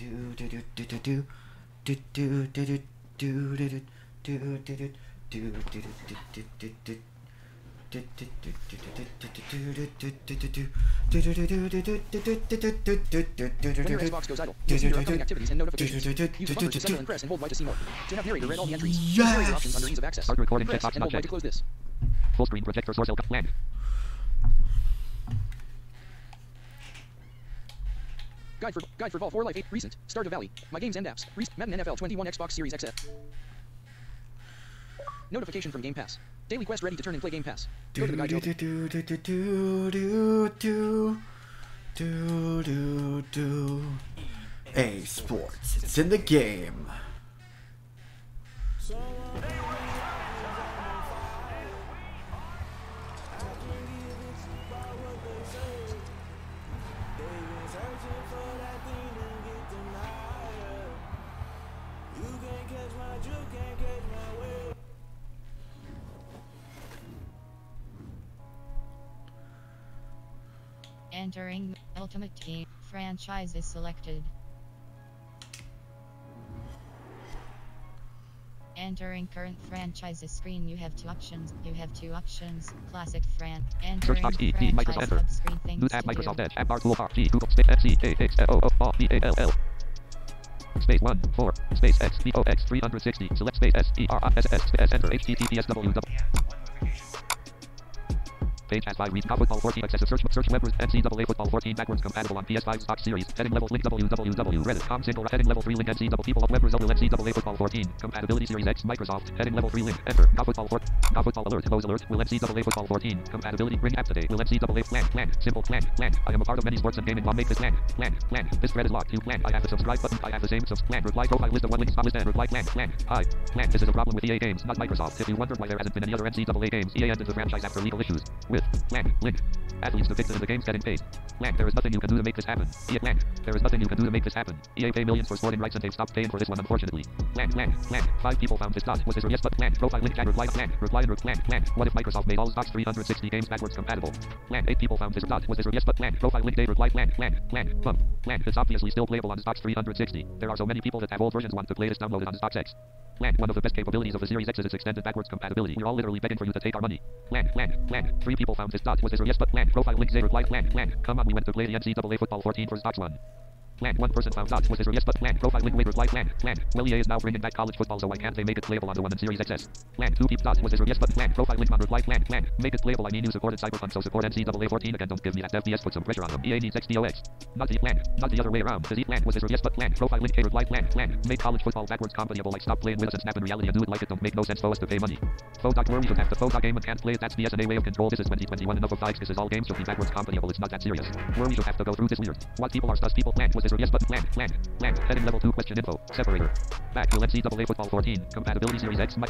your Xbox goes idle, you'll see your upcoming activities and notifications. Use bumpers to center and press and hold Y to see more. To have narrator read all the entries, use various options under ease of access. Start recording. Press and hold Y to close this. Full screen projector source land. Guide for Vol 4 Life 8 recent Stardew Valley My Games and Apps Madden NFL 21 Xbox Series XF. Notification from Game Pass. Daily quest ready to turn and play Game Pass. Go to the guide A sports. It's in the game. Entering Ultimate Team franchise is selected. Entering current franchises screen. You have two options. Classic fran. Entering franchise hub screen. Things News app to Microsoft do. Edge app bar toolbar G Google space FCAXLOOBALL space 1 4 space XBOX 360 select space SERISS enter HTTPS www. Page has 5 read football 14 accessible search web NCAA football 14 backwards compatible on PS5 stock series heading level link www Reddit.com single heading level 3 link NCAA people of web result NCAA football 14 compatibility series X Microsoft heading level 3 link enter football alert Bose alert will NCAA football 14 compatibility bring app today will NCAA plan simple plan I am a part of many sports and gaming one make this plan this thread is locked to plan I have the subscribe button I have the same subs plan reply profile list of one link spot list and reply plan hi plan this is a problem with EA games not Microsoft if you wondered why there hasn't been any other NCAA games EA ended the franchise after legal issues with plan link athletes depicted in the games getting paid plan there is nothing you can do to make this happen EA plan there is nothing you can do to make this happen EA pay millions for sporting rights and they've stopped paying for this one unfortunately plan 5 people found this dot was this or yes but plan profile link chat reply plan what if Microsoft made all stocks 360 games backwards compatible plan 8 people found this dot was this or yes but plan profile link day reply plan it's obviously still playable on Xbox 360 there are so many people that have old versions want to play this downloaded on Xbox X plan one of the best capabilities of the Series X is its extended backwards compatibility we're all literally begging for you to take our money plan 3 people found this dot was this or yes but plan profile link day reply plan come on we went to play the NCAA football 14 for Xbox One plan 1 person found dot was this or yes but plan profile link wait reply plan well EA is now bringing back college football so why can't they make it playable on the one in Series XS plan 2 people dot was this or yes but plan profile link on reply plan make it playable I mean you supported Cyberpunk so support NCAA 14 again don't give me that FPS put some pressure on them EA needs XBOX not the other way around does he plan was this or yes but plan profile link reply plan make college football backwards compatible like stop playing with us and snap in reality and do it like it don't make no sense for us to pay money where we should have the Faux game and can't play it that's BS and a way of control this is 2021 enough of vibes this is all games should be backwards compatible it's not that serious where we should have to go through this weird what people are sus people plan was this or yes but plan heading level 2 question info separator back to NCAA football 14 compatibility series X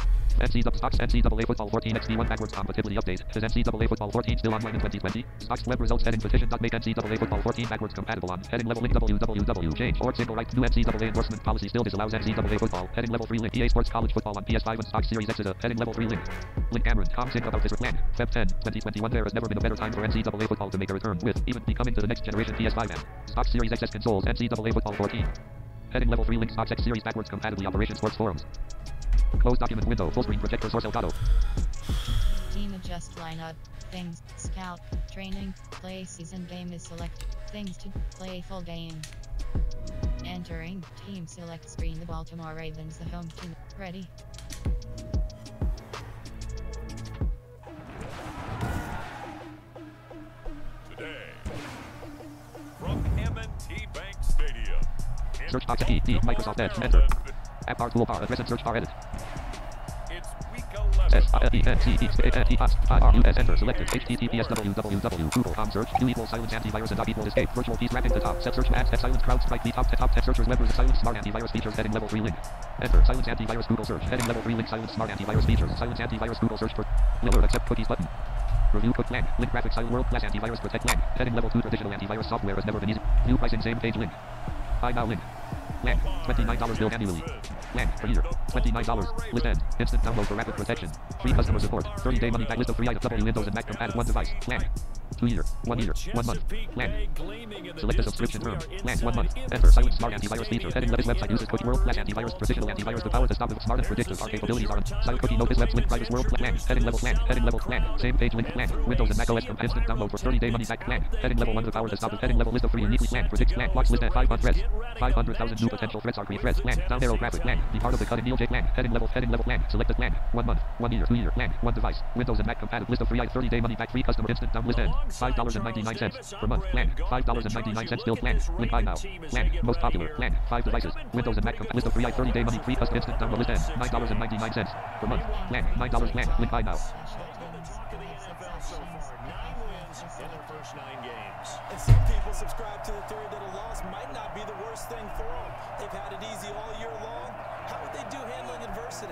NCAA football 14 XD1 backwards compatibility update is NCAA football 14 still online in 2020 stocks web results heading petition.make NCAA football 14 backwards compatible on heading level link www change or single right new NCAA endorsement policy still disallows NCAA football heading level 3 link EA Sports college football on PS5 and stock series X is a heading level 3 link Cameron think about this plan Feb 10 2021 there has never been a better time for NCAA football to make a return with even becoming to the next generation PS5 and stock series XS consoles NCAA football 14 heading level 3 link stocks X series backwards compatibly operation sports forums close document window full screen projector source Elgato Team adjust lineup things scout training play season game is selected things to play full game entering team select screen the Baltimore Ravens the home team ready from M&T Bank Stadium. search box E Microsoft Edge enter app bar toolbar address and search bar edit It's week 11. SILENCE enter selected HTTPS www Google.com search U equals silence antivirus and dot equal escape virtual keys wrapping the top set search ads set silence crowd strike the top searchers web silence smart antivirus features heading level 3 link enter silence antivirus Google search heading level 3 link silence smart antivirus features silence antivirus Google search for alert accept cookies button review code plan link graphics silent world class antivirus protect plan heading level 2 traditional antivirus software has never been easy new pricing same page link buy now link plan $29 billed annually plan per year $29 list end instant download for rapid protection free customer support 30-day money back list of free items W Windows and Mac compatible one device plan 2 year, 1 year, 1 month. Plan. Select a subscription term. Plan 1 month. Enter Silent Smart Antivirus feature. Heading This website uses Cookie World Flash Antivirus Precisional Antivirus. The power to stop the smart and predictive. Our capabilities are Silent Cookie Notice Web Link Private World Plan. Heading level plan. Heading level plan. Same page link plan. Windows and Mac OS from instant download for 30-day money back plan. Heading level 1. The power to stop it. Heading level list of free uniquely plan. Predicts plan. Blocks list at 500 threads. 500,000 new potential threats are create threads. Plan. Down arrow graphic plan. Be part of the cut and Neil J plan. Heading level plan. Selected plan. 1 month. 1 year. 2 year plan. 1 device. Windows and Mac compatible. List of free 30-day money back free customer instant down list end. $5.99 per month. Plan. $5.99 bill plan. Link buy now. Plan. Most popular. Plan. 5 devices. Windows and Mac compatible. List of free 30-day money free custom instant down list end. $9.99 per month. Plan. $9 plan. Link buy now. And some people subscribe to the theory that a loss might not be the worst thing for them. They've had it easy all year long. How would they do handling adversity?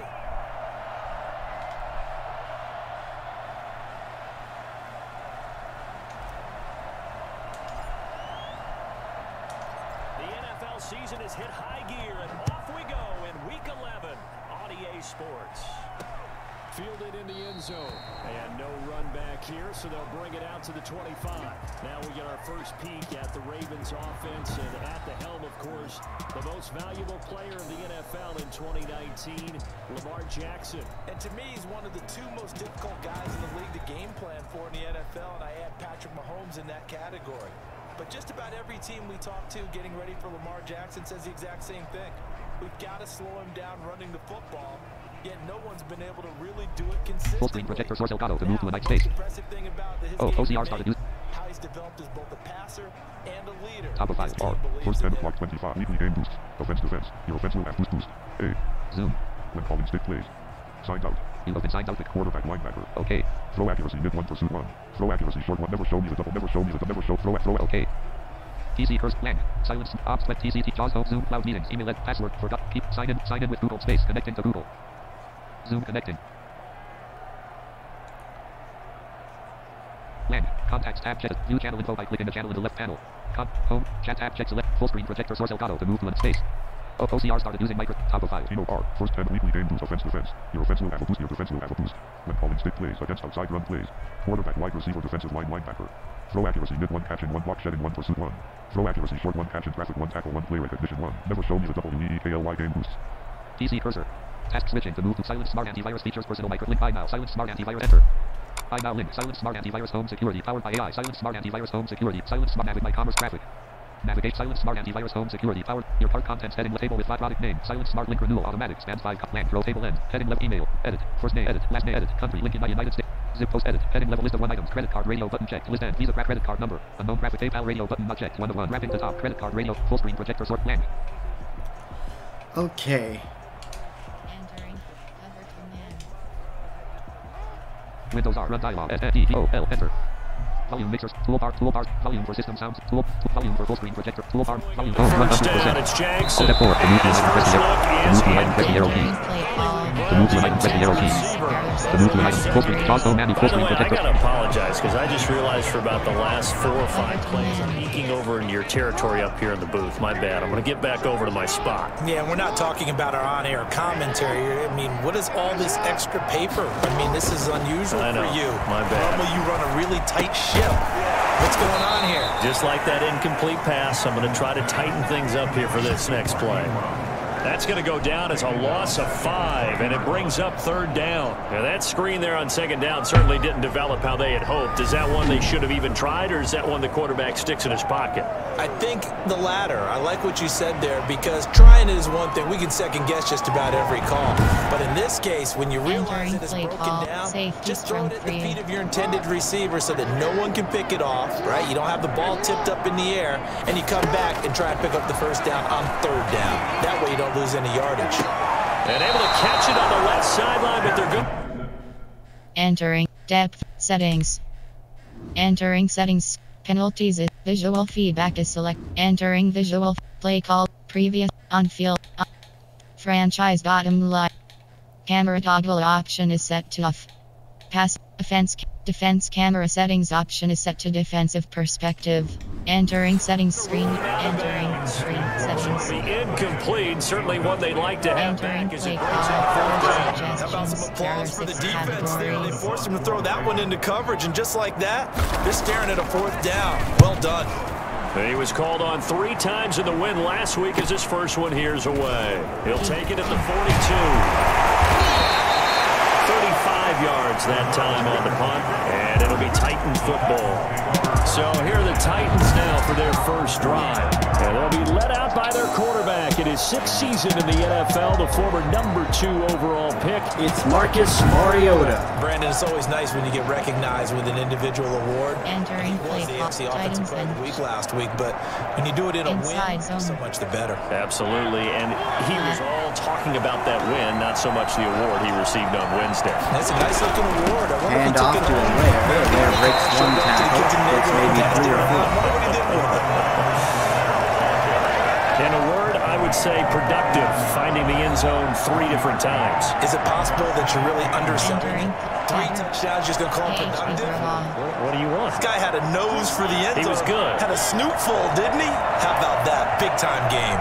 The NFL season has hit high gear, and off we go in Week 11 on EA Sports. Fielded in the end zone. And no run back here, so they'll bring it out to the 25. Now we get our first peek at the Ravens offense, and at the helm, of course, the most valuable player in the NFL in 2019, Lamar Jackson. And to me, he's one of the 2 most difficult guys in the league to game plan for in the NFL, and I add Patrick Mahomes in that category. But just about every team we talk to getting ready for Lamar Jackson says the exact same thing. We've got to slow him down running the football, yet no one's been able to really do it consistently. Full screen projector source Elgato to move to a night space. OCR started use. How he's developed as both a passer and a leader. Top of 5 R. First 10 o'clock 25. Weekly game boost. Offense defense. Your offense will have boost. A. Zoom. When calling stick plays. Signed out. You have been signed out. Quarterback linebacker. Okay. Throw accuracy mid 1 pursuit 1. Throw accuracy short 1. Never show me the double. Never show me the double. Never show. Throw. Okay. TC curse plan. Silence. Ops split TCT JAWS home Zoom cloud meetings. Email password forgot. Keep sign in with Google space. Connecting to Google. Zoom connecting. LAN. Contacts tab check. View channel info by clicking the channel in the left panel. Home. Chat tab check select. Full screen projector source Elgato to move to space. OCR started using micro. Top of 5. Tino R. First 10 weekly game boost. Offense defense. Your offense will have a boost. Your defense will have a boost. When calling stick plays against outside run plays. Quarterback wide receiver defensive line linebacker. Throw accuracy mid 1 catch in 1 block shedding 1 pursuit 1. Throw accuracy short 1 catch in traffic 1 tackle 1 play recognition 1. Never show me the WEEKLY game boosts. TC cursor. Task switching to move to Silent Smart Antivirus features personal micro link buy now. Silent Smart Antivirus enter. Buy now link. Silent Smart Antivirus home security powered by AI. Silent Smart Antivirus home security. Silent Smart navigate my commerce traffic. Navigate Silent Smart Antivirus home security powered. Your cart contents heading table with 5 product name. Silent Smart link renewal automatic spans 5 land row table end. Heading left email. Edit. First name edit. Last name edit. Country link in the United States. Zip post edit. Heading level list of 1 items. Credit card radio button checked. List end. Visa credit card number. Unknown graphic PayPal radio button not checked. 1 of 1. Wrapping the top. Credit card radio. Full screen projector sort plan. Okay. Entering cover command. Windows R run dialog. SNTOL enter. Volume mixers, toolbar, volume for system sounds, volume for full screen projector, toolbar, volume for 100%. It's Jackson. Step 4, to move to an item, press the arrow key. To move to an item, press the arrow key. To move to an item, full screen, JAWS home, full screen I projector. gotta apologize because I just realized for about the last 4 or 5 plays I'm eking over into your territory up here in the booth. My bad. I'm gonna get back over to my spot. Yeah, we're not talking about our on-air commentary. I mean, what is all this extra paper? I mean, this is unusual I know. for you. My bad. Normally you run a really tight ship. What's going on here? Just like that incomplete pass, I'm going to try to tighten things up here for this next play. That's going to go down as a loss of 5, and it brings up 3rd down. Now, that screen there on 2nd down certainly didn't develop how they had hoped. Is that one they should have even tried, or is that one the quarterback sticks in his pocket? I think the latter. I like what you said there, because trying it is one thing. We can second-guess just about every call. But in this case, when you realize that it's broken down, just throw it at the feet of your intended receiver so that no one can pick it off, right? You don't have the ball tipped up in the air, and you come back and try and pick up the 1st down on 3rd down. That way you don't lose any yardage. And able to catch it on the left sideline, but they're good. Entering depth settings. Entering settings. Penalties. Visual feedback is select. Entering visual play call. Previous on field. Franchise bottom line. Camera toggle option is set to off. Pass offense. Defense camera settings option is set to defensive perspective. Entering settings screen. Entering screen settings. Absolutely incomplete. Certainly one they'd like to have back as it breaks out How about some applause for the defense there? They forced him to throw that one into coverage, and just like that, they're staring at a 4th down. Well done. He was called on 3 times in the win last week as his first one here's away. He'll take it at the 42. 35 yards that time on the punt, and it'll be Titan football. So here are the Titans now for their first drive. And they'll be led out by their quarterback in his 6th season in the NFL, the former #2 overall pick. It's Marcus Mariota. Brandon, it's always nice when you get recognized with an individual award. Entering He was the AFC Offensive Player of the Week last week, but when you do it in a win, so much the better. Absolutely, and he was all talking about that win, not so much the award he received on Wednesday. That's a nice-looking award. I wonder if he And took off it to home. a Ware breaks one tackle, gets maybe 3 or 4. In a word, I would say productive, finding the end zone 3 different times. Is it possible that you're really underselling it? 3 touchdowns, just going to call him productive? What do you want? This guy had a nose for the end zone. He was good. Had a snootful, didn't he? How about that? Big-time game.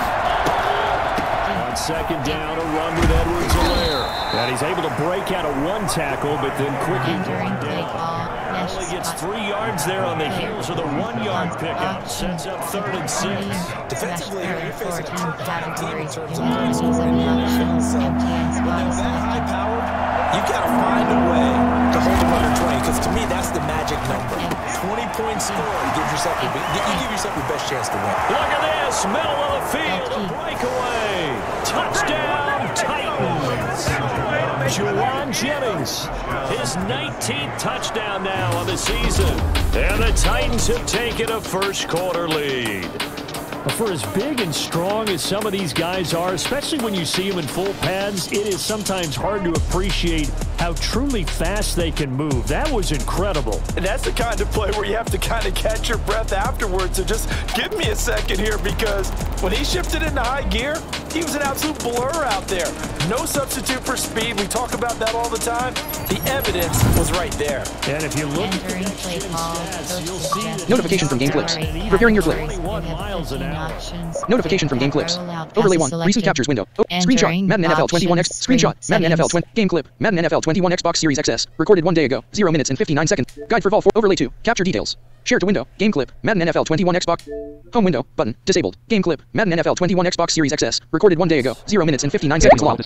On 2nd down, a run with Edwards-Helaire. And he's able to break out of 1 tackle, but then quickly Entering play call. only gets 3 yards there on the heels of the 1-yard pickup. Sets up 3rd and 6. Defensively, you're facing a top team in terms of Categories. points scored. When they're that high-powered, you've got to find a way to hold them under 20, because to me, that's the magic number. 20 points scored gives yourself you give yourself your best chance to win. Look at this, middle of the field, a breakaway. Touchdown, Titans. Juwan Jennings, his 19th touchdown now on the season. And the Titans have taken a first-quarter lead. For as big and strong as some of these guys are, especially when you see them in full pads, it is sometimes hard to appreciate how truly fast they can move. That was incredible. And that's the kind of play where you have to kind of catch your breath afterwards. So just give me a second here, because when he shifted into high gear, he was an absolute blur out there. No substitute for speed. We talk about that all the time. The evidence was right there. And if you look at the Entering play call. you'll see that Notification from Game Clips. Preparing your clip. 21 miles an hour. Notification from Game Clips. Overlay 1. Recent captures window. Oh, screenshot. Madden NFL 21X. Screenshot. Madden NFL 20. Game clip. Madden NFL 21 Xbox Series XS. Recorded 1 day ago. 0 minutes and 59 seconds. Guide for Vol 4. Overlay 2. Capture details. Share to window. Game clip. Madden NFL 21 Xbox. Home window. Button. Disabled. Game clip. Madden NFL 21 Xbox Series XS. Recorded 1 day ago. 0 minutes and 59 seconds long.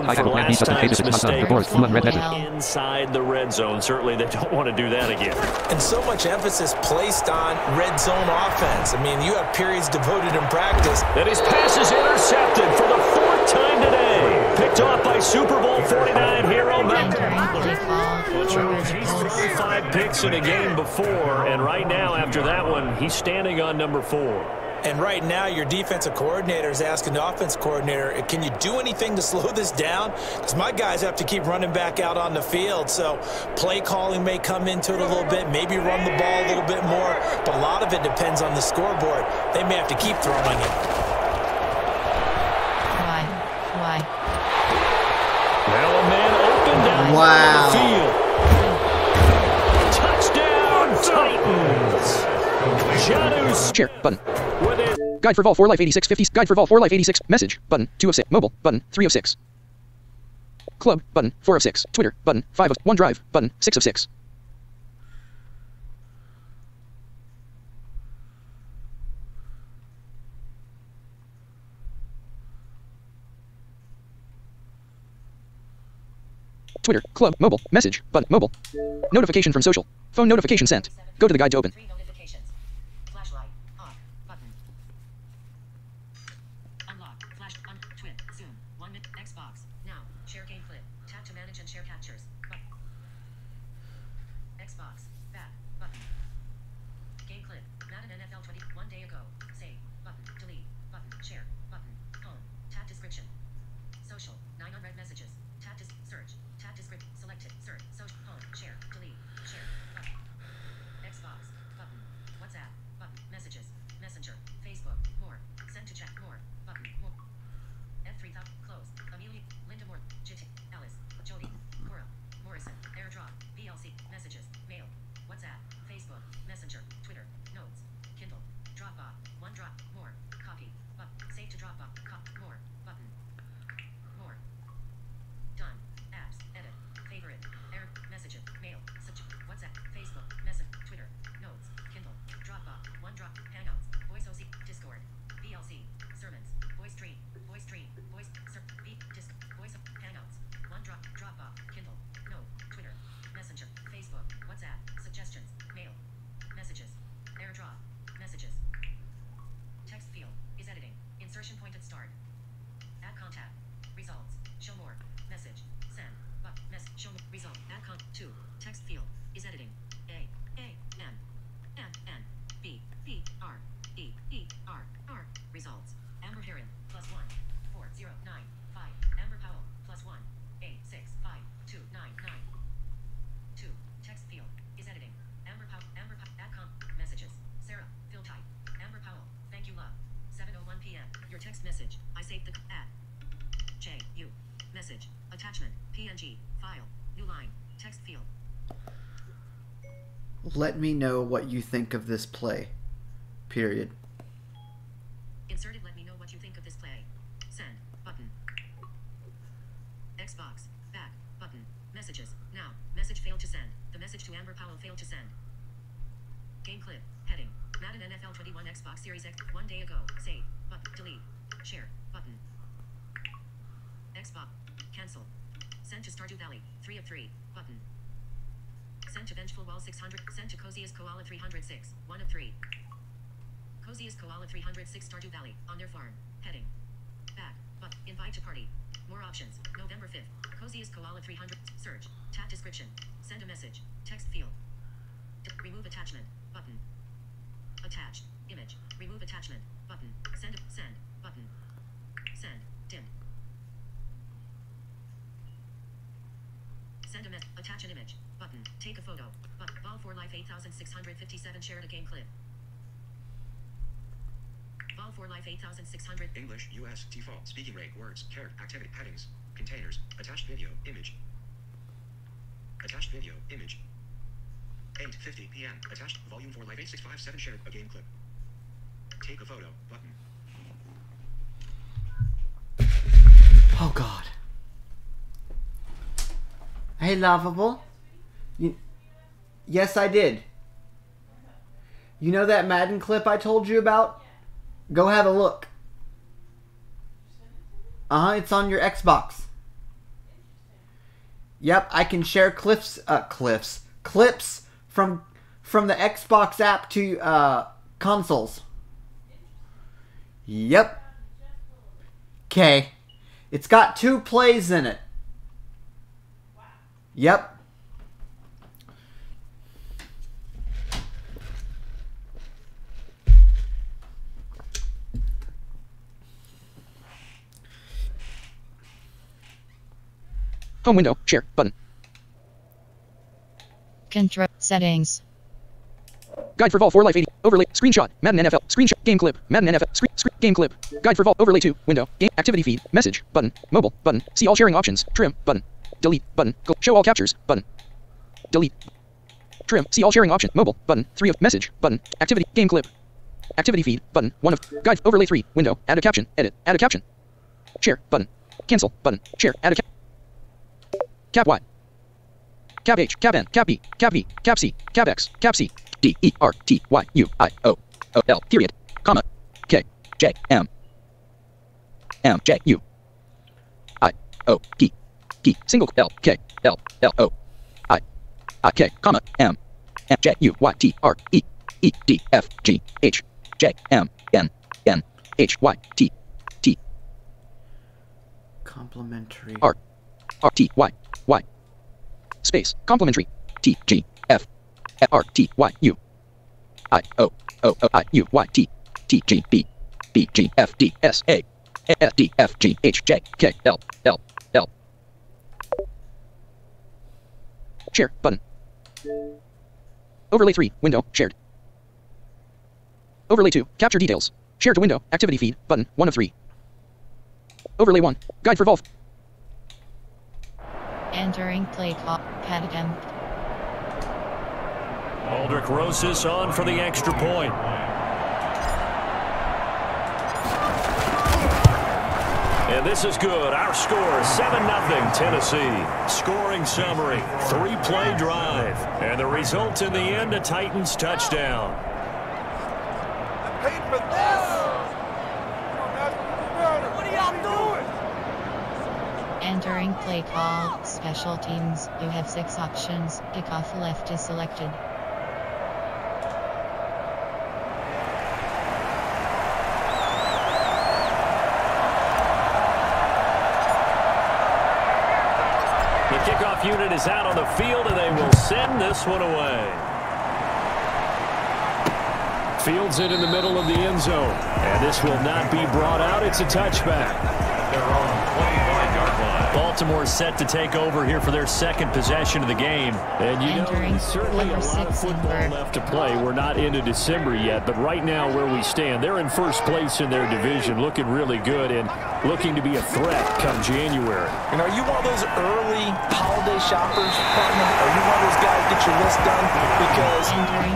Inside the red zone. Certainly they don't want to do that again. And so much emphasis placed on red zone offense. I mean, you have periods devoted in practice. And his pass is intercepted for the 4th time today. Picked off by Super Bowl 49 hero Malcolm. He's thrown 5 picks in a game before, and right now after that one, he's standing on number 4. And right now, your defensive coordinator is asking the offense coordinator, can you do anything to slow this down? Because my guys have to keep running back out on the field. So play calling may come into it a little bit, maybe run the ball a little bit more. But a lot of it depends on the scoreboard. They may have to keep throwing it. Why? Now a man open down the field. Touchdown, Titans. Janu's Share. Button. Guide for Vol 4 Life 8650. Guide for Vol 4 Life 86. Message. Button. 2 of 6. Mobile. Button. 3 of 6. Club. Button. 4 of 6. Twitter. Button. 5 of 1. Drive. Button. 6 of 6. Twitter. Club. Mobile. Message. Button. Mobile. Notification from social. Phone notification sent. Go to the guide to open. Flashlight. Off. Button. Unlock. Flash. Twin. Zoom. 1 minute. Xbox. Now. Share game clip. Tap to manage and share captures. Button. Xbox. Back. Button. Game clip. Madden NFL 20. 1 day ago. Save. Button. Delete. Button. Share. Button. Home. Tab description. Social. 9 unread messages. Tab search. Tab description. Selected. Search. Social. Home. Share. Delete. Share. Button. Xbox. Button. WhatsApp. Button. Messages. Messenger. Facebook. More. Send to chat. More. Button. More. F3000. Close. Amelia. Linda Moore. JT. Alice. Jody. Cora. Morrison. AirDrop. VLC. Messages. Mail. WhatsApp. Facebook. Messenger. Twitter. Notes. Kindle. Dropbox. OneDrive. Dropbox. More. Button. More. Done. Apps. Edit. Favorite. Error. Messages. Mail. WhatsApp. Facebook. Message. Twitter. Notes. Kindle. Dropbox. OneDrop. Hangouts. Voice OC. Discord. VLC. Sermons. Voice Stream. Voice Stream. Voice. Disc. Voice. Hangouts. OneDrop. Dropbox. Kindle. Note. Twitter. Messenger. Facebook. WhatsApp. Suggestions. Mail. Messages. AirDrop. Messages. Text field is editing. Insertion point at start. Add contact. Results. Show more. Message. Send. But. Show more. Result. Add con. 2. Text field is editing. A. N. M. N. B. B. R. E. E. R. R. Results. Amber Heron. +1. 4 0 9 5. Amber Powell. +1. 8 6 5 2 9 9. 2. Text field is editing. Amber Powell. Add con. Messages. Sarah. Fill type. Amber Powell. Thank you, love. 7:01 p.m. Your text message. I saved the add. J. U. Message. Attachment. PNG. File. New line. Text field. Let me know what you think of this play. Period. Inserted. Let me know what you think of this play. Send. Button. Xbox. Back. Button. Messages. Now. Message failed to send. The message to Amber Powell failed to send. Game clip. Heading. Madden NFL 21 Xbox Series X. 1 day ago. Save. Button. Delete. Share. Button. Xbox. Cancel. Send to Stardew Valley. 3 of 3. Button. Send to Vengeful Wall 600. Send to Coziest Koala 306. 1 of 3. Coziest Koala 306 Stardew Valley. On their farm. Heading. Back. But. Invite to party. More options. November 5th. Coziest Koala 300. Search. Tab description. Send a message. Text field. Remove attachment. Button. Attached. Image. Remove attachment. Button. Send. Send. Button. Send. Dim. Send a message. Attach an image. Button. Take a photo. Ball for Life 8657 shared a game clip. Ball for Life 8600. English, US, default, speaking rate, words, character, activity, headings, containers, attached video, image. Attached video, image. 8:50 p.m. Attached, volume 4 Life 8657 shared a game clip. Take a photo, button. Oh God. Hey, Lovable. Yes, I did. You know that Madden clip I told you about? Go have a look. It's on your Xbox. Yep, I can share clips from the Xbox app to consoles. Yep. Okay. It's got 2 plays in it. Yep. Home window. Share. Button. Control. Settings. Guide for Vol 4 Life 80. Overlay. Screenshot. Madden NFL. Screenshot. Game clip. Madden NFL. Game clip. Guide for Vol. Overlay 2. Window. Game. Activity feed. Message. Button. Mobile. Button. See all sharing options. Trim. Button. Delete. Button. Show all captures. Button. Delete. Trim. See all sharing option. Mobile. Button. 3 of. Message. Button. Activity. Game clip. Activity feed. Button. 1 of. Guide. Overlay 3. Window. Add a caption. Edit. Add a caption. Share. Button. Cancel. Button. Share. Add a cap. Cap Y. Cap H. Cap N. Cap B. Cap V. Cap C. Cap X. Cap C. D. E. R. T. Y. U. I. O. O. L. Period. Comma. K. J. M. M. J. U. I. O. T. T. Single L. K. L. L. O. I. I. K. Comma. M. M. J. U. Y. T. R. E. E. D. F. G. H. J. M. N. N. H. Y. T. T. Complementary. R. R. T. Y. Y. Space. Complementary. T. G. F. R. T. Y. U. I. O. O. O. I. U. Y. T. T. G. B. B. G. F. D. S. A. S. D. F. G. H. J. K. L. L. L. Share. Button. Overlay 3. Window. Shared. Overlay 2. Capture details. Share to window. Activity feed. Button. 1 of 3. Overlay 1. Guide for Volf. Entering play call. Pad attempt. Aldrich Rosas on for the extra point. And this is good. Our score, 7-0 Tennessee. Scoring summary, 3-play drive. And the result in the end, a Titans touchdown. I paid for this. What are y'all doing? Entering play call, special teams. You have 6 options. Kickoff left is selected. The kickoff unit is out on the field, and they will send this one away. Fields it in the middle of the end zone. And this will not be brought out. It's a touchback. They're on the 25-yard line. Baltimore set to take over here for their second possession of the game. And you know, there's certainly a lot of football left to play. We're not into December yet, but right now where we stand, they're in first place in their division, looking really good and looking to be a threat come January. And are you one of those early holiday shoppers, partner? Are you one of those guys get your list done? Because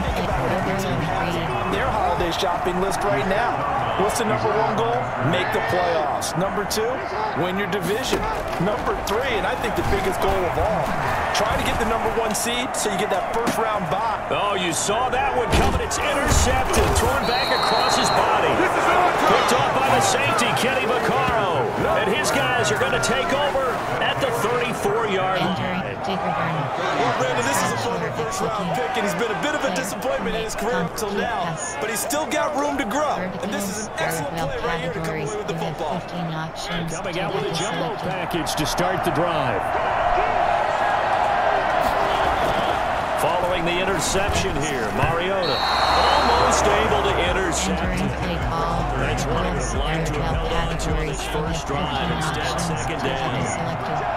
their holiday shopping list right now. What's the number 1 goal? Make the playoffs. Number 2, win your division. Number 3, and I think the biggest goal of all, try to get the number 1 seed so you get that first round bye. Oh, you saw that one coming. It's intercepted, thrown back across his body. Picked off by the safety, Kenny Vaccaro. And his guys are going to take over at the 34-yard line. Well, Brandon, this is a former first-round pick, and he's been a bit of a disappointment in his career until now. But he's still got room to grow. And this is an excellent play right here to come away with the football. Coming out with a jumbo package to start the drive. Following the interception here, Mariota almost able to intercept. That's running the blind to have held on to his first drive. Instead, second down.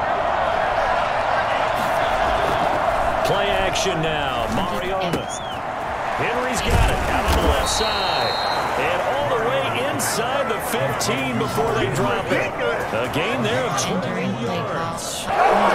Play action now, Mariota. Henry's got it out on the left side. And all the way inside the 15 before they drop it. A gain there of 20 yards.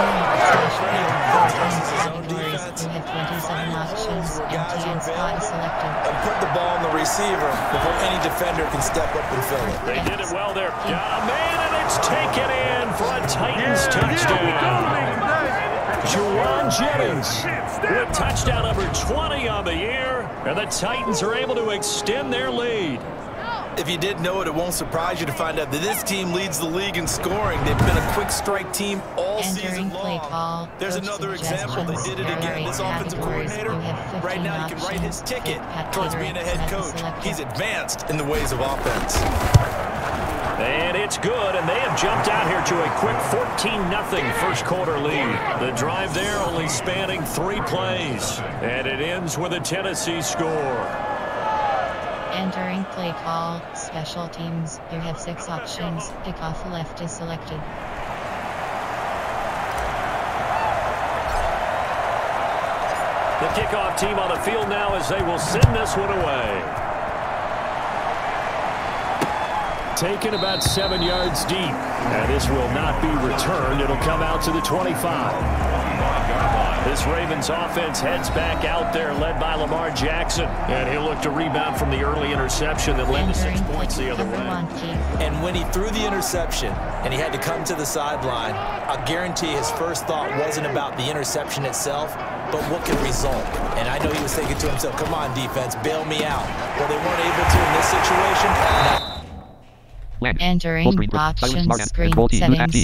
And put the ball on the receiver before any defender can step up and fill it. They did it well there. Got a man, and it's taken in for a Titans touchdown. Juwan Jennings with touchdown number 20 on the year, and the Titans are able to extend their lead. If you didn't know it, it won't surprise you to find out that this team leads the league in scoring. They've been a quick strike team all season long. There's another example. They did it again. This offensive coordinator, right now you can write his ticket towards being a head coach. He's advanced in the ways of offense. And it's good, and they have jumped out here to a quick 14-0 first quarter lead. The drive there only spanning 3 plays, and it ends with a Tennessee score. Entering play call, special teams. You have 6 options. Kickoff left is selected. The kickoff team on the field now as they will send this one away. Taken about 7 yards deep. And this will not be returned. It'll come out to the 25. This Ravens offense heads back out there, led by Lamar Jackson. And he'll look to rebound from the early interception that led to 6 points the other way. And when he threw the interception and he had to come to the sideline, I guarantee his first thought wasn't about the interception itself, but what could result. And I know he was thinking to himself, come on, defense, bail me out. Well, they weren't able to in this situation. Entering options screen settings.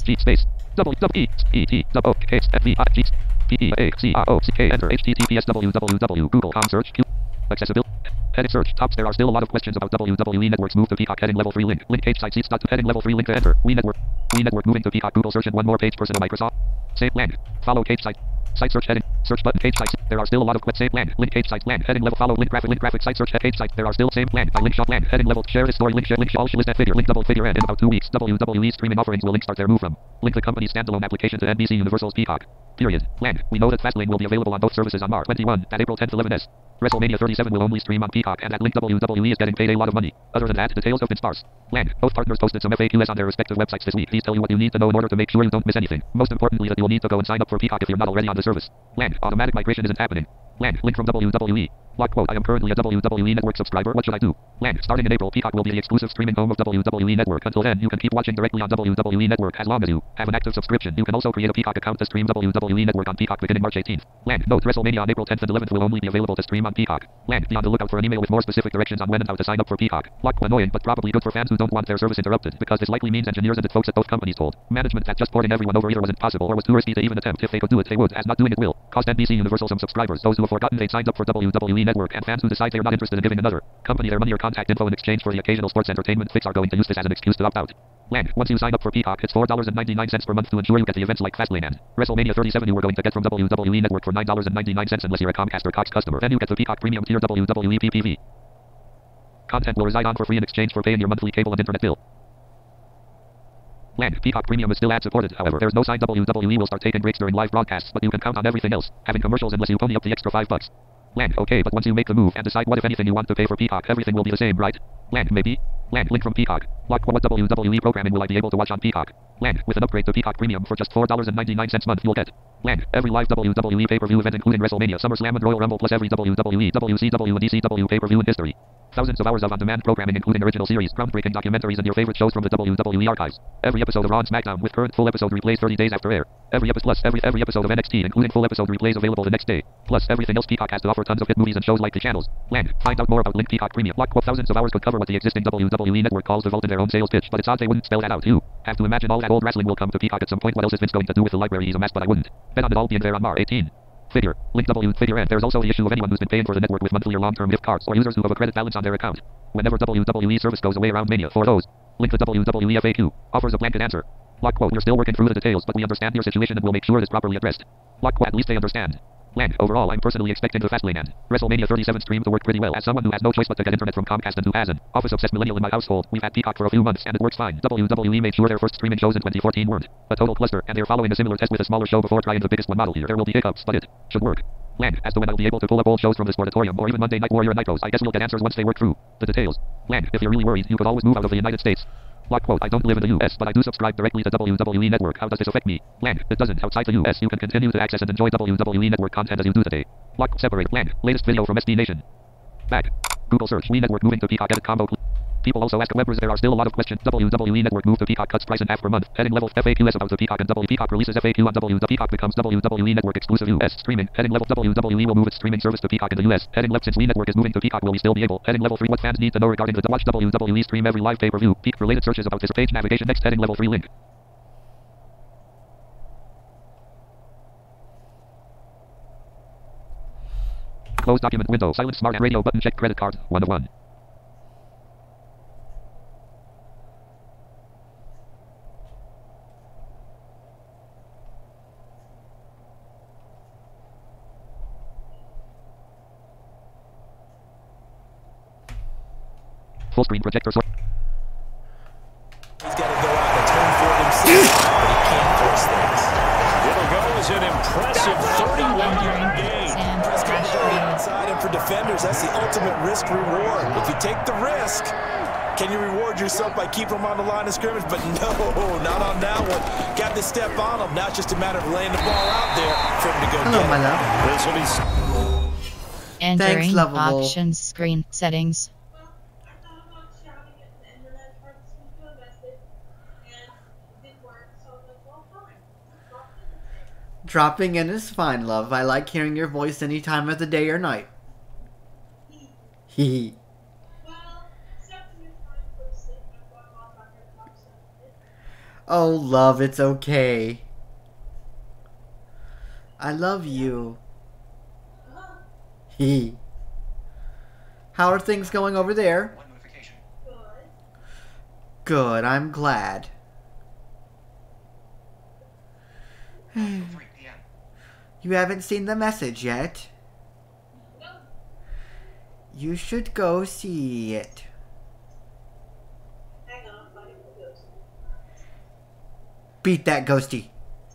Enter https://www.google.com search. Accessibility. Edit search. Tops. There are still a lot of questions about WWE Networks. Move to Peacock. Heading level 3 link. Link page site seats. Heading level 3 link to enter. We Network. We Network moving to Peacock. Google search and one more page. Personal Microsoft. Save land. Follow page site. Site search heading. Search button page site. There are still a lot of save land. Link page site land. Heading level follow link graphic site search page site. There are still save land by link shop land. Heading level share story link share all list figure link double figure end in about 2 weeks. WWE streaming offerings will link start their move from. Link the company's standalone application to NBC Universal's Peacock. Period. Land. We know that Fastlane will be available on both services on March 21 at April 10th 11s. WrestleMania 37 will only stream on Peacock, and that link WWE is getting paid a lot of money. Other than that, details have been sparse. Land. Both partners posted some FAQs on their respective websites this week. These tell you what you need to know in order to make sure you don't miss anything. Most importantly, that you'll need to go and sign up for Peacock if you're not already on the service. Land. Automatic migration isn't happening. Land. Link from WWE. Lock quote, I am currently a WWE Network subscriber. What should I do? Land. Starting in April, Peacock will be the exclusive streaming home of WWE Network. Until then, you can keep watching directly on WWE Network as long as you have an active subscription. You can also create a Peacock account to stream WWE Network on Peacock beginning March 18th. Land. Note, WrestleMania on April 10th and 11th will only be available to stream on Peacock. Land. Be on the lookout for an email with more specific directions on when and how to sign up for Peacock. Lock. Annoying, but probably good for fans who don't want their service interrupted, because this likely means engineers and the folks at both companies told management that just porting everyone over either wasn't possible or was too risky to even attempt. If they could do it, they would, as not doing it will cost NBC Universal some subscribers. Those who have forgotten they signed up for WWE Network, and fans who decide they are not interested in giving another company their money or contact info in exchange for the occasional sports entertainment fix are going to use this as an excuse to opt out. Land. Once you sign up for Peacock, it's $4.99 per month to ensure you get the events like Fastlane and WrestleMania 37 you were going to get from WWE Network for $9.99 unless you're a Comcast or Cox customer. Then you get the Peacock Premium tier WWE PPV. Content will reside on for free in exchange for paying your monthly cable and internet bill. Land. Peacock Premium is still ad supported, however. There's no sign WWE will start taking breaks during live broadcasts, but you can count on everything else having commercials unless you pony up the extra $5. Land. Okay, but once you make the move and decide what if anything you want to pay for Peacock, everything will be the same, right? Land. Maybe. Land. Link from Peacock. Lock. What WWE programming will I be able to watch on Peacock? Land. With an upgrade to Peacock Premium for just $4.99 a month, you'll get Land. Every live WWE pay-per-view event including WrestleMania, SummerSlam and Royal Rumble, plus every WWE, WCW and ECW pay-per-view in history. Thousands of hours of on-demand programming including original series, groundbreaking documentaries and your favorite shows from the WWE archives. Every episode of Raw and SmackDown with current full episode replays 30 days after air. Every episode of NXT including full episode replays available the next day. Plus everything else Peacock has to offer, tons of hit movies and shows like the channels. Land. Find out more about Link Peacock Premium. Lock. Thousands of hours could cover what the existing WWE Network calls the vault in their own sales pitch, but it's odd they wouldn't spell that out. You have to imagine all that old wrestling will come to Peacock at some point. What else is Vince going to do with the library? He's a mess, but I wouldn't bet on it all being there on Mar 18. Figure. Link W. Figure N. There's also the issue of anyone who's been paying for the network with monthly or long-term gift cards, or users who have a credit balance on their account. Whenever WWE service goes away around Mania, for those, link the WWE FAQ offers a blanket answer. Lock quote. We're still working through the details, but we understand your situation and we'll make sure it's properly addressed. Lock quote. At least they understand. Land. Overall, I'm personally expecting the Fastlane and WrestleMania 37 stream to work pretty well. As someone who has no choice but to get internet from Comcast and who has an office-obsessed millennial in my household, we've had Peacock for a few months and it works fine. WWE made sure their first streaming shows in 2014 weren't a total cluster, and they're following a similar test with a smaller show before trying the biggest one model here. There will be hiccups, but it should work. Land. As to when I'll be able to pull up old shows from the Sportatorium or even Monday Night Warrior and Nitros, I guess we'll get answers once they work through the details. Land. If you're really worried, you could always move out of the United States. Lock quote. I don't live in the US, but I do subscribe directly to WWE Network. How does this affect me? Land. It doesn't. Outside the US, you can continue to access and enjoy WWE Network content as you do today. Lock. Separate. Land. Latest video from SD Nation. Back. Google search. We Network moving to Peacock. Edit combo. People also ask Webbers. There are still a lot of questions. WWE Network move to Peacock cuts price in half per month. Heading level FAQs about the Peacock and Peacock releases FAQ on the Peacock becomes WWE Network exclusive US streaming. Heading level WWE will move its streaming service to Peacock in the US. Heading left since We Network is moving to Peacock will we still be able. Heading level 3 what fans need to know regarding the to watch WWE stream every live pay-per-view. Peak related searches about this page navigation next. Heading level 3 link. Close document window. Silent smart and radio button check credit card 1 of 1. Full screen projector sort. He's got to go out and turn for it himself, but he can't force things. It'll go as an impressive 31-yard gain. Outside and for defenders, that's the ultimate risk reward. If you take the risk, can you reward yourself by keeping them on the line of scrimmage? But no, not on that one. Got to step on them. Now it's just a matter of laying the ball out there for him to go Hello, get my it. love. This will be Entering lovable. options screen settings. Dropping in is fine, love. I like hearing your voice any time of the day or night. Hee. Oh, love, it's okay. I love you. Hee. How are things going over there? Good, I'm glad. You haven't seen the message yet? You should go see it. Beat that ghosty.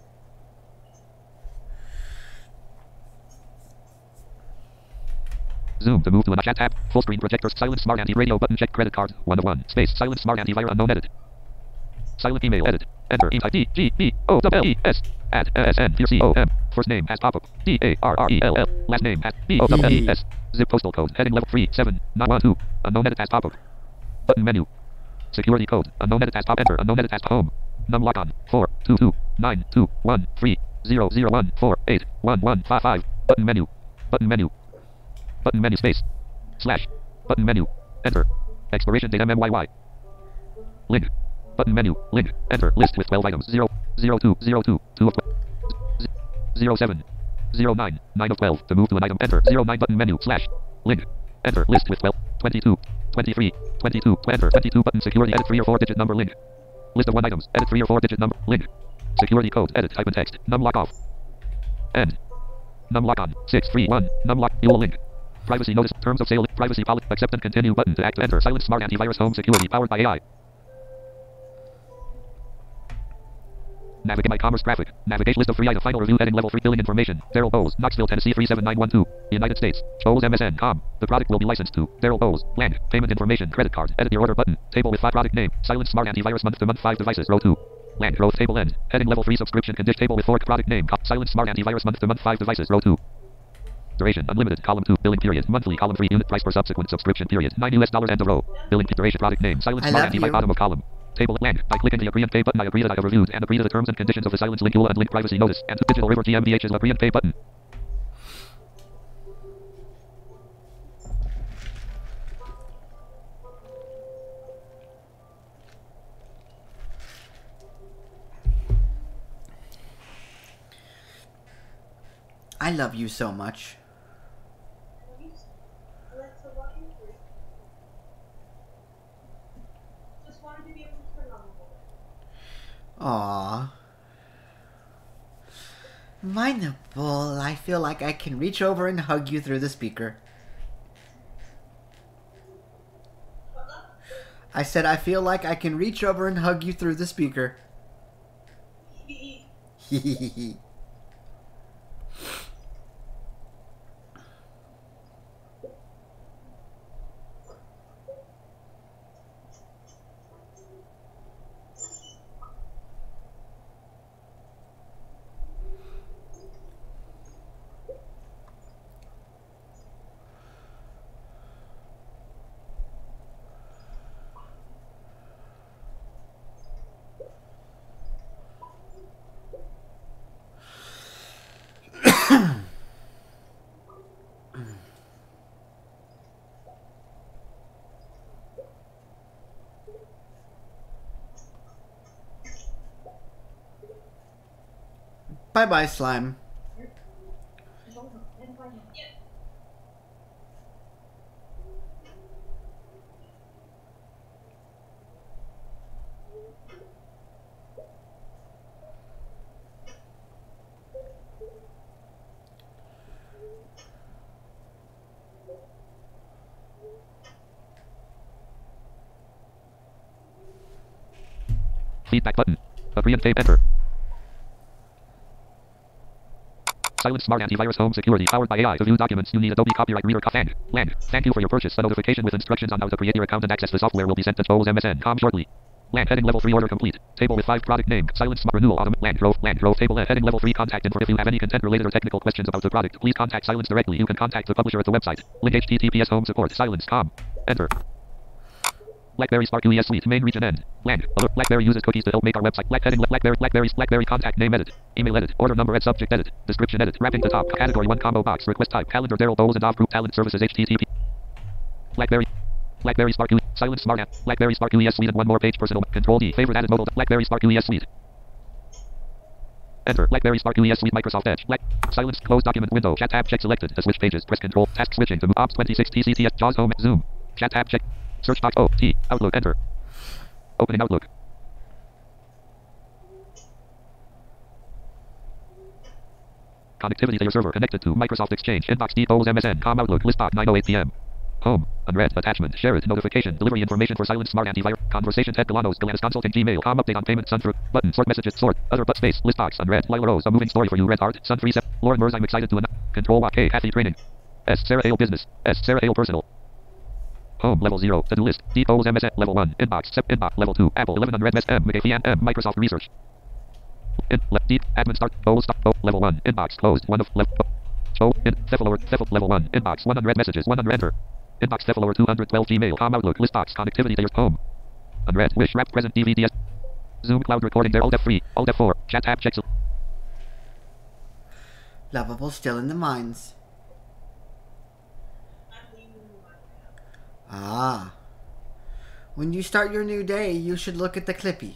Zoom to move to a chat tab. Full screen projector. Silent smart anti-radio button check credit card 1 of 1. Space. Silent smart antivirus unknown edit. Silent email edit. Enter. E-I-D-G-E-O-W-E-S. Add SN COM. First name as pop-up. DARRELL. Last name as BOWES. Zip postal code. Heading level 3 7 not 1 2. Unknown edit as pop-up. Button menu. Security code. Unknown edit as pop. Enter. Unknown edit as home. Num lock on. 4 2 2 9 2 1 3 0 0 1 4 8 1 1 5 5. Button menu. Button menu. Button menu space. Slash. Button menu. Enter. Expiration date MMYY. Link. Button menu. Link. Enter. List with 12 items. 0 0 2 0 2 2 of 0 7 0 9 9 of 12. To move to an item. Enter. 0 9 button menu. Slash. Link. Enter. List with 12 22 23 22. Enter. 22 button. Security edit 3 or 4 digit number. Link. List of 1 items. Edit 3 or 4 digit number. Link. Security code. Edit type and text. Num lock off. End. Num lock on. 6 3 1. Num lock. Dual link. Privacy notice. Terms of sale. Privacy policy. Accept and continue button to act. Enter. Silent Smart Antivirus Home Security powered by AI. Navigate my commerce graphic. Navigate list of free item. Final review heading level 3 billing information. Daryl Bowes, Knoxville, Tennessee 37912. United States. Bowes MSN. Com. The product will be licensed to Daryl Bowes. Blank. Payment information. Credit card. Edit your order button. Table with 5 product name. Silent Smart Antivirus month to month 5 devices. Row 2. Blank. Row table end. Heading level 3 subscription condition. Table with 4 product name. Silent Smart Antivirus month to month 5 devices. Row 2. Duration unlimited. Column 2. Billing period. Monthly. Column 3. Unit price per subsequent subscription period. $9 end of row. Billing duration. Product name. Silent Smart Antivirus bottom of column. Table blank. I click into the agree and pay button. I agree that I have reviewed and agree to the terms and conditions of the Silence Link and link privacy notice. And to Digital River GmbH is agree and pay button. I love you so much. Aww. My nipple, I feel like I can reach over and hug you through the speaker. I said I feel like I can reach over and hug you through the speaker. Hehehe. Bye-bye, slime. Feedback button. Agree and pay. Enter. Silent Smart Antivirus Home Security powered by AI. To view documents, you need Adobe Copyright Reader. Land. Thank you for your purchase. A notification with instructions on how to create your account and access the software will be sent to Bowes MSN. Com shortly. Land. Heading level 3 order complete. Table with 5 product name. Silent Smart Renewal Autumn. Land row table end. Heading level 3 contact info. If you have any content related or technical questions about the product, please contact Silence directly. You can contact the publisher at the website. Link https home support silence.com. Enter. BlackBerry Spark UES Suite main region end. Land. Alert. BlackBerry uses cookies to help make our website. BlackBerry contact name edit. Email edit. Order number edit. Subject edit. Description edit. Wrapping the top. Category 1 combo box. Request type. Calendar Daryl Bowes and off group talent services http. BlackBerry Spark UES. Silent Smart app. BlackBerry Spark UES Suite and one more page personal. Control D. Favorite added mobile. BlackBerry Spark UES Suite. Enter. BlackBerry Spark UES Suite Microsoft Edge. Silence. Close document window. Chat tab check selected. To switch pages. Press Control. Task switching to move. Ops 26 TCTS. JAWS Home. Zoom. Chat tab check. Search box. O. T. Outlook. Enter. Opening Outlook. Connectivity to your server connected to Microsoft Exchange. Inbox D. Bowes MSN. Com Outlook. List box 9:08 p.m. Home. Unread. Attachment. Share it. Notification. Delivery information for Silent Smart Antivirus. Conversation. Ted Galanos. Galanos Consulting. Gmail. Com update on payment. Sun through. Button. Sort messages. Sort. Other but space. List box. Unread. Lila Rose. A moving story for you. Red Heart. Sun 3 Sep. Lauren Mers. I'm excited to Control Walk. K. Kathy Training. S. Sarah Hale Business. S. Sarah Hale Personal. Home. Level 0. To-do list. D. Bowes MSN. Level 1. Inbox. Sep. Inbox. Level 2. Apple 11 Unread. M. McAfee M. Microsoft Research. Left deep. Admin start. Stop. Level 1. Inbox closed. 1 of left. Cephalor. Level 1. Inbox 1 unread messages. 1 unread. Enter. Inbox Cephalor 212 Gmail. Com Outlook. List box. Connectivity to your home. Unread. Wish. Wrap. Present. DVDs. Zoom. Cloud recording there. Alt F3. Alt F4. Chat tab. Check. Lovable still in the mines. Ah. When you start your new day, you should look at the Clippy.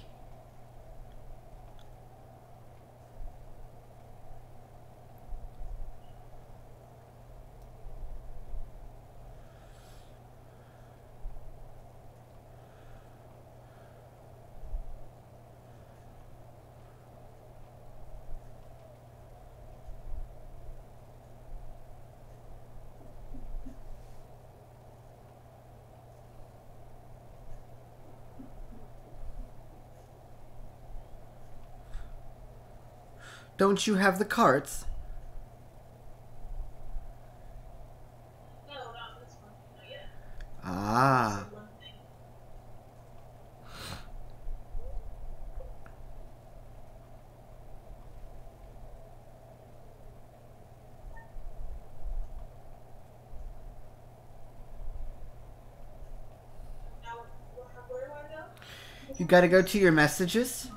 Don't you have the carts? No, not this one. Not yet. Ah. Now, where do I go? You gotta go to your messages.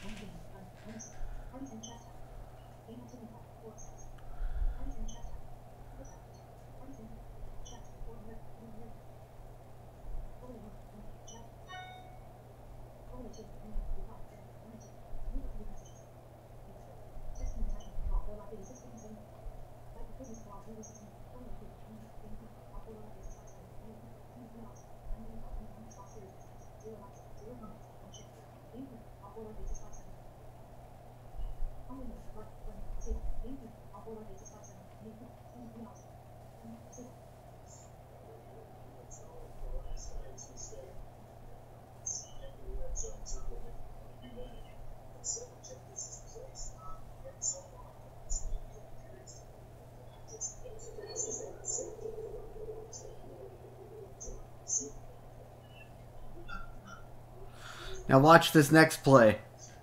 Now watch this next play.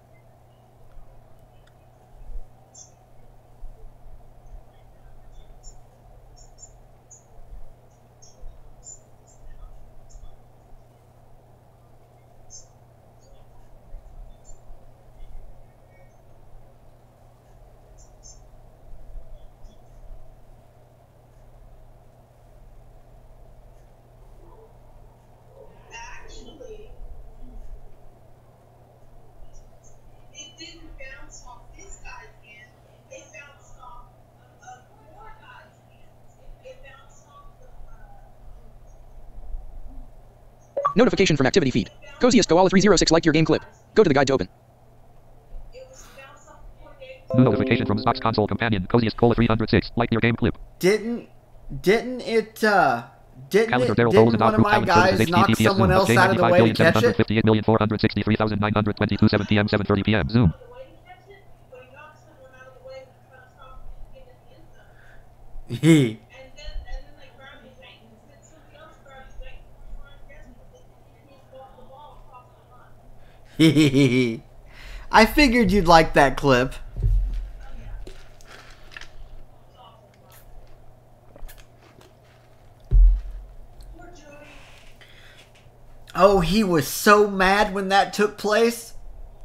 Actually, it didn't bounce off this guy's hand. It bounced off more guys' hands. It bounced off the. Notification from activity feed. Coziest Koala306 liked your game clip. Go to the guide to open. New notification from Xbox console companion. Coziest Koala306 liked your game clip. Didn't it Calendar Daryl didn't Bowles and one of my Calendar Services guys knock HTTPS someone Zoom. else out of the way to catch it? 7 p.m. 7:30 p.m. Zoom. He. I figured you'd like that clip. Oh, he was so mad when that took place.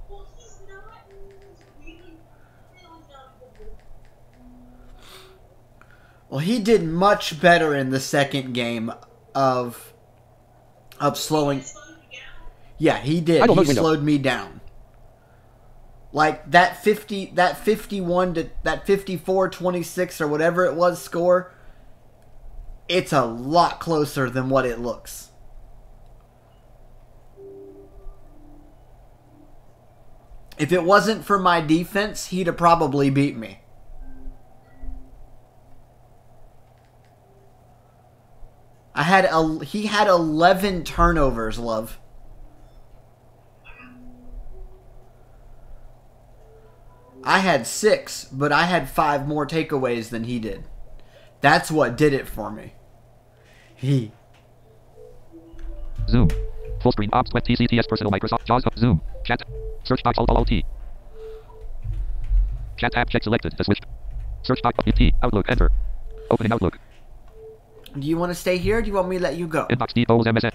Well, he did much better in the second game of slowing. Yeah, he did. He slowed me down. Like that 51 to that 54-26 or whatever it was score. It's a lot closer than what it looks. If it wasn't for my defense, he'd have probably beat me. He had 11 turnovers, love. I had 6, but I had 5 more takeaways than he did. That's what did it for me. Zoom. Full screen. Ops. Web. TCTS. Personal. Microsoft. JAWS. Zoom. Chat. Search box. Alt. Chat tab check selected. The switch. Search box. T. Outlook. Enter. Opening Outlook. Do you want to stay here or do you want me to let you go? Inbox Depots MSN.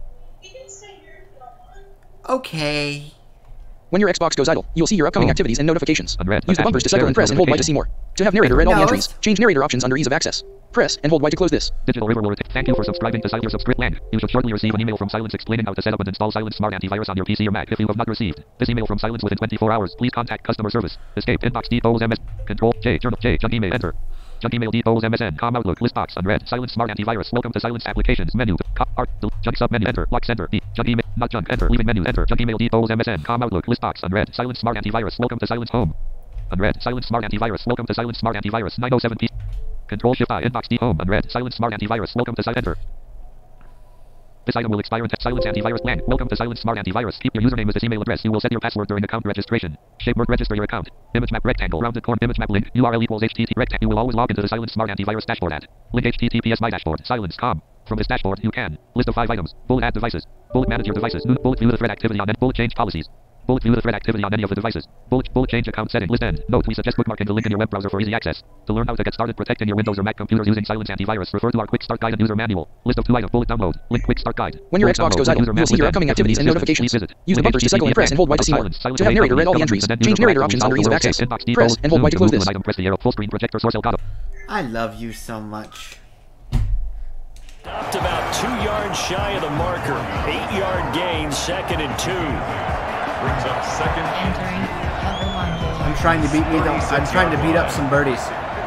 Okay. When your Xbox goes idle, you'll see your upcoming activities and notifications. Unread. Use the bumpers to cycle and press and hold Y to see more. To have narrator read all the No, entries, change narrator options under ease of access. Press and hold Y to close this. Digital River will thank you for subscribing to your subscript land. You should shortly receive an email from Silence explaining how to set up and install Silence Smart Antivirus on your PC or Mac. If you have not received this email from Silence within 24 hours, please contact customer service. Escape. Inbox Depots MS. Control J. Journal J. Junk email. Enter. Junk email Depots MSN. Com Outlook. List box. Unread. Silence Smart Antivirus. Welcome to Silence Applications. Menu. Art. Junk sub menu. Enter. Lock center. D. Junk email. Not junk. Enter. Leaving menu. Enter. Junk email Depots MSN. Com Outlook. List box. Unread. Silence Smart Antivirus. Welcome to Silence Home. Unread. Silence Smart Antivirus. Welcome to Silence Smart Antivirus. 907p. Control Shift I. Inbox D Home. Unread. Silence Smart Antivirus. Welcome to Silence. Enter. This item will expire in Silence Antivirus plan. Welcome to Silence Smart Antivirus. Keep your username as this email address. You will set your password during account registration. Shape word register your account. Image map rectangle. Rounded corner. Image map link. URL equals HTTP rectangle. You will always log into the Silence Smart Antivirus dashboard at link HTTPS my dashboard. Silence.com. From this dashboard you can list of 5 items. Bullet add devices. Bullet manage your devices. Bullet view the thread activity on net. Bullet change policies. Bullet view the thread activity on any of the devices. Bullet change account setting. List end. Note, we suggest bookmarking the link in your web browser for easy access. To learn how to get started protecting your Windows or Mac computers using Silence Antivirus, refer to our Quick Start Guide and User Manual. List of 2 items. Bullet download. Link Quick Start Guide. When your Xbox goes idle, you'll see your upcoming activities and notifications. Use the bumpers to cycle and press and hold Y to see more. To have narrator read all the entries, change narrator options under ease of access. Press and hold Y to close this. Press the arrow. Full screen projector source Elgato. I love you so much. Stopped about 2 yards shy of the marker. 8-yard gain, 2nd and 2. Brings up second. Entering cover 1. I'm trying to beat me though. I'm trying to beat up some birdies.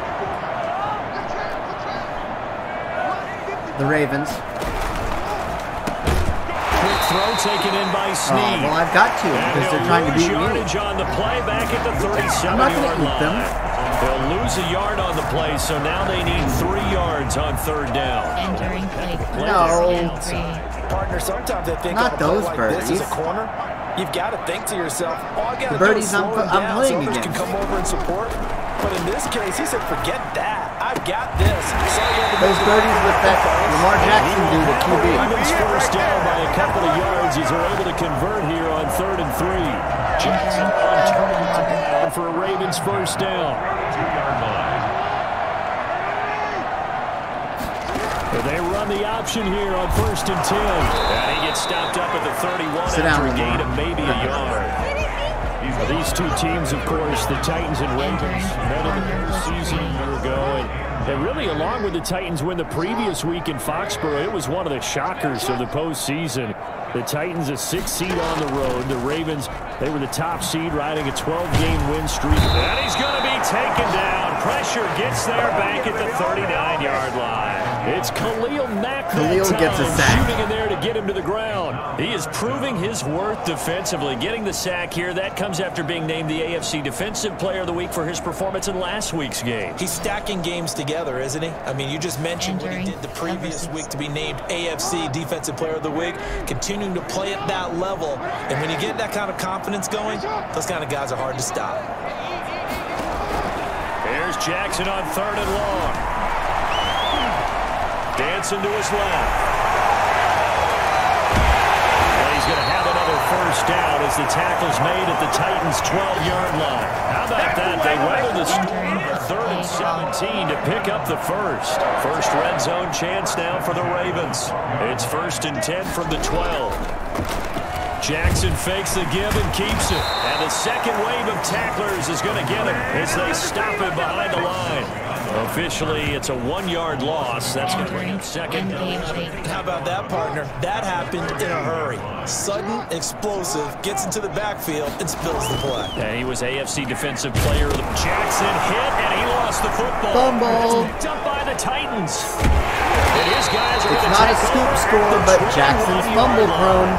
The Ravens. Quick throw taken in by Snead. Well, I've got to because they're trying to beat me. Yardage on the play back at the 37-yard I'm not going to eat them. They'll lose a yard on the play, so now they need 3 yards on 3rd down. Entering play. No. Partner, sometimes I think not those like birdies. This is a corner. You've got to think to yourself, all I got to do birdies is slow I'm down playing so others against. can come over and support. But in this case, he said, forget that. I've got this. Those birdies with that Lamar Jackson dude at QB. Ravens first down by a couple of yards as they're able to convert here on 3rd and 3. Jackson on for a Ravens first down. 2-yard line. They run the option here on 1st and 10. And he gets stopped up at the 31 Sit after down, a gain of Lamar. maybe a yard. These two teams, of course, the Titans and Ravens, met in the season a year ago. And really, along with the Titans win the previous week in Foxborough, it was one of the shockers of the postseason. The Titans a 6th seed on the road. The Ravens, they were the top seed riding a 12-game win streak. And he's going to be taken down. Pressure gets there back at the 39-yard line. It's Khalil Mack Khalil gets a sack. shooting in there to get him to the ground. He is proving his worth defensively, getting the sack here. That comes after being named the AFC Defensive Player of the Week for his performance in last week's game. He's stacking games together, isn't he? I mean, you just mentioned what he did the previous week to be named AFC Defensive Player of the Week, continuing to play at that level. And when you get that kind of confidence going, those kind of guys are hard to stop. There's Jackson on 3rd and long. Dancing to his left. Well, he's going to have another first down as the tackle's made at the Titans' 12-yard line. How about that? They weather the storm. 3rd and 17 to pick up the first. First red zone chance now for the Ravens. It's 1st and 10 from the 12. Jackson fakes the give and keeps it. And the second wave of tacklers is going to get him as they stop him behind the line. Officially, it's a 1-yard loss. That's going to bring up 2nd. How about that, partner? That happened in a hurry. Sudden, explosive, gets into the backfield and spills the play. And he was AFC Defensive Player of the Jackson hit, and he lost the football. Fumble. It's picked up by the Titans. And his guys are It's not a scoop score, but Jackson's fumble prone.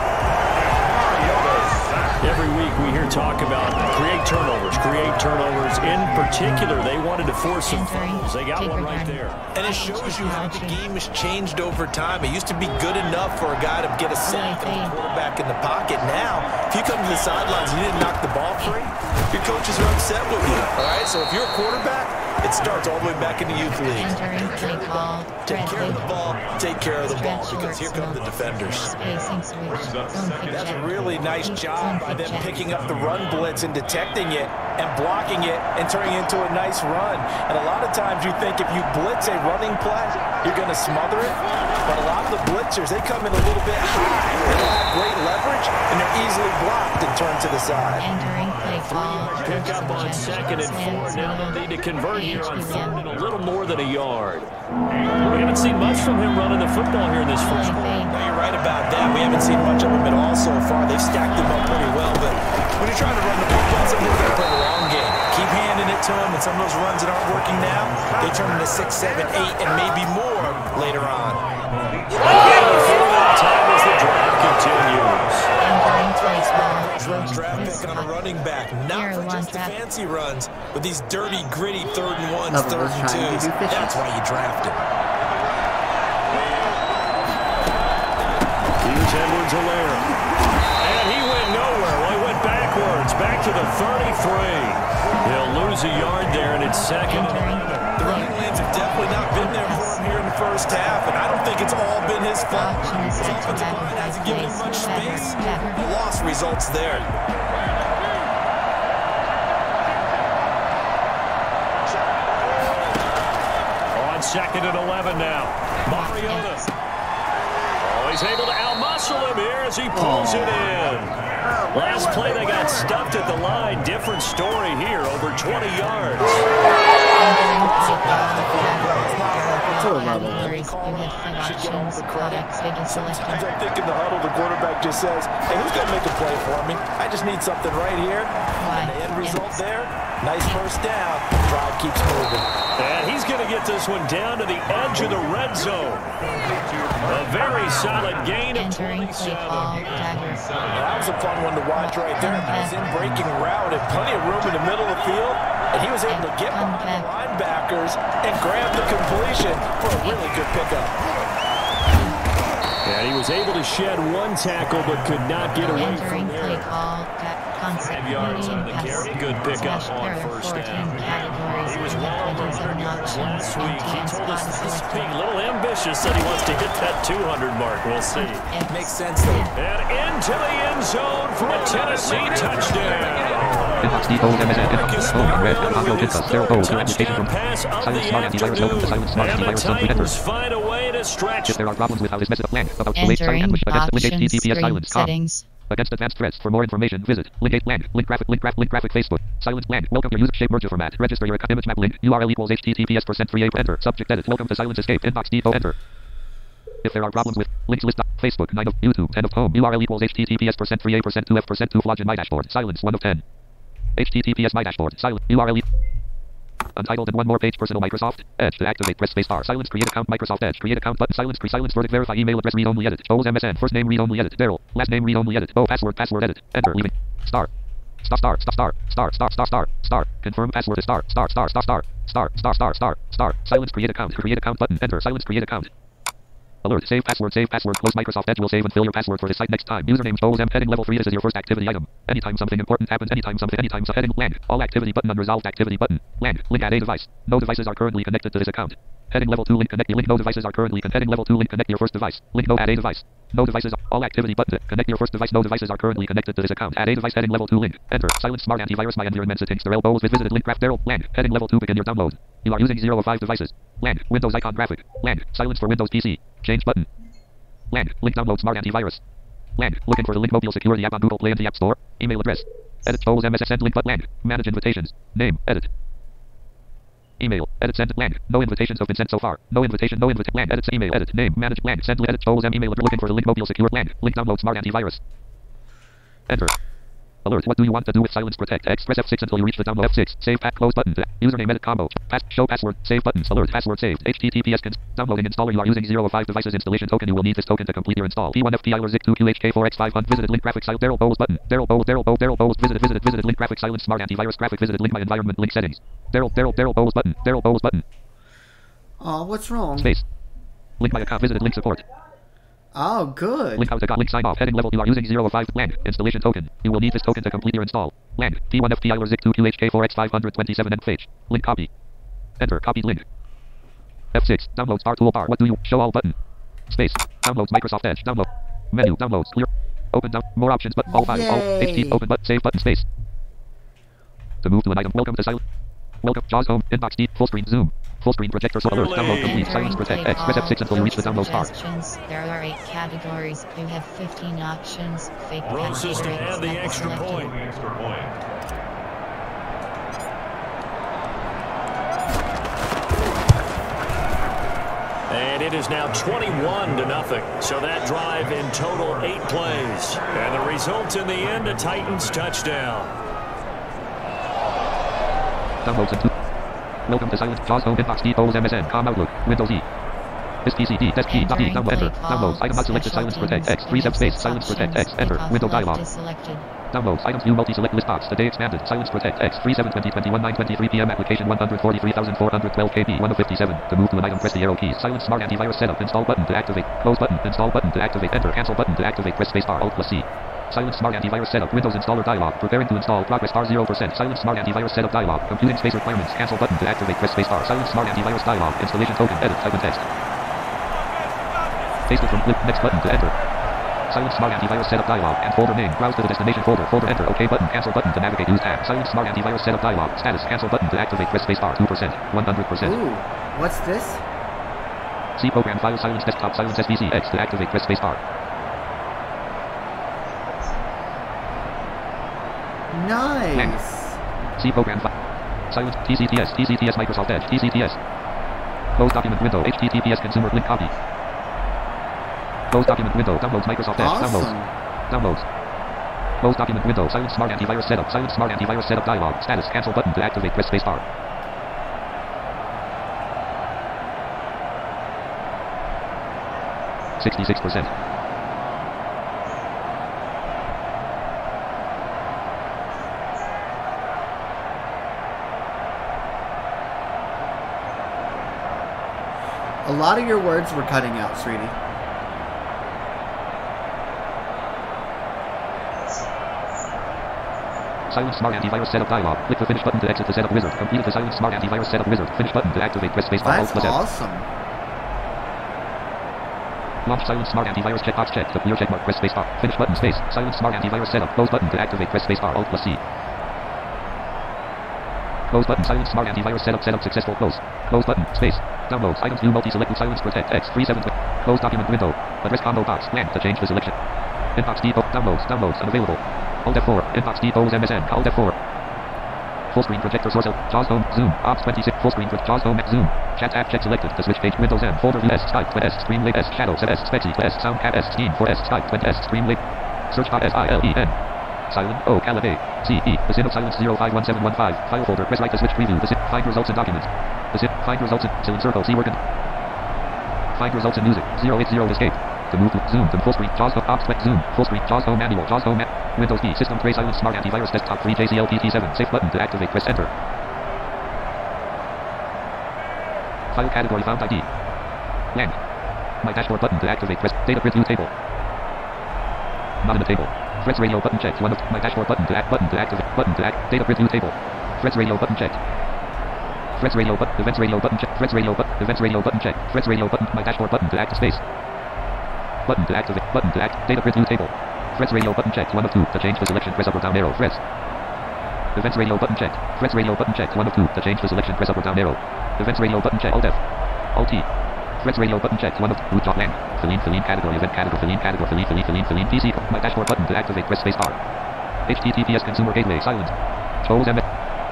Every week we hear talk about create turnovers. In particular, they wanted to force some fumbles. They got one right there. And it shows you how the game has changed over time. It used to be good enough for a guy to get a sack and a quarterback in the pocket. Now, if you come to the sidelines and you didn't knock the ball free, your coaches are upset with you. All right, so if you're a quarterback, it starts all the way back in the youth league. Take care of the ball, take care of the ball, because here come the defenders. That's a really nice job by them picking up the run blitz and detecting it and blocking it and turning it into a nice run. And a lot of times you think if you blitz a running play, you're going to smother it. But a lot of the blitzers, they come in a little bit high. They don't have great leverage, and they're easily blocked and turned to the side. Pick up on 2nd and 4. Now they'll need to convert here on 3rd and a little more than a yard. We haven't seen much from him running the football here in this first quarter. No, you're right about that. We haven't seen much of him at all so far. They've stacked him up pretty well, but when you're trying to run the football, somebody's got to play the long game. Keep handing it to him, and some of those runs that aren't working now, they turn into 6, 7, 8, and maybe more later on. Before that time as the drive continues. Draft pick on a running back, not for just the fancy runs, but these dirty, gritty 3rd and 1s, 3rd and 2s. That's why you draft him. Here's Edwards-Helaire. And he went nowhere. Well, he went backwards, back to the 33. He'll lose a yard there, and it's 2nd and 11. The running lanes have definitely not been there for him here in the first half, and I don't think it's all been his fault. His offensive line hasn't given him much space. The loss results there. On 2nd and 11 now. Mariota. Oh, he's able to out-muscle him here as he pulls it in. Last play, they got stuffed at the line. Different story here, over 20 yards. Sometimes I think in the huddle, the quarterback just says, hey, who's going to make a play for me? I just need something right here. And the end result there, nice first down. Drive keeps moving. And he's going to get this one down to the edge of the red zone. A very solid gain of 27. That was a fun one to watch right there. He was in breaking route and plenty of room in the middle of the field. And he was able to get behind the linebackers and grab the completion for a really good pickup. And he was able to shed one tackle but could not get away from there. 5 yards on the carry. Good pickup on first down. He was well over 100 yards last week. He told us this being a little ambitious, said he wants to hit that 200 mark. We'll see. It makes sense, though. And into the end zone for a Tennessee touchdown. Inbox Depot MSN. Inbox Phone Red. Congo Jitsa. Zero Gold. Application from Silent Smart Antivirus. Welcome to Silent Smart Antivirus. Some enter. Find a way to stretch. If there are problems with how this message blank about the late silent ambush against link HTTPS silence. Settings. Against advanced threats. For more information, visit link 8 blank, link graphic Facebook, silence blank, welcome to user shape merger format, register your image map link, URL equals HTTPS %3A, enter, subject edit, welcome to silence escape, inbox depot, enter. If there are problems with links list, Facebook, 9 of YouTube, 10 of home, URL equals HTTPS %3A, %2F, %2 Flodge in my dashboard, silence 1 of 10. HTTPS my dashboard, silence, URL Untitled and one more page. Personal Microsoft Edge. To activate, press spacebar. Silence. Create account. Microsoft Edge. Create account button. Silence. Silence. Verdict. Verify. Email address. Read only. Edit. O's MSN. First name. Read only. Edit. Daryl. Last name. Read only. Edit. O. Password. Password. Edit. Enter. Leaving. Star. Star. Confirm password is star. Silence. Create account. Create account button. Enter. Silence. Create account. Alert. Save password. Save password. Close Microsoft Edge will save and fill your password for this site next time. Username. OSM. Heading level 3. This is your first activity item. Anytime something important happens. Anytime something. Heading blank. All activity button. Unresolved activity button. Blank. Link add a device. No devices are currently connected to this account. Heading level 2. Link connect. Link no devices are currently connected. Heading level 2. Link connect your first device. Link no add a device. No devices. All activity button. Connect your first device. No devices are currently connected to this account. Add a device. Heading level 2. Link. Enter. Silent Smart Antivirus. My environment settings. Daryl Bowles. Visited link graph. Daryl. Blank. Heading level 2. Begin your download. You are using 0 of 5 devices. Blank. Windows icon graphic. Blank. Silence for Windows PC. Change button. Blank. Link download Smart Antivirus. Blank. Looking for the link mobile security app on Google Play and the App Store. Email address. Edit. Bowles MS send link but blank. Manage invitations. Name. Edit. Email. Edit send blank. No invitations have been sent so far. No invitation. No invitation. Blank. Edit email. Edit name. Manage blank. Send edit. Bowles email address. Looking for the link mobile secure blank. Link download Smart Antivirus. Enter. Alert. What do you want to do with Silence Protect? Press F6 until you reach the download. F6. Save pack. Close button. Username edit combo. Show password. Save buttons. Alert. Password saved. HTTPS. Downloading installer. You are using 0 of 5 devices. Installation token. You will need this token to complete your install. P1FP Eiler Zik 2QHK4X500. Visited link graphic silence. Daryl Bowles button. Daryl Bowles. Visited link graphic silence. Smart Antivirus graphic. Visited link my environment link settings. Daryl Bowles button. Daryl Bowles button. Oh, what's wrong? Space. Link my account. Visited link support. Oh, good. Link out. Link sign off. Heading level. You are using 0 of 5 blank. Installation token. You will need this token to complete your install. Blank. P1FP Eiler Zik 2QHK4X527 and page. Link copy. Enter. Copied link. F6. Download star toolbar. What do you show all button? Space. Downloads Microsoft Edge. Download. Menu. Downloads. Clear. Open down. More options. Button. All files. Alt. HT. Open button. Save button. Space. To move to an item. Welcome to Silent. Welcome. JAWS home. Inbox D. Full screen zoom. Full screen projector. So alert. Download complete. Silence protect. X. Press F6 until you reach the download bar. There are 8 categories. You have 15 options. Fake Roses to categories add the not extra selected. point. And it is now 21-0. So that drive in total 8 plays. And the result in the end, a Titans touchdown. Downloads and welcome to Silent. JAWS home. Inbox D. Polls MSN. Com Outlook. Windows E. This PCD. Desk key. D. Download. Enter. Downloads. Item not selected. Silence protect. X. 3 space. Silence protect. X. Enter. Window dialog. Downloads. Items view multi-select list box. Today expanded. Silence protect. X. 3/7/2021 9:23 p.m. Application 143,412 KB. 1 of 57. To move to an item, press the arrow keys. Silence Smart Antivirus setup. Install button to activate. Close button. Install button to activate. Enter. Cancel button to activate. Press space bar. Alt plus C. Silence Smart Antivirus setup. Windows installer dialog. Preparing to install. Progress bar 0%. Silence Smart Antivirus setup dialog. Computing space requirements. Cancel button to activate. Press space bar. Silence Smart Antivirus dialog. Installation token. Edit. Type in text. Paste it from clip. Next button to enter. Silence Smart Antivirus setup dialog and folder name. Browse to the destination folder. Folder enter. OK button. Cancel button to navigate. Use tab. Silence Smart Antivirus setup dialog. Status. Cancel button to activate. Press spacebar. 2%. 100%. Ooh, what's this? C program file. Silence desktop. Silence SBC X to activate. Press spacebar. Nice. C program file. Silence TCTS. TCTS Microsoft Edge. TCTS. Close document window. HTTPS consumer link copy. Close document window. Downloads Microsoft Edge. Awesome. Downloads. Close document window. Silence Smart Antivirus setup. Silence Smart Antivirus setup dialog. Status. Cancel button to activate. Press spacebar. %. A lot of your words were cutting out, sweetie. Silence Smart Antivirus setup dialog. Click the finish button to exit the setup wizard. Completed the Silence Smart Antivirus setup wizard. Finish button to activate. Press spacebar. That's awesome. Launch Silence Smart Antivirus checkbox checked. The clear checkmark. Press spacebar. Finish button space. Silence Smart Antivirus setup. Close button to activate. Press spacebar. Alt plus C. Close button. Silence Smart Antivirus setup. Setup successful. Close. Close button. Space. Downloads. Items view multi-select. Silence protect. X. 37. Close document window. Address combo box. Blank to change the selection. Inbox depot. Downloads. Downloads. Unavailable. Alt F4. Inbox depots MSN. Alt F4. Full screen projector source. JAWS home. Zoom. Ops 26. Full screen JAWS home. Zoom. Chat app check selected. To switch page. Windows M. Folder view S. Skype. S. Streamlink S. Shadow. S. Spexy. S. Soundcat S. Steam 4 S. Skype. S. Streamlink. Searchbot SILEN. Silent. O. Calibé. CE. The sin of silence 051715. File folder. Press right to switch preview. The sin. Find results in documents. The sin. Find results in. Cylind circle. C working. Find results in music. 080 escape. To move to zoom to full screen. JAWS home. Ops zoom. Full screen. JAWS home manual. JAWS home. Windows D. System tray. Silence Smart Antivirus desktop 3 JCLPT7. Safe button to activate. Press enter. File category found ID. Blank. My dashboard button to activate. Press data preview table. Not in the table. Threads radio button checked. One of my dashboard button to act button to activate button to act data preview table. Threads radio button checked. Threads radio button events radio button check. Threads radio button events radio button check. Threads radio button my dashboard button to act space. Button to activate button to act data preview table. Threads radio button checked. 1 of 2 to change the selection. Press up or down arrow. Threads. Events radio button checked. Threads radio button checked. 1 of 2 to change the selection. Press up or down arrow. Events radio button checked. Alt F. Alt T. Threads radio button checked. 1 of 2. Job blank. Feline category. Event category. Feline PC. My dashboard button to activate. Press space bar. HTTPS consumer gateway. Silent. Chose M.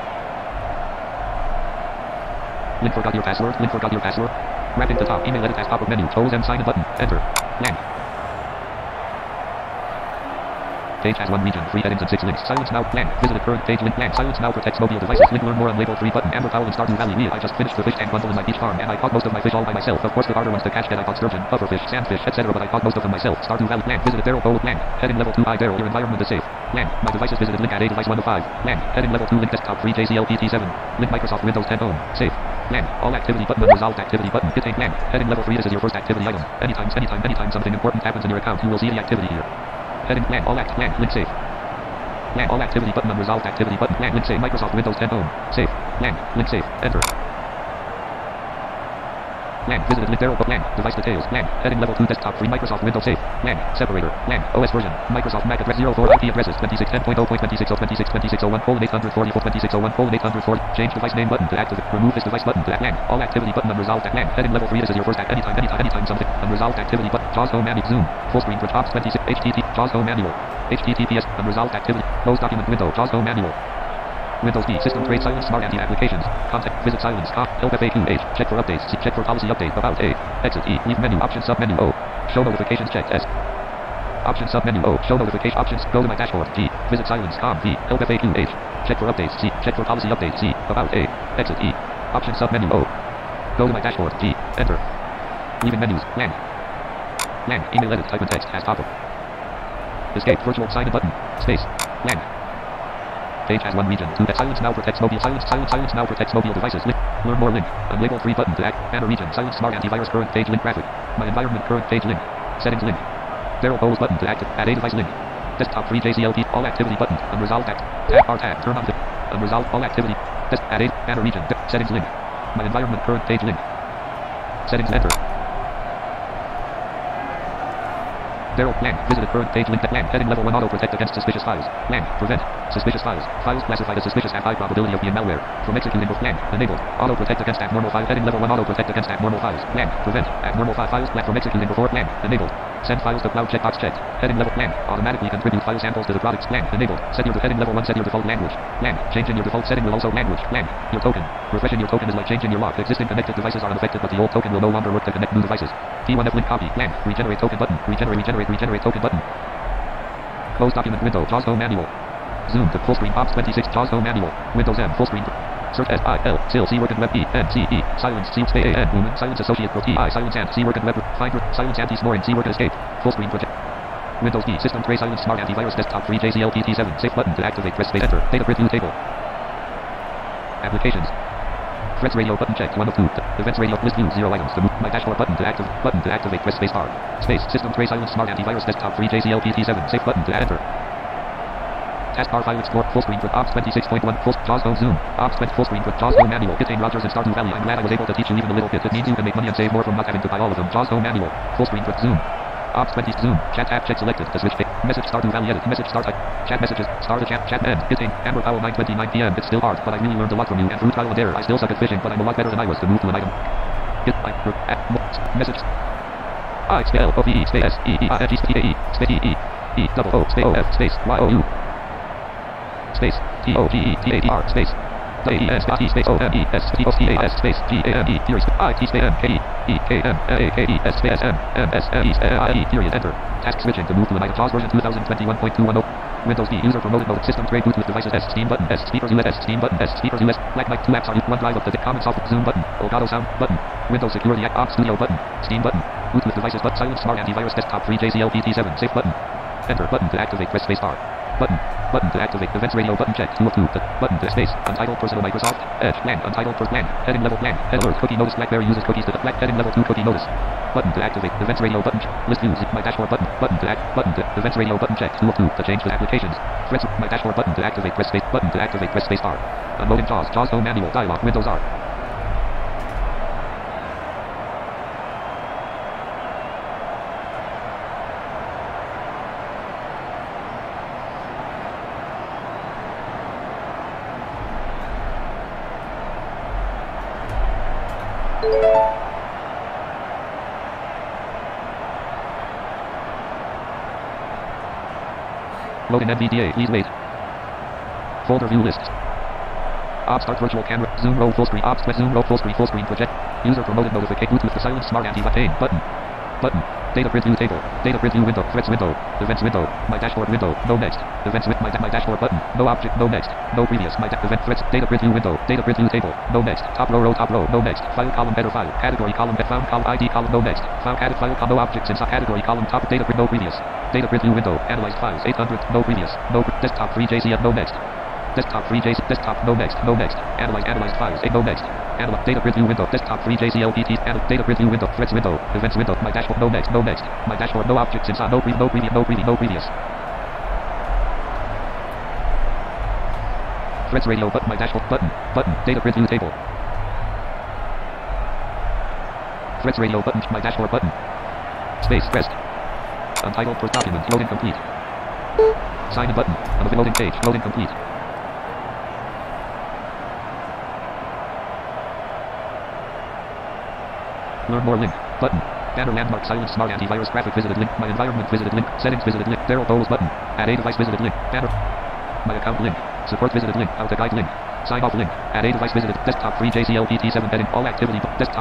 Link forgot your password. Link forgot your password. Wrapping the top. Email edit as pop-up menu. Chose and sign button. Enter. Blank. Page has 1 region, 3 headings and 6 links. Silence now blank. Visited current page link blank. Silence now protects mobile devices. Link learn more on label 3 button. Amber fowl in Stardew Valley wheel. I just finished the fish tank bundle in my beach farm and I caught most of my fish all by myself. Of course the harder ones to catch that I caught sturgeon, pufferfish, sandfish, etc. But I caught most of them myself. Stardew Valley blank. Visited Daryl Bowl blank. Heading level 2 I Daryl. Your environment is safe. Blank. My devices visited link at A device 1 of 5. Blank. Heading level 2 link desktop 3 JCLPT7. Link Microsoft Windows 10 home. Safe. Blank. All activity button unresolved activity button. Hit blank. Heading level 3 this is your first activity item. Anytime something important happens in your account you will see the activity here. Heading blank. All act blank. Link safe. Blank. All activity button unresolved activity button. Blank. Link safe. Microsoft Windows 10 home. Safe. Blank. Link safe. Enter. Lang. Visited link. Daryl. Lang. Device details. Lang. Heading level 2 desktop free Microsoft Windows safe. Lang. Separator. Lang. OS version. Microsoft Mac address 04 IP addresses 2610.0.26.26.26.1:840:1:840. Change device name button to activate. Remove this device button to act. Lang. All activity button unresolved at Lang. Heading level 3. This is your first act. Anytime something. Unresolved activity button. JAWS home manual. Zoom. Full screen for Ops 26. HTTP. JAWS home manual. HTTPS. Unresolved activity. Close document window. JAWS home manual. Windows D. System trade silence. Smart anti-applications. Contact. Visit silence. Help FAQ H. Check for updates. Check for policy update. About A. Exit E. Leave menu. Option sub menu O. Show notifications. Check S. Option sub menu O. Show notification options. Go to my dashboard. G. Visit silence. V. Help FAQ H. Check for updates. C. Check for policy updates. C. About A. Exit E. Option sub menu O. Go to my dashboard. G. Enter. Leaving menus. Lang. Lang. Email edit. Type in text. Has pop-up. Escape. Virtual sign-in button. Space. Lang. Page has one region. 2. Silence now protects mobile. Silence now protects mobile devices. Link. Learn more link. Unlabeled 3 button to act. Banner region. Silence smart antivirus current page link graphic. My environment current page link. Settings link. Daryl Bowles button to active. Add a device link. Desktop free JCLP. All activity button. Unresolved act. Tab bar tab. Turn on the. Unresolved all activity. Add a banner region. Settings link. My environment current page link. Settings enter. Daryl. Lang. Visited current page link. Lang. Heading level 1 auto protect against suspicious files. Lang. Prevent. Suspicious files. Files classified as suspicious have high probability of being malware. From executing both. Lang. Enabled. Auto protect against abnormal files. Heading level 1 auto protect against abnormal files. Lang. Prevent. Abnormal files. From executing before. Lang. Enabled. Send files to cloud checkbox checked. Heading level. Lang. Automatically contribute file samples to the products. Lang. Enabled. Set your heading level 1. Set your default language. Lang. Changing your default setting will also language. Lang. Your token. Refreshing your token is like changing your lock. Existing connected devices are unaffected, but the old token will no longer work to connect new devices. T1F link copy. Lang. Regenerate token button. Regenerate token button. Close document window. JAWS home manual. Zoom to full screen. Ops 26. JAWS home manual. Windows M full screen. Search S-I-L. Still C work and web E-N-C-E. Silence C space A-N. Lumen. Silence associate pro T-I. Silence and C work and web. Finder. Silence anti-snoring. C work and escape. Full screen project. Windows D. System tray silence smart antivirus desktop free JCLP T7. Safe button to activate. Press space enter. Data grid view table. Applications. Threads radio button checked 1 of 2. Events radio list view 0 items. To move my dashboard button to activate. Press space bar. Space system tray silence smart antivirus desktop free JCLP T7. Safe button to enter. Taskbar file export full screen for Ops 26.1 full JAWS home zoom. Ops 20 full screen for JAWS home manual. Contain Rogers and Stardew Valley. I'm glad I was able to teach you even a little bit. It means you can make money and save more from not having to buy all of them. JAWS home manual. Full screen for zoom. Ops 20 zoom. Chat app check selected. The switch page. Message Stardew Valley edit. Message start type. Chat messages. Start the chat. Chat end. Hitting Amber Powell 9:29 p.m. It's still hard, but I really learned a lot from you. And through trial and error, I still suck at fishing, but I'm a lot better than I was to move to an item. Hit message. I space L O V E space S E E I F E space E space E E double O space O F space Y O U space T O G E T A D R space D E S T space O M E S T O C A S space G A M E theory space I T space M K E K M A K E S space M M S M E I E period enter. Task switching to move to an item. JAWS version 2021.210. Windows D user promoted mode system tray Bluetooth devices S Steam button S speakers US S Steam button S speakers US Black Knight 2 apps are used. OneDrive of the Common Software Zoom button Elgato Sound button Windows Security App Ops Studio button Steam button Bluetooth devices but silent smart antivirus desktop free JCLP T7 safe button enter button to activate press space bar button to activate events radio button check 2 of 2 button to space untitled personal Microsoft Edge Lang untitled first Lang heading level Lang head alert cookie notice BlackBerry uses cookies to black heading level 2 cookie notice button to activate events radio button list views my dashboard button to act button to events radio button check 2 of 2 to change the applications threads my dashboard button to activate press space button to activate press space bar unloading JAWS home manual dialog Windows R. Loading NVDA, please wait. Folder view lists. Ops start virtual camera, zoom roll full screen, ops zoom roll full screen project. User promoted notification, Bluetooth the silent smart anti-pane, button. Data grid view table, data grid view window, threads window, events window, my dashboard window, no next, events with my dashboard button, no object, no next, no previous, my event threads, data grid view window, data grid view table, no next, top row, no next, file column, better file, category column, found column, ID column, no next, found added file, no objects inside category column, top data grid, no previous, data grid view window, analyzed files, 800, no previous, no desktop free JCF, no next. Desktop free JC, desktop, no next, analyzed files, no next, data grid view window, desktop free JCLPT, data grid view window, threads window, events window, my dashboard, no next, my dashboard, no objects inside, no previous. Threads radio, my dashboard, button, data grid view table. Threads radio button. My dashboard button. Space pressed. Untitled first document. Loading complete. Sign in button. On the loading page. Loading complete. Learn more link. Button. Banner landmark silent smart antivirus graphic visited link. My environment visited link. Settings visited link. Daryl Bowles button. Add a device visited link. Banner. My account link. Support visited link. How to guide link. Sign off link. Add a device visited. Desktop 3 JCLPT7 heading. All activity. Desktop.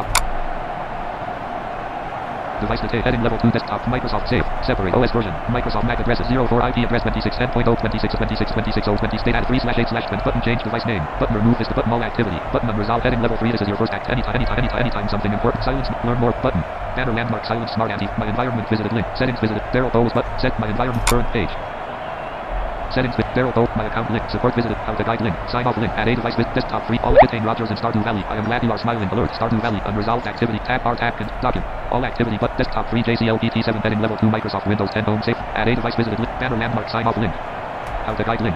Device detail. Heading level 2 desktop. Microsoft save. Separate OS version. Microsoft MAC addresses 04 IP address 26 10.0 26 26 26 020 state add 3/8/20 button change device name. Button remove this button all activity. Button unresolved heading level 3 this is your first act anytime something important. Silence learn more button. Banner landmark silent smart anti. My environment visited link. Settings visited. Daryl Bowles button. Set my environment current page. Settings with Daryl Bowles. My account link. Support visited. How to guide link. Sign off link. Add a device with desktop 3. All contain Rogers and Stardew Valley. I am glad you are smiling. Alert. Stardew Valley. Unresolved activity. Tab bar tab document. All activity but desktop 3 JCLPT7 heading level 2 Microsoft Windows 10 home safe. Add a device visited link. Banner landmark sign off link. How to guide link.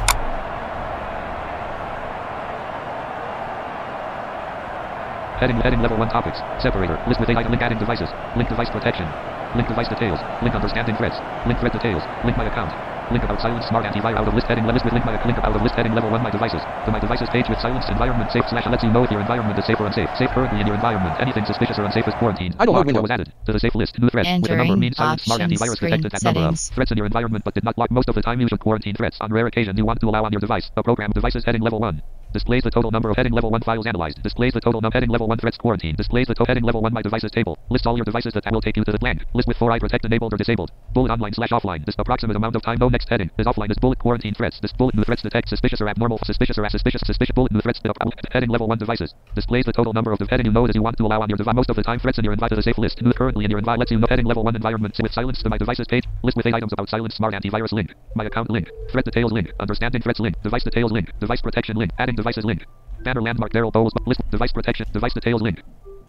Heading level 1 topics. Separator. List with a item link adding devices. Link device protection. Link device details. Link understanding threads. Link thread details. Link my account. Link about silence smart antivirus out of list heading list with link about of list heading level 1 my devices. To my devices page with silence environment safe / lets you know if your environment is safe or unsafe. Safe currently in your environment. Anything suspicious or unsafe is quarantined. Idle mode window was added to the safe list. New thread with a number means silence smart antivirus detected that number of threats in your environment but did not block most of the time you should quarantine threats. On rare occasion you want to allow on your device. A program devices heading level 1. Displays the total number of heading level 1 files analyzed. Displays the total heading level 1 threats quarantine. Displays the heading level 1 my devices table. Lists all your devices that will take you to the blank. List with 4i protect enabled or disabled. Bullet online / offline. This approximate amount of time no next heading is offline is bullet quarantine threats. This bullet new threats detect suspicious or abnormal suspicious bullet new threats heading level 1 devices. Displays the total number of the heading you know that you want to allow on your device. Most of the time threats in your environment to the safe list. New currently in your environment lets you know heading level 1 environment with silence to my devices page. List with 8 items about silence smart antivirus link. My account link. Threat details link. Understanding threats link. Device details link. Device protection link. Adding devices link. Banner landmark Daryl Bowles list device protection device details link.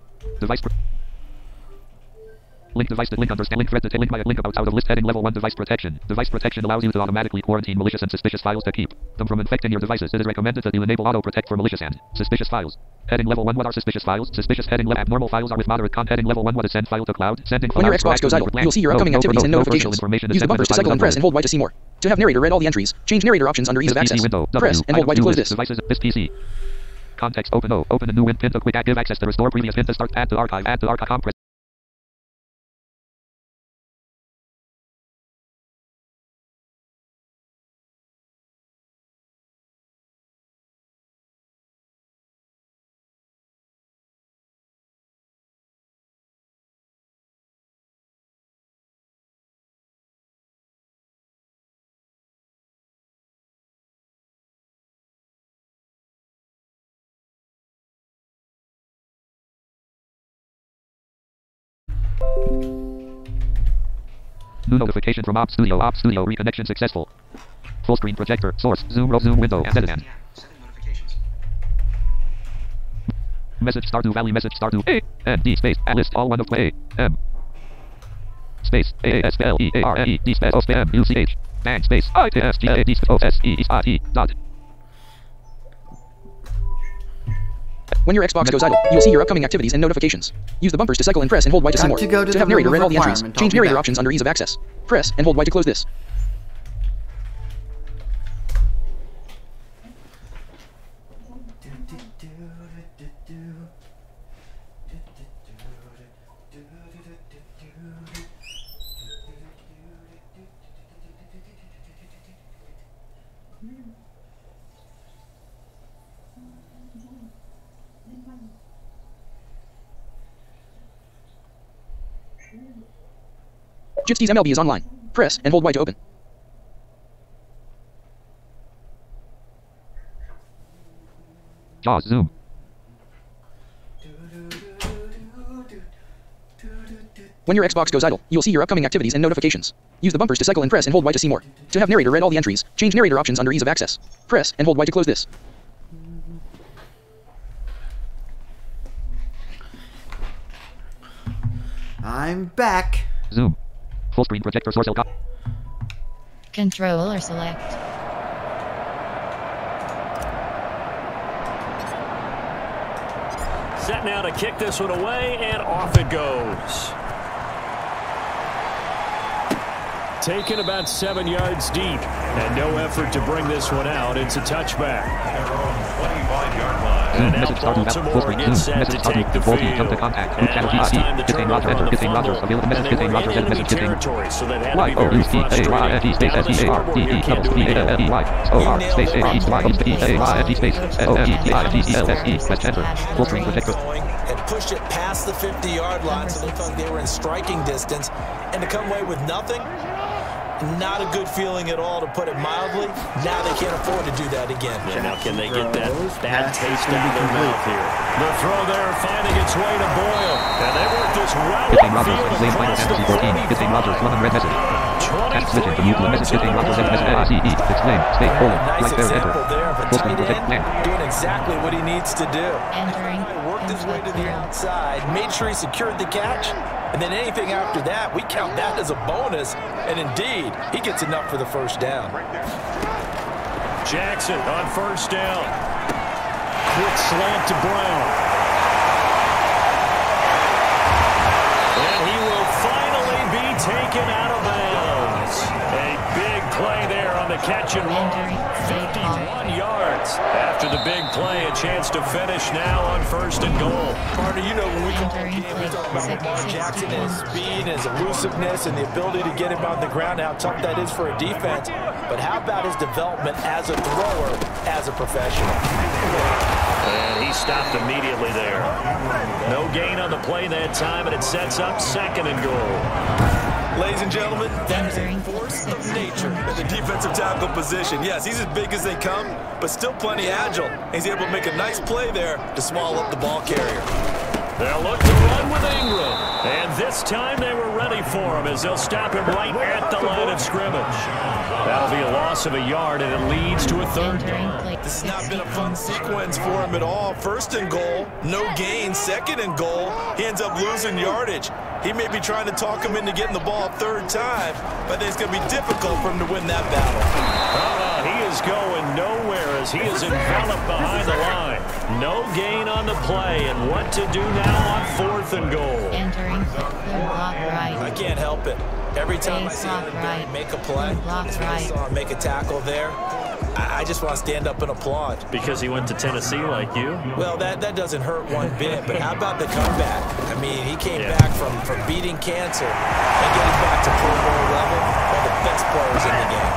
Link device to link understand link thread detail link my link about out of list heading level 1 device protection. Device protection allows you to automatically quarantine malicious and suspicious files to keep them from infecting your devices. It is recommended that you enable auto protect for malicious and suspicious files. Heading level 1 what are suspicious files? Suspicious heading level abnormal files are with moderate content. Heading level 1 what is send file to cloud. Sending when your Xbox goes idle, you'll see your upcoming activities and notifications. Use the bumpers to cycle and press and hold Y to see more. To have narrator read all the entries, change narrator options under ease of access. Press and hold Y to close this. Devices this PC. Context open O. Open a new win pin to quick give access to restore previous pin to start add to archive compress. New notification from Op Studio. Op Studio reconnection successful. Full screen projector. Source. Zoom window. And edit. Message Stardew Valley. Message Stardew. A N D space. At list all one of A M space A S L E A R E D space O space M U C H. Bang space I T S T A D O S E I T dot. When your Xbox goes idle, you'll see your upcoming activities and notifications. Use the bumpers to cycle and press and hold Y to see more. To have narrator read all the entries, change narrator options under ease of access. Press and hold Y to close this. Jitsty's MLB is online. Press and hold Y to open. JAWS Zoom. When your Xbox goes idle, you'll see your upcoming activities and notifications. Use the bumpers to cycle and press and hold Y to see more. To have narrator read all the entries, change narrator options under ease of access. Press and hold Y to close this. I'm back. Zoom. Full screen projector source LCOP. Control or select. set now to kick this one away, and off it goes. Taken about 7 yards deep, and no effort to bring this one out. It's a touchback. 25-yard line. And now Baltimore gets set to take the field. And last time the turnover on the fumble, and they were in enemy territory, so that had to be very frustrating. Now the scoreboard here can't do anything. And pushed it past the 50-yard line, so it looked like they were in striking distance. And to come away with nothing, not a good feeling at all, to put it mildly. Now they can't afford to do that again. Yeah, now can they get that bad taste out of their mouth here? The throw there finding its way to Boyle. And they work this route field across the 45. 23 Nice example there of a tight end doing exactly what he needs to do. Worked his way to the outside, made sure he secured the catch, and then anything after that, we count that as a bonus. And indeed, he gets enough for the first down. Jackson on first down. Quick slant to Brown. And he will finally be taken out of bounds. A big play there on the catch and run. 51 yards. After the big play, a chance to finish now on first and goal. Partner, you know when we call the game, we talk about Lamar Jackson and his speed and his elusiveness and the ability to get him on the ground, how tough that is for a defense. But how about his development as a thrower, as a professional? And he stopped immediately there. No gain on the play that time, and it sets up second and goal. Ladies and gentlemen, that is a force of nature in the defensive tackle position. Yes, he's as big as they come, but still plenty agile. He's able to make a nice play there to swallow up the ball carrier. They'll look to run with Ingram. And this time they were ready for him as they'll stop him right at the line of scrimmage. That'll be a loss of a yard, and it leads to a third down. This has not been a fun sequence for him at all. First and goal, no gain. Second and goal, he ends up losing yardage. He may be trying to talk him into getting the ball a third time, but I think it's going to be difficult for him to win that battle. He is going nowhere as he is enveloped behind the line. No gain on the play, and what to do now on fourth and goal. Entering the block right. I can't help it. Every time I see him make a play, I saw him make a tackle there, I just want to stand up and applaud. Because he went to Tennessee like you? Well, that doesn't hurt one bit, but how about the comeback? I mean, he came back from beating cancer and getting back to Pro Bowl level, one of the best players in the game.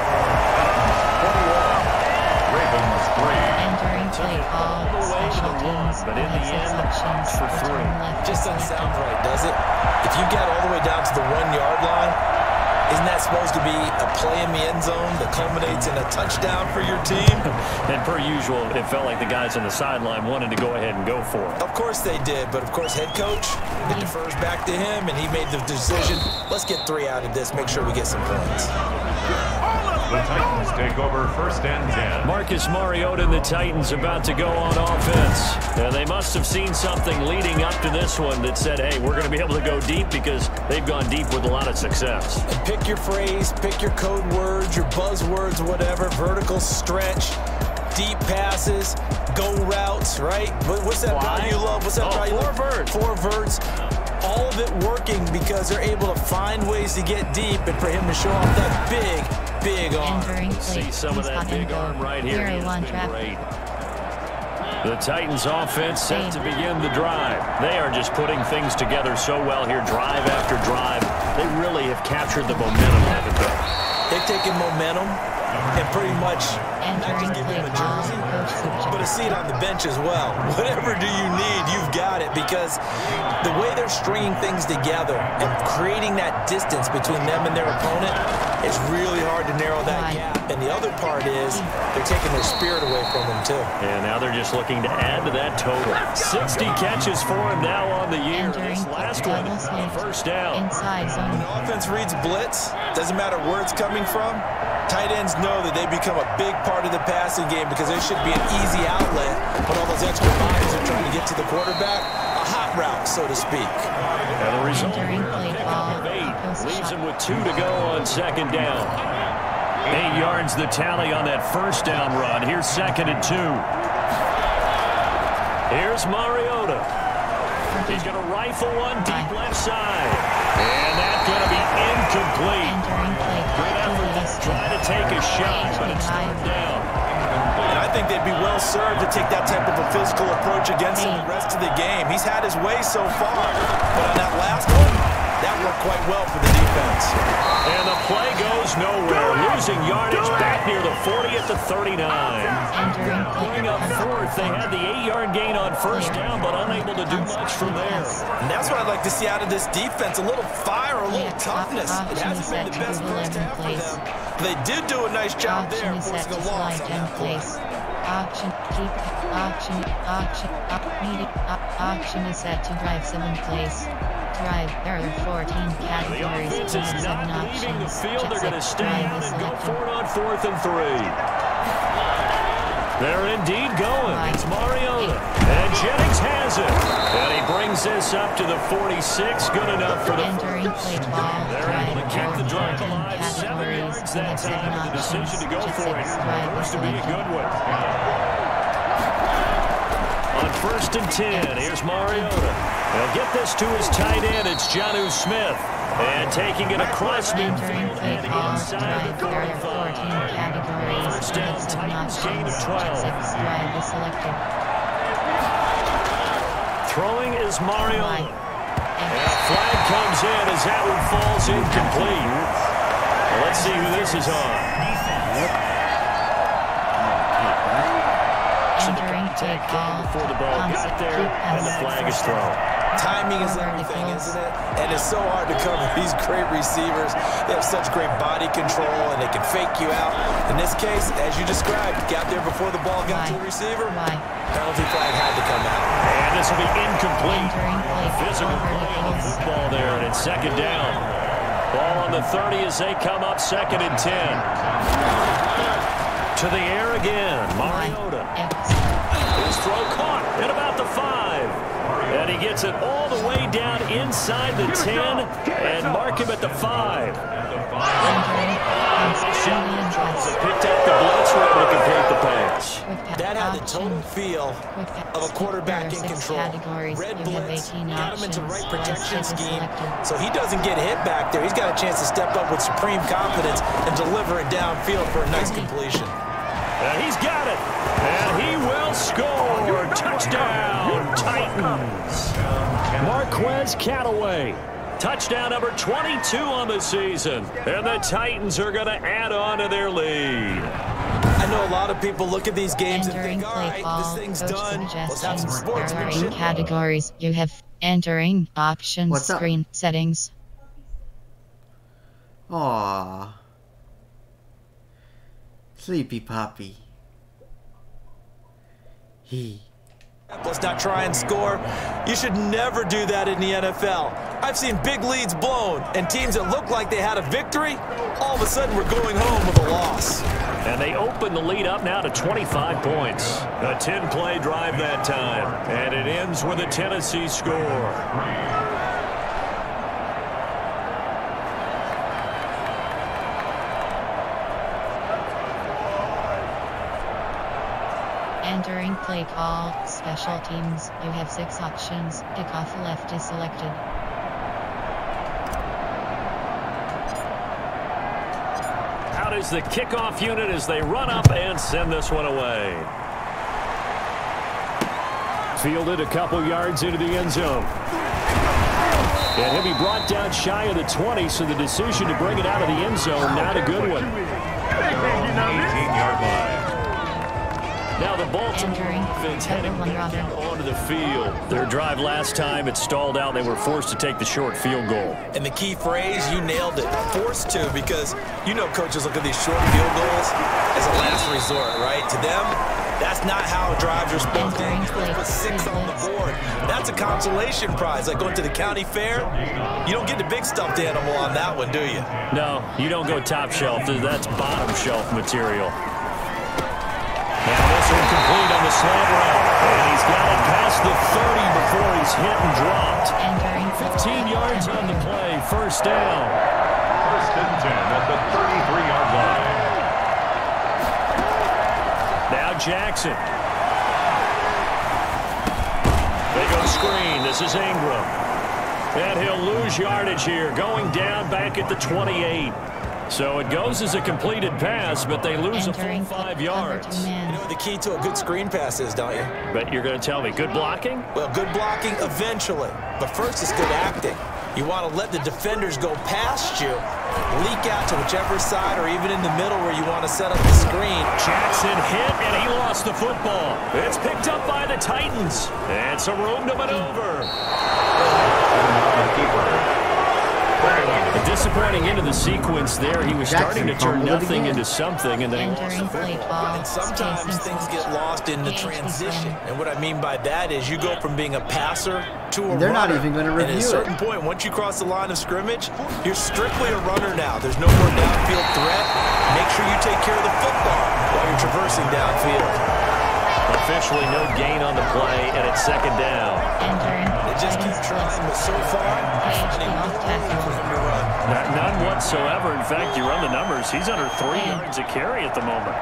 21, Ravens 3. Entering play ball, special teams, but in the end, for 3. Just doesn't sound right, does it? If you get all the way down to the 1 yard line, isn't that supposed to be a play in the end zone that culminates in a touchdown for your team? And per usual, it felt like the guys on the sideline wanted to go ahead and go for it. Of course they did, but of course head coach, it defers back to him, and he made the decision, let's get 3 out of this, make sure we get some points. The Titans take over first and 10. Marcus Mariota and the Titans about to go on offense. Now, they must have seen something leading up to this one that said, hey, we're going to be able to go deep, because they've gone deep with a lot of success. And pick your phrase, pick your code words, your buzzwords, whatever, vertical stretch, deep passes, go routes, right? What's that route you love? What's that route you love? 4 verts. 4 verts. All of it working because they're able to find ways to get deep, and for him to show off that big arm. See some of that big arm right here. He has been great. The Titans offense set to begin the drive. They are just putting things together so well here, drive after drive. They really have captured the momentum, haven't they? They've taken momentum and pretty much not just give him a jersey, but a seat on the bench as well. Whatever do you need, you've got it, because the way they're stringing things together and creating that distance between them and their opponent, it's really hard to narrow that gap. And the other part is they're taking their spirit away from them too. And now they're just looking to add to that total. 60 catches for him now on the year. This last one, first down. When the offense reads blitz, doesn't matter where it's coming from, tight ends know that they become a big part of the passing game, because there should be an easy outlet when all those extra bodies are trying to get to the quarterback. A hot route, so to speak. And the result, of 8 leaves him with 2 to go on second down. 8 yards the tally on that first down run. Here's second and 2. Here's Mariota. He's going to rifle one deep left side. And that's going to be incomplete. Good effort trying to take a shot, but it's third down. And I think they'd be well served to take that type of a physical approach against him the rest of the game. He's had his way so far, but on that last one, that worked quite well for the defense. And the play goes nowhere, losing yardage back near the 40 at the 39. Going up fourth, they had the 8-yard gain on first down, but unable to do much from there. And that's what I'd like to see out of this defense, a little fire, a little toughness. It hasn't been the best first half for them. They did do a nice job there, forcing a loss on that play. Auction is set to drive 7 plays. There are 14 categories and 7 Leaving the options. field, they're going to stay Drive out is and go selected. for it on 4th and 3. They're indeed going. It's Mariota. And Jennings has it. And he brings this up to the 46. Good enough for the Entering play ball. They're able to keep the drive Drive alive. 7 categories yards and that 7 time. And the decision to go options. for it. 6 drive is First to be a selected. good one. On 1st and 10, here's Mariota. They'll get this to his tight end. It's Jonnu Smith. And taking it across Entering midfield. play And ball. inside Drive. the There are 14 categories First down, and 7 Titans gain of options. 12. 6 drive is selected. Throwing is Mariota. And a flag comes in as that one falls incomplete. Well, let's see who this is on. Entering play ball. Before the ball got there, and the flag is thrown. Timing is everything, isn't it? And it's so hard to cover these great receivers. They have such great body control, and they can fake you out. In this case, as you described, got there before the ball got to the receiver. Penalty flag had to come out. And this will be incomplete. Physical play on the football there, and it's 2nd down. Ball on the 30 as they come up 2nd and 10. To the air again, Mariota. His throw caught at about the 5. And he gets it all the way down inside the 10 and mark him at the 5. Picked up the blitz, were able to complete the pass. That had the total feel of a quarterback in control. Red blitz, got him into the right protection scheme, so he doesn't get hit back there. He's got a chance to step up with supreme confidence and deliver it downfield for a nice completion. And he's got it. And he will score. Touchdown, Titans. Marquez Callaway. Touchdown number 22 on the season. And the Titans are going to add on to their lead. I know a lot of people look at these games and think, all right, this thing's done. Let's have some sportsmanship. Categories. You have entering options screen settings. Aww. Sleepy puppy. Let's not try and score. You should never do that in the NFL. I've seen big leads blown, and teams that look like they had a victory, all of a sudden we're going home with a loss. And they open the lead up now to 25 points. A 10-play drive that time, and it ends with a Tennessee score. Entering play call, special teams, you have 6 options, kickoff left is selected. Out is the kickoff unit as they run up and send this one away. Fielded a couple yards into the end zone. And he'll be brought down shy of the 20, so the decision to bring it out of the end zone, not a good one. 18-yard line. Now the Baltimore offense heading back out onto the field. Their drive last time, it stalled out. They were forced to take the short field goal. And the key phrase, you nailed it. Forced to, because you know coaches look at these short field goals as a last resort, right? To them, that's not how drives are supposed to end. Put 6 on the board. That's a consolation prize, like going to the county fair. You don't get the big stuffed animal on that one, do you? No, you don't go top shelf. That's bottom shelf material. Now this one complete on the slant route. And he's got it past the 30 before he's hit and dropped. 15 yards on the play. First down. 1st and 10 at the 33-yard line. Now Jackson. They go go screen. This is Ingram. And he'll lose yardage here, going down back at the 28. So it goes as a completed pass, but they lose a full 5 yards. You know what the key to a good screen pass is, don't you? But you're going to tell me, good blocking? Well, good blocking eventually. But first it's good acting. You want to let the defenders go past you, leak out to whichever side or even in the middle where you want to set up the screen. Jackson hit, and he lost the football. It's picked up by the Titans. And some room to maneuver. A disappointing end of the sequence there. He was starting to turn nothing into something, and then he lost the football. And sometimes things get lost in the transition. And what I mean by that is you go from being a passer to a runner. They're not even going to review it. At a certain point, once you cross the line of scrimmage, you're strictly a runner now. There's no more downfield threat. Make sure you take care of the football while you're traversing downfield. Officially no gain on the play, and it's second down. They just keep trying, but so far, finding no room for him to run. None whatsoever. In fact, you run the numbers. He's under 3 yards a carry at the moment.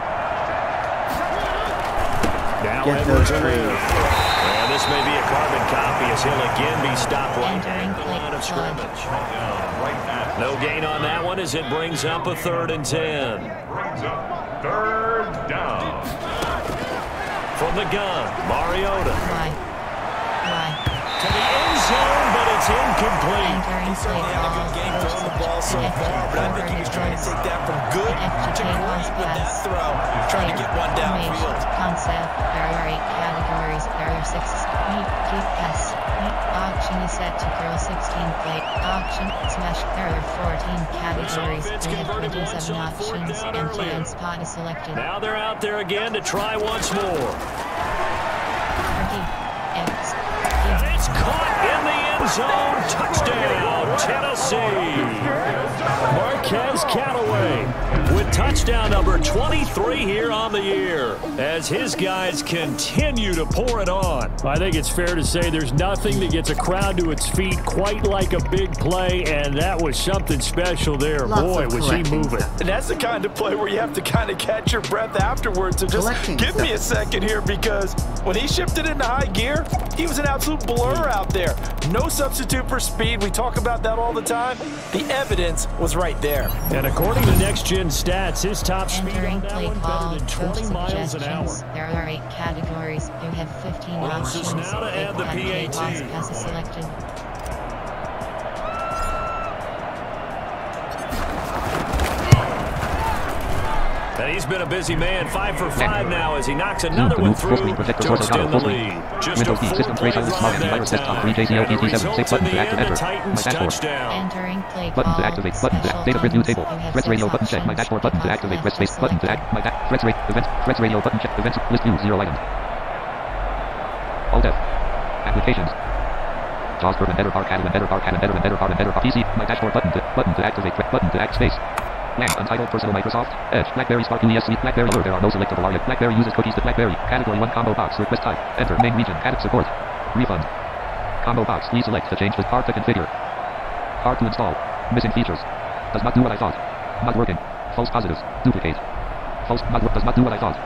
Now Edwards and this may be a carbon copy as he'll again be stopped right at the line of scrimmage. No gain on that one as it brings up a 3rd and 10. Brings up 3rd down. From the gun, Mariota. To the end zone, but it's incomplete. He certainly had a good game throwing the ball so far, but I think he was trying to take that from good to great with that throw, trying to get one downfield. Concept, there are 8 categories, there are 6. Keep pass. Auction is set to girl 16 plate. Auction, smash, there are 14 categories. We have 27 options, empty and spot is selected. Now they're out there again to try once more. And it's caught in the end zone. Touchdown, Tennessee. Marquez Callaway with touchdown number 23 here on the year as his guys continue to pour it on. I think it's fair to say there's nothing that gets a crowd to its feet quite like a big play, and that was something special there. Boy, was he moving. And that's the kind of play where you have to kind of catch your breath afterwards and just give me a second here, because when he shifted into high gear, he was an absolute blur out there. No substitute for speed. We talk about that all the time. The evidence was right there. And according to Next Gen Stats, his top speed on that one better than 20 miles an hour. There are 8 categories. You have 15 options. Now to add the PAT. Passes selected. And he's been a busy man, 5 for 5 now as he knocks another one through to extend the lead. Just a 4-play drive that time. Results in the end in the Titans touchdown. Entering play Button to activate. Button to data grid new table. Threads radio button check. My dashboard button to activate. Thread space button to act. My threads rate events. Threads radio button check. Events list view 0 item. Alt F. Applications. JAWS Permanent Better Bar Catalan Better Bar Catalan Better Better Bar Better Bar PC. My dashboard button to activate. Button to act space. Blank untitled personal Microsoft Edge BlackBerry Spark ESC BlackBerry alert. There are no selectable areas. BlackBerry uses cookies to BlackBerry. Category 1 combo box. Request type. Enter main region. Added support. Refund. Combo box. Please select to change the hard to configure. Hard to install. Missing features. Does not do what I thought. Not working. False positives. Duplicate. False. Does not do what I thought.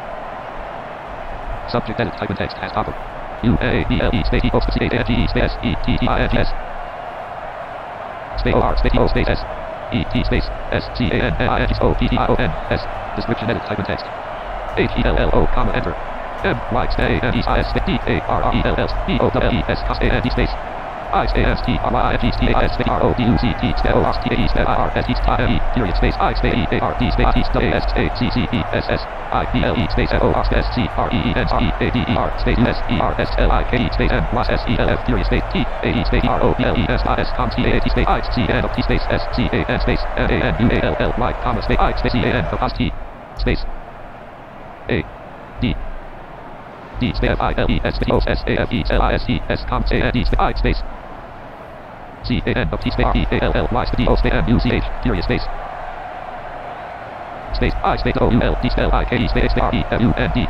Subject edit type in text as toggle. UABLE space E O space C-A-N-G-E space E-T-T-I-N-G-S space O-R space E-O space S E-T space S-C-A-N-N-I-N-G-O-P-T-I-O-N S description edit type in text H-E-L-L-O comma enter M-Y-S-A-N-E-S space D-A-R-R-E-L-L-B-O-W-E-S cos A-N-D space I-S-A-S-T-R-Y-F-G-S-T-A-S space R-O-D-U-C-T space O-R-S-T-A-E space R-S-T-I-E period space I space E-A-R-D space E-S-A-C-C-E-S-S-I-B-L-E space O-R space C-R-E-N-C-A-D-E-R space U-S-E-R-S-L-I-K-E space M-Y-S-E-L-F period space T-A-E space R-O-B-L-E-S-I-S com C-A-T space I-C-N-T space S-C-A-N space M-A-N-U-A-L-L-Y comma space I space E-A-N apostrophe space A-D D space I-L-E-S space O-S-A-F-E-L-I-S-E-S com C-A-D space I space C-A-N-T space E-A-L-L-Y space D-O space M-U-C-H period space space I space O-U-L-D space I-K-E space R-E-F-U-N-D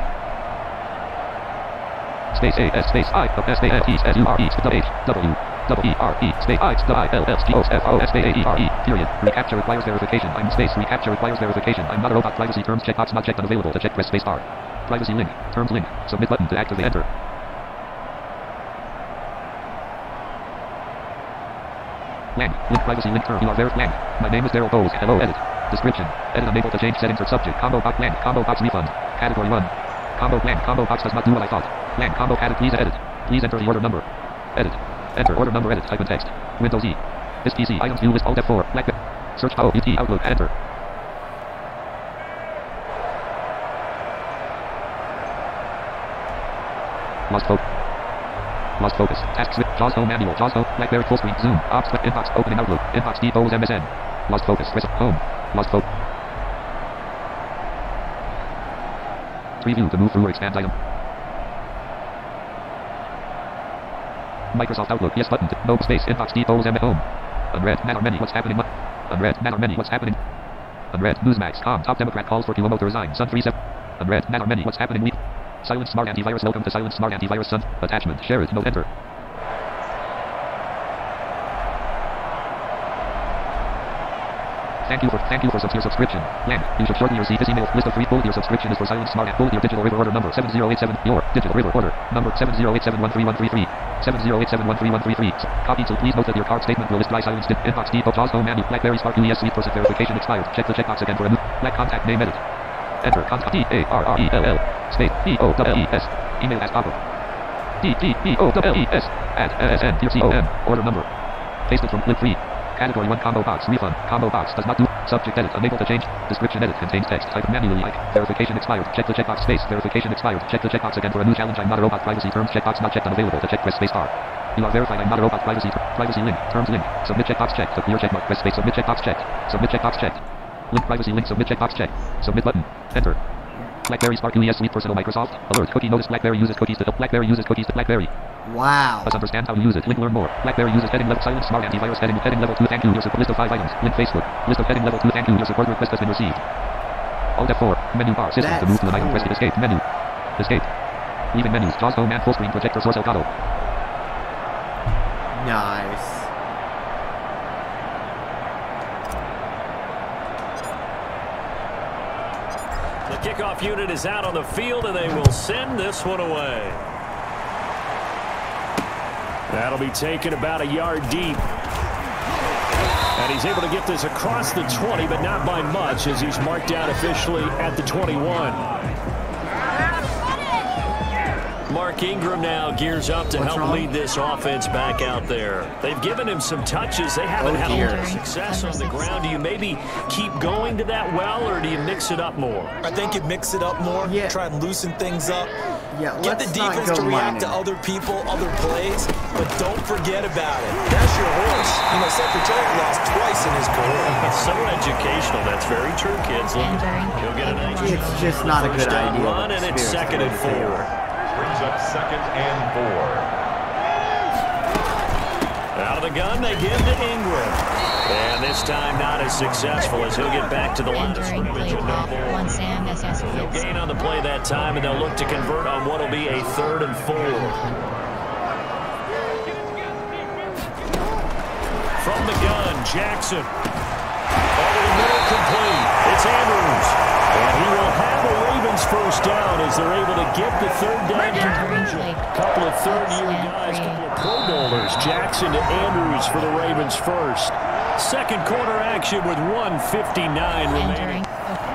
space A-S space I-S-A-N-T space U-R-E space W-H W-E-R-E space I-L-L-S-G-O-F-O space A-E-R-E period. Recapture requires verification. I'm space. Recapture requires verification. I'm not a robot. Privacy terms checkbox not checked unavailable. To check press space bar. Privacy link. Terms link. Submit button to activate. Enter. Blank. Link privacy link term. You are very blank. My name is Daryl Bowes. Hello. Edit. Description. Edit unable to change settings or subject. Combo box blank. Combo box refund. Category 1. Combo blank. Combo box does not do what I thought. Blank. Combo added. Please edit. Please enter the order number. Edit. Enter order number. Edit. Type in text. Windows E. This PC. Items view list. Alt F4. Black. Search UT. Outlook. Enter. Lost focus. Lost focus. Task switch. JAWS home manual. JAWS home. BlackBerry full screen. Zoom. Ops. Inbox. Opening Outlook. Inbox. Depots MSN. Lost focus. Press home. Lost focus. Preview to move through or expand item. Microsoft Outlook. Yes button. No space. Inbox. Depots M home. Unread. Matter many. What's happening? Unread. Matter many. What's happening? Unread. Newsmax. Com. Top Democrat calls for Cuomo to resign. Sun 37. Unread. Matter many. What's happening? Week. Silent Smart Antivirus. Welcome to Silent Smart Antivirus. Sun. Attachment. Share it. No enter. Thank you for your subscription. Blank. You should shorten your this email list of 3. Your subscription is for Silent Smart App. Your Digital River order number 7087. Your Digital River order number 7087133133. 7087133133. Copy to please note that your card statement will list dry silence inbox depot JAWS home menu BlackBerry Spark US Suite % verification expired. Check the checkbox again for a new black contact name edit. Enter contact DARRELL space BOWES. Email as follows. DDBOWES at SN order number. Pasted from clip 3. Category 1 combo box refund. Combo box does not do. Subject edit unable to change. Description edit contains text. Type manually like. Verification expired. Check the checkbox space. Verification expired. Check the checkbox again for a new challenge. I'm not a robot. Privacy terms checkbox not checked unavailable. To check press space bar. You are verified. I'm not a robot. Privacy link. Terms link. Submit checkbox checked. To clear checkmark press space. Submit checkbox checked. Submit checkbox checked. Link privacy link. Submit checkbox checked. Submit button. Enter. BlackBerry Spark US Suite Personal Microsoft. Alert. Cookie notice. BlackBerry uses cookies to BlackBerry uses cookies to BlackBerry. Wow. Let's understand how to use it. Link learn more. BlackBerry uses heading level Silent Smart Antivirus heading level 2. Thank you. Your support list of 5 items. Link Facebook. List of heading level 2. Thank you. Your support request has been received. Alt F4. Menu bar. System to move to an item. Press escape. Menu. Escape. Leaving menus. JAWS home and full screen projector source Elgato. Nice. The kickoff unit is out on the field, and they will send this one away. That'll be taken about a yard deep. And he's able to get this across the 20, but not by much, as he's marked down officially at the 21. Mark Ingram now gears up to help lead this offense back out there. They've given him some touches. They haven't had a lot of success on the ground. Do you maybe keep going to that well, or do you mix it up more? I think you mix it up more. Yeah. Try and loosen things up. Yeah, Get the defense to react to other people, other plays, but don't forget about it. That's your horse. You know, Secretary lost twice in his career. So educational. That's very true, kids. Look, he'll get a nice It's just not a good idea. Run, and it's 2nd and 4. Brings up 2nd and 4. Out of the gun, they give to Ingram. And this time not as successful as he'll get back to the line of scrimmage. He'll gain on the play that time, and they'll look to convert on what will be a 3rd and 4. From the gun, Jackson. Over the middle, complete. It's Andrews. And he will have the Ravens first down as they're able to get the 3rd down conversion. A couple of 3rd-year guys, couple of Pro Bowlers. Jackson to Andrews for the Ravens first. 2nd quarter action with 1:59 remaining.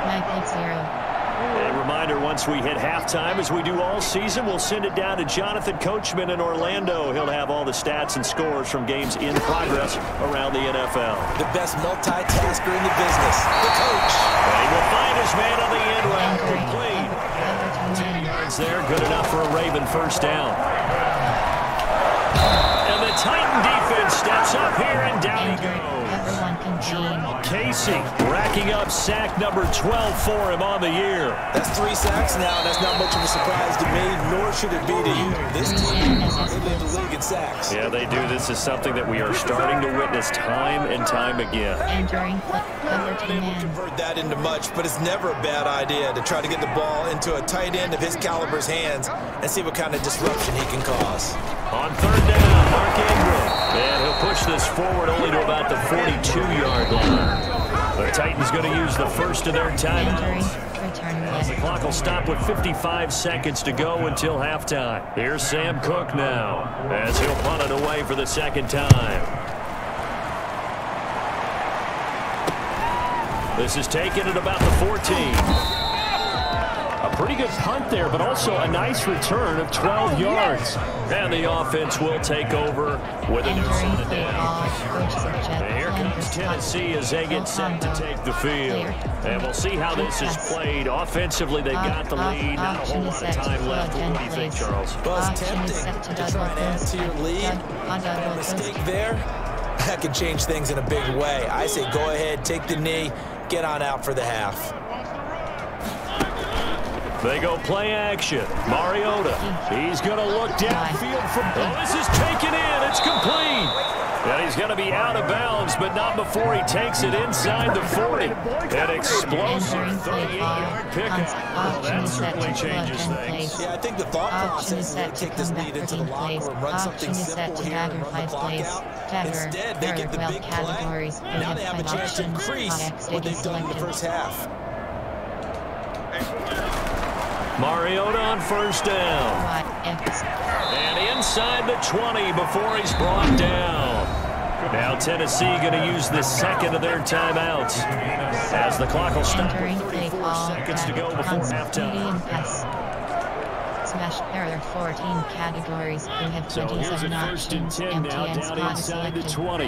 A reminder, once we hit halftime, as we do all season, we'll send it down to Jonathan Coachman in Orlando. He'll have all the stats and scores from games in progress around the NFL. The best multitasker in the business, the coach. And he will find his man on the end route, complete. 10 yards there, good enough for a Raven first down. And the Titan defense steps up here, and down he goes. Casey racking up sack number 12 for him on the year. That's 3 sacks now. That's not much of a surprise to me, nor should it be to you. This team is in the league in sacks. Yeah, they do. This is something that we are starting to witness time and time again. Not able to convert that into much, but it's never a bad idea to try to get the ball into a tight end of his caliber's hands and see what kind of disruption he can cause. On 3rd down, Mark Ingram. And he'll push this forward only to about the 42-yard line. The Titans going to use the first of their timeouts. The clock will stop with 55 seconds to go until halftime. Here's Sam Cook now, as he'll punt it away for the 2nd time. This is taken at about the 14. A pretty good punt there, but also a nice return of 12 yards. And the offense will take over with a new set of downs. And here comes Tennessee as they get set to take the field. And we'll see how this is played. Offensively, they've got the lead. Not a whole lot of time left. What do you think, Charles? Well, it's tempting to try and add to your lead. A mistake there, that could change things in a big way. I say go ahead, take the knee, get on out for the half. They go play action. Mariota. He's going to look downfield from... Oh, this is taken in. It's complete. And he's going to be out of bounds, but not before he takes it inside the 40. An explosive 38-yard pickup. Well, that certainly changes things. Yeah, I think the thought process is to take this lead into the locker room, run something simple here, and run the clock out. Instead, they get the big play. Now they have a chance to increase what they've done in the first half. Mariota on first down. And inside the 20 before he's brought down. Now Tennessee going to use the second of their timeouts as the clock will stop with 34 seconds to go before halftime. Smash. There are 14 categories. We have 27 options. First and 10 now, down inside the 20.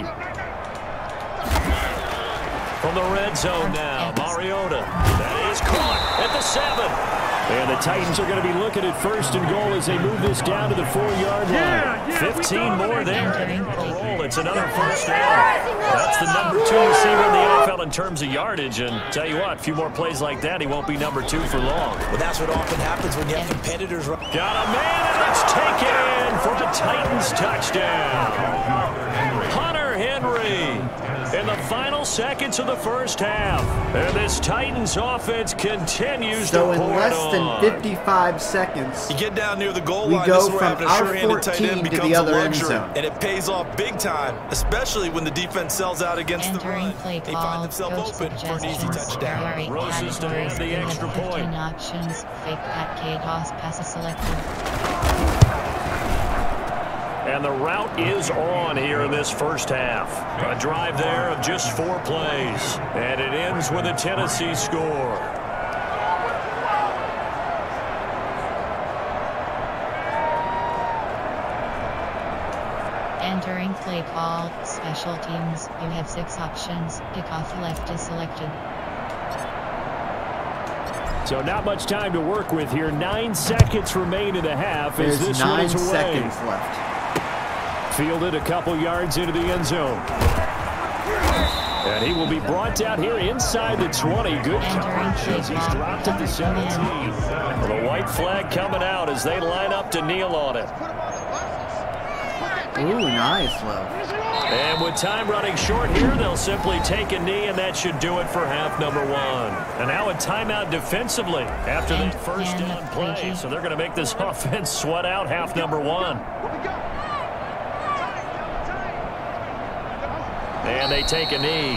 From the red zone now, Mariota. That is caught at the 7. And the Titans are going to be looking at first and goal as they move this down to the 4-yard line. 15 more there. It's another first down. That's the number 2 receiver in the NFL in terms of yardage. And tell you what, a few more plays like that, he won't be number 2 for long. Well, that's what often happens when you have competitors. Got a man, and it's taken for the Titans touchdown. Hunter Henry in the final seconds of the first half. And this Titans offense continues to pour it on. So in less than 55 seconds, you get down near the goal line, we go from our 14 to the other end zone. And it pays off big time, especially when the defense sells out against the run. They find themselves open for an easy touchdown. Roses to have the extra point. Options, fake at chaos, passes selected. And the route is on here in this first half. A drive there of just 4 plays. And it ends with a Tennessee score. Entering play call, special teams. You have 6 options. Kickoff left is selected. So not much time to work with here. 9 seconds remain in the half as this one is away. 9 seconds left. Fielded a couple yards into the end zone. And he will be brought down here inside the 20. Good coverage as he's dropped at the 17. The white flag coming out as they line up to kneel on it. Ooh, nice, Love. And with time running short here, they'll simply take a knee, and that should do it for half number 1. And now a timeout defensively after that first down play. So they're going to make this offense sweat out half number 1. And they take a knee.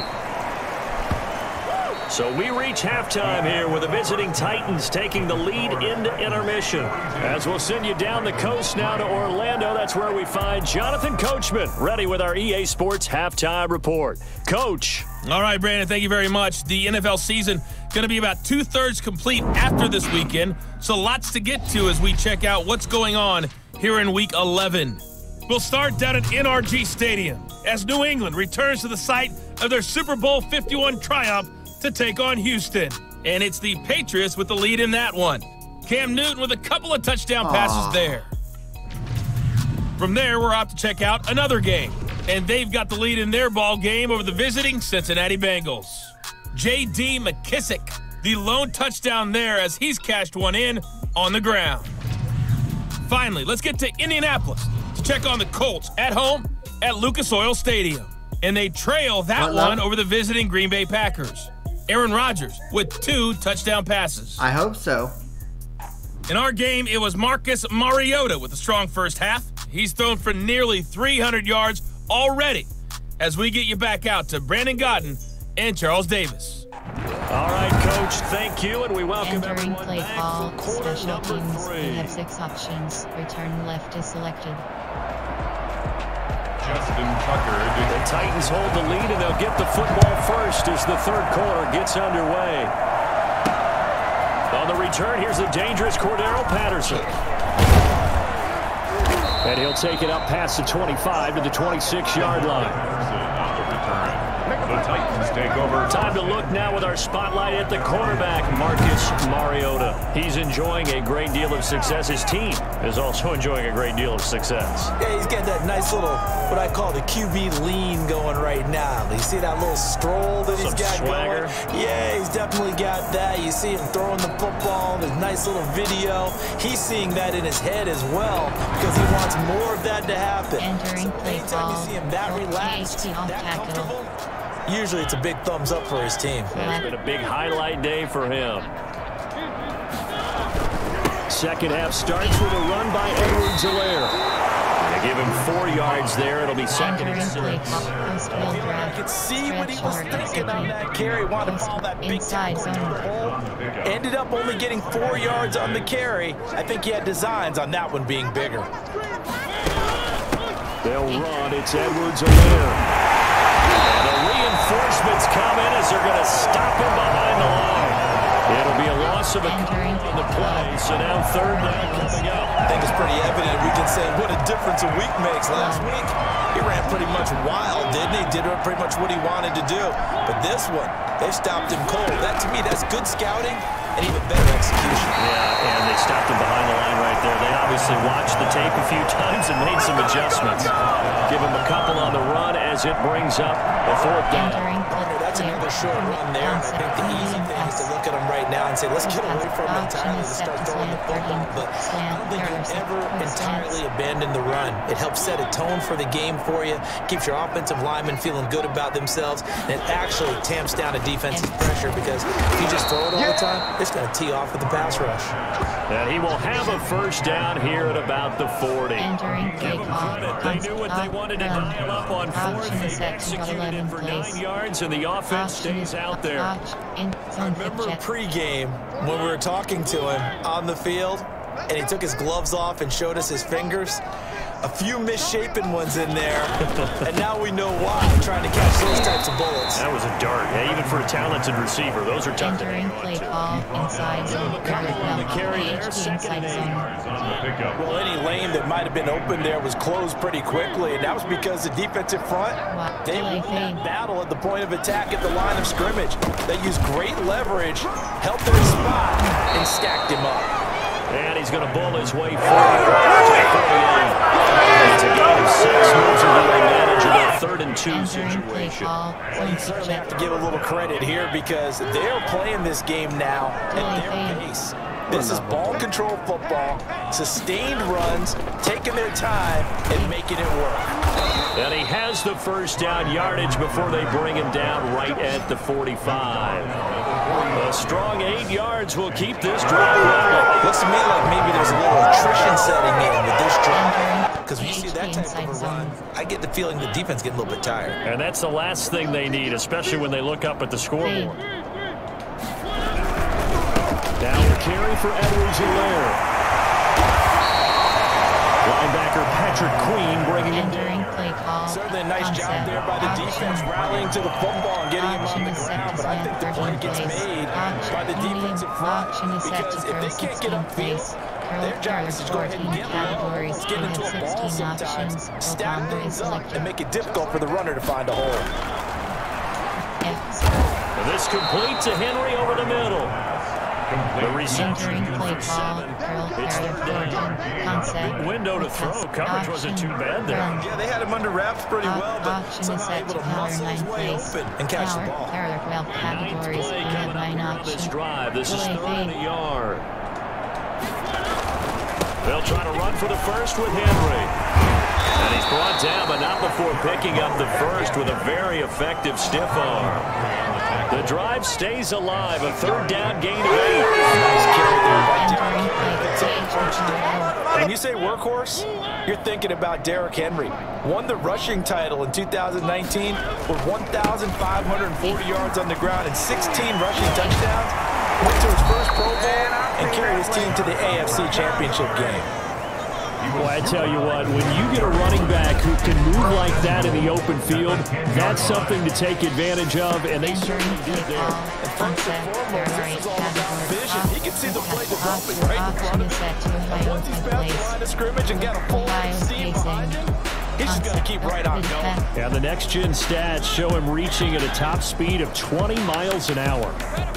So we reach halftime here with the visiting Titans taking the lead into intermission. As we'll send you down the coast now to Orlando, that's where we find Jonathan Coachman ready with our EA Sports Halftime Report. Coach. All right, Brandon, thank you very much. The NFL season going to be about 2/3 complete after this weekend, so lots to get to as we check out what's going on here in Week 11. We'll start down at NRG Stadium as New England returns to the site of their Super Bowl 51 triumph to take on Houston. And it's the Patriots with the lead in that one. Cam Newton with a couple of touchdown passes there. From there, we're off to check out another game. And they've got the lead in their ball game over the visiting Cincinnati Bengals. J.D. McKissick, the lone touchdown there as he's cashed one in on the ground. Finally, let's get to Indianapolis to check on the Colts at home at Lucas Oil Stadium. And they trail that one over the visiting Green Bay Packers. Aaron Rodgers with 2 touchdown passes. I hope so. In our game, it was Marcus Mariota with a strong first half. He's thrown for nearly 300 yards already as we get you back out to Brandon Godden and Charles Davis. All right, Coach, thank you, and we welcome everyone play back call, for quarter special number teams. 3. We have 6 options. Return left is selected. Justin Tucker. The Titans hold the lead, and they'll get the football first as the third quarter gets underway. On the return, here's the dangerous Cordero Patterson. And he'll take it up past the 25 to the 26-yard line. The Titans take over. Time to look now with our spotlight at the quarterback, Marcus Mariota. He's enjoying a great deal of success. His team is also enjoying a great deal of success. Yeah, he's got that nice little, what I call the QB lean going right now. You see that little stroll that he's got swagger going? Yeah, he's definitely got that. You see him throwing the football, the nice little video. He's seeing that in his head as well because he wants more of that to happen. Entering play anytime you see him that relaxed, that comfortable, usually it's a big thumbs up for his team. It's been a big highlight day for him. Second half starts with a run by Edwards-Helaire. They give him 4 yards there. It'll be second and 6. I could see what he was thinking on that carry. Wanted to follow that big inside zone. Ended up only getting 4 yards on the carry. I think he had designs on that one being bigger. They'll run. It's Edwards-Helaire. And the reinforcements come in as they're going to stop him behind the line. It'll be a loss of a couple on the play, so now third down coming up. I think it's pretty evident. We can say what a difference a week makes. Last week, he ran pretty much wild, didn't he? Did pretty much what he wanted to do. But this one, they stopped him cold. That, to me, that's good scouting and even better execution. Yeah, and they stopped him behind the line right there. They obviously watched the tape a few times and made some adjustments. Give him a couple on the run as it brings up a fourth down. That's another short run there. I think the easy thing is to look at him right now and say, let's get away from him entirely and start throwing the football. But I don't think you ever entirely abandon the run. It helps set a tone for the game for you, keeps your offensive linemen feeling good about themselves, and it actually tamps down a defensive pressure because if you just throw it all the time, it's going to tee off with the pass rush. And he will have a first down here at about the 40. They knew what they wanted to dial up on fourth. They executed it for 9 yards, and the offense stays out there. I remember pregame when we were talking to him on the field, and he took his gloves off and showed us his fingers. A few misshapen ones in there, and now we know why, trying to catch those types of bullets. That was a dart. Yeah, even for a talented receiver, those are tough to hang play call inside zone. The carry there, second and 8. Well, any lane that might have been open there was closed pretty quickly, and that was because the defensive front, they won that battle at the point of attack at the line of scrimmage. They used great leverage, helped their spot, and stacked him up. And he's going to bull his way forward to the 48. It's a gain of 6, moves into a manageable 3rd and 2 situation. Well, you certainly have to give a little credit here because they're playing this game now at their pace. This is ball control football, sustained runs, taking their time, and making it work. And he has the first down yardage before they bring him down right at the 45. A strong 8 yards will keep this drive rolling. Looks to me like maybe there's a little attrition setting in with this drive. Because when you see that type of a run, I get the feeling the defense getting a little bit tired. And that's the last thing they need, especially when they look up at the scoreboard. Down the carry for Edwards-Helaire. Linebacker Patrick Queen bringing him down. Certainly a nice job there by the defense, rallying to the football and getting him on the ground. But I think the play gets made by the defensive front because if they can't get upfield, their job is to go ahead and get low, get into a ball sometimes, stack things up, and make it difficult for the runner to find a hole. And this complete to Henry over the middle. The reception for 7. It's third down. Big window to throw. Coverage wasn't too bad there. Yeah, they had him under wraps pretty well, but somehow able to muscle his way open and catch the ball. 9th play coming up for this drive. This is 3rd and a yard. They'll try to run for the first with Henry. And he's brought down, but not before picking up the first with a very effective stiff arm. The drive stays alive. A 3rd down gain of 8. Nice carry there. When you say workhorse, you're thinking about Derrick Henry. Won the rushing title in 2019 with 1,540 yards on the ground and 16 rushing touchdowns. Went to his first Pro Bowl and carried his team to the AFC Championship game. Boy, I tell you what, when you get a running back who can move like that in the open field, that's something to take advantage of, and they certainly did there. And first and foremost, this is all about vision. He can see the play developing right in front of him. And once he's past the line of scrimmage and got a full steam behind him, he's just going to keep right on going. And the next-gen stats show him reaching at a top speed of 20 miles an hour.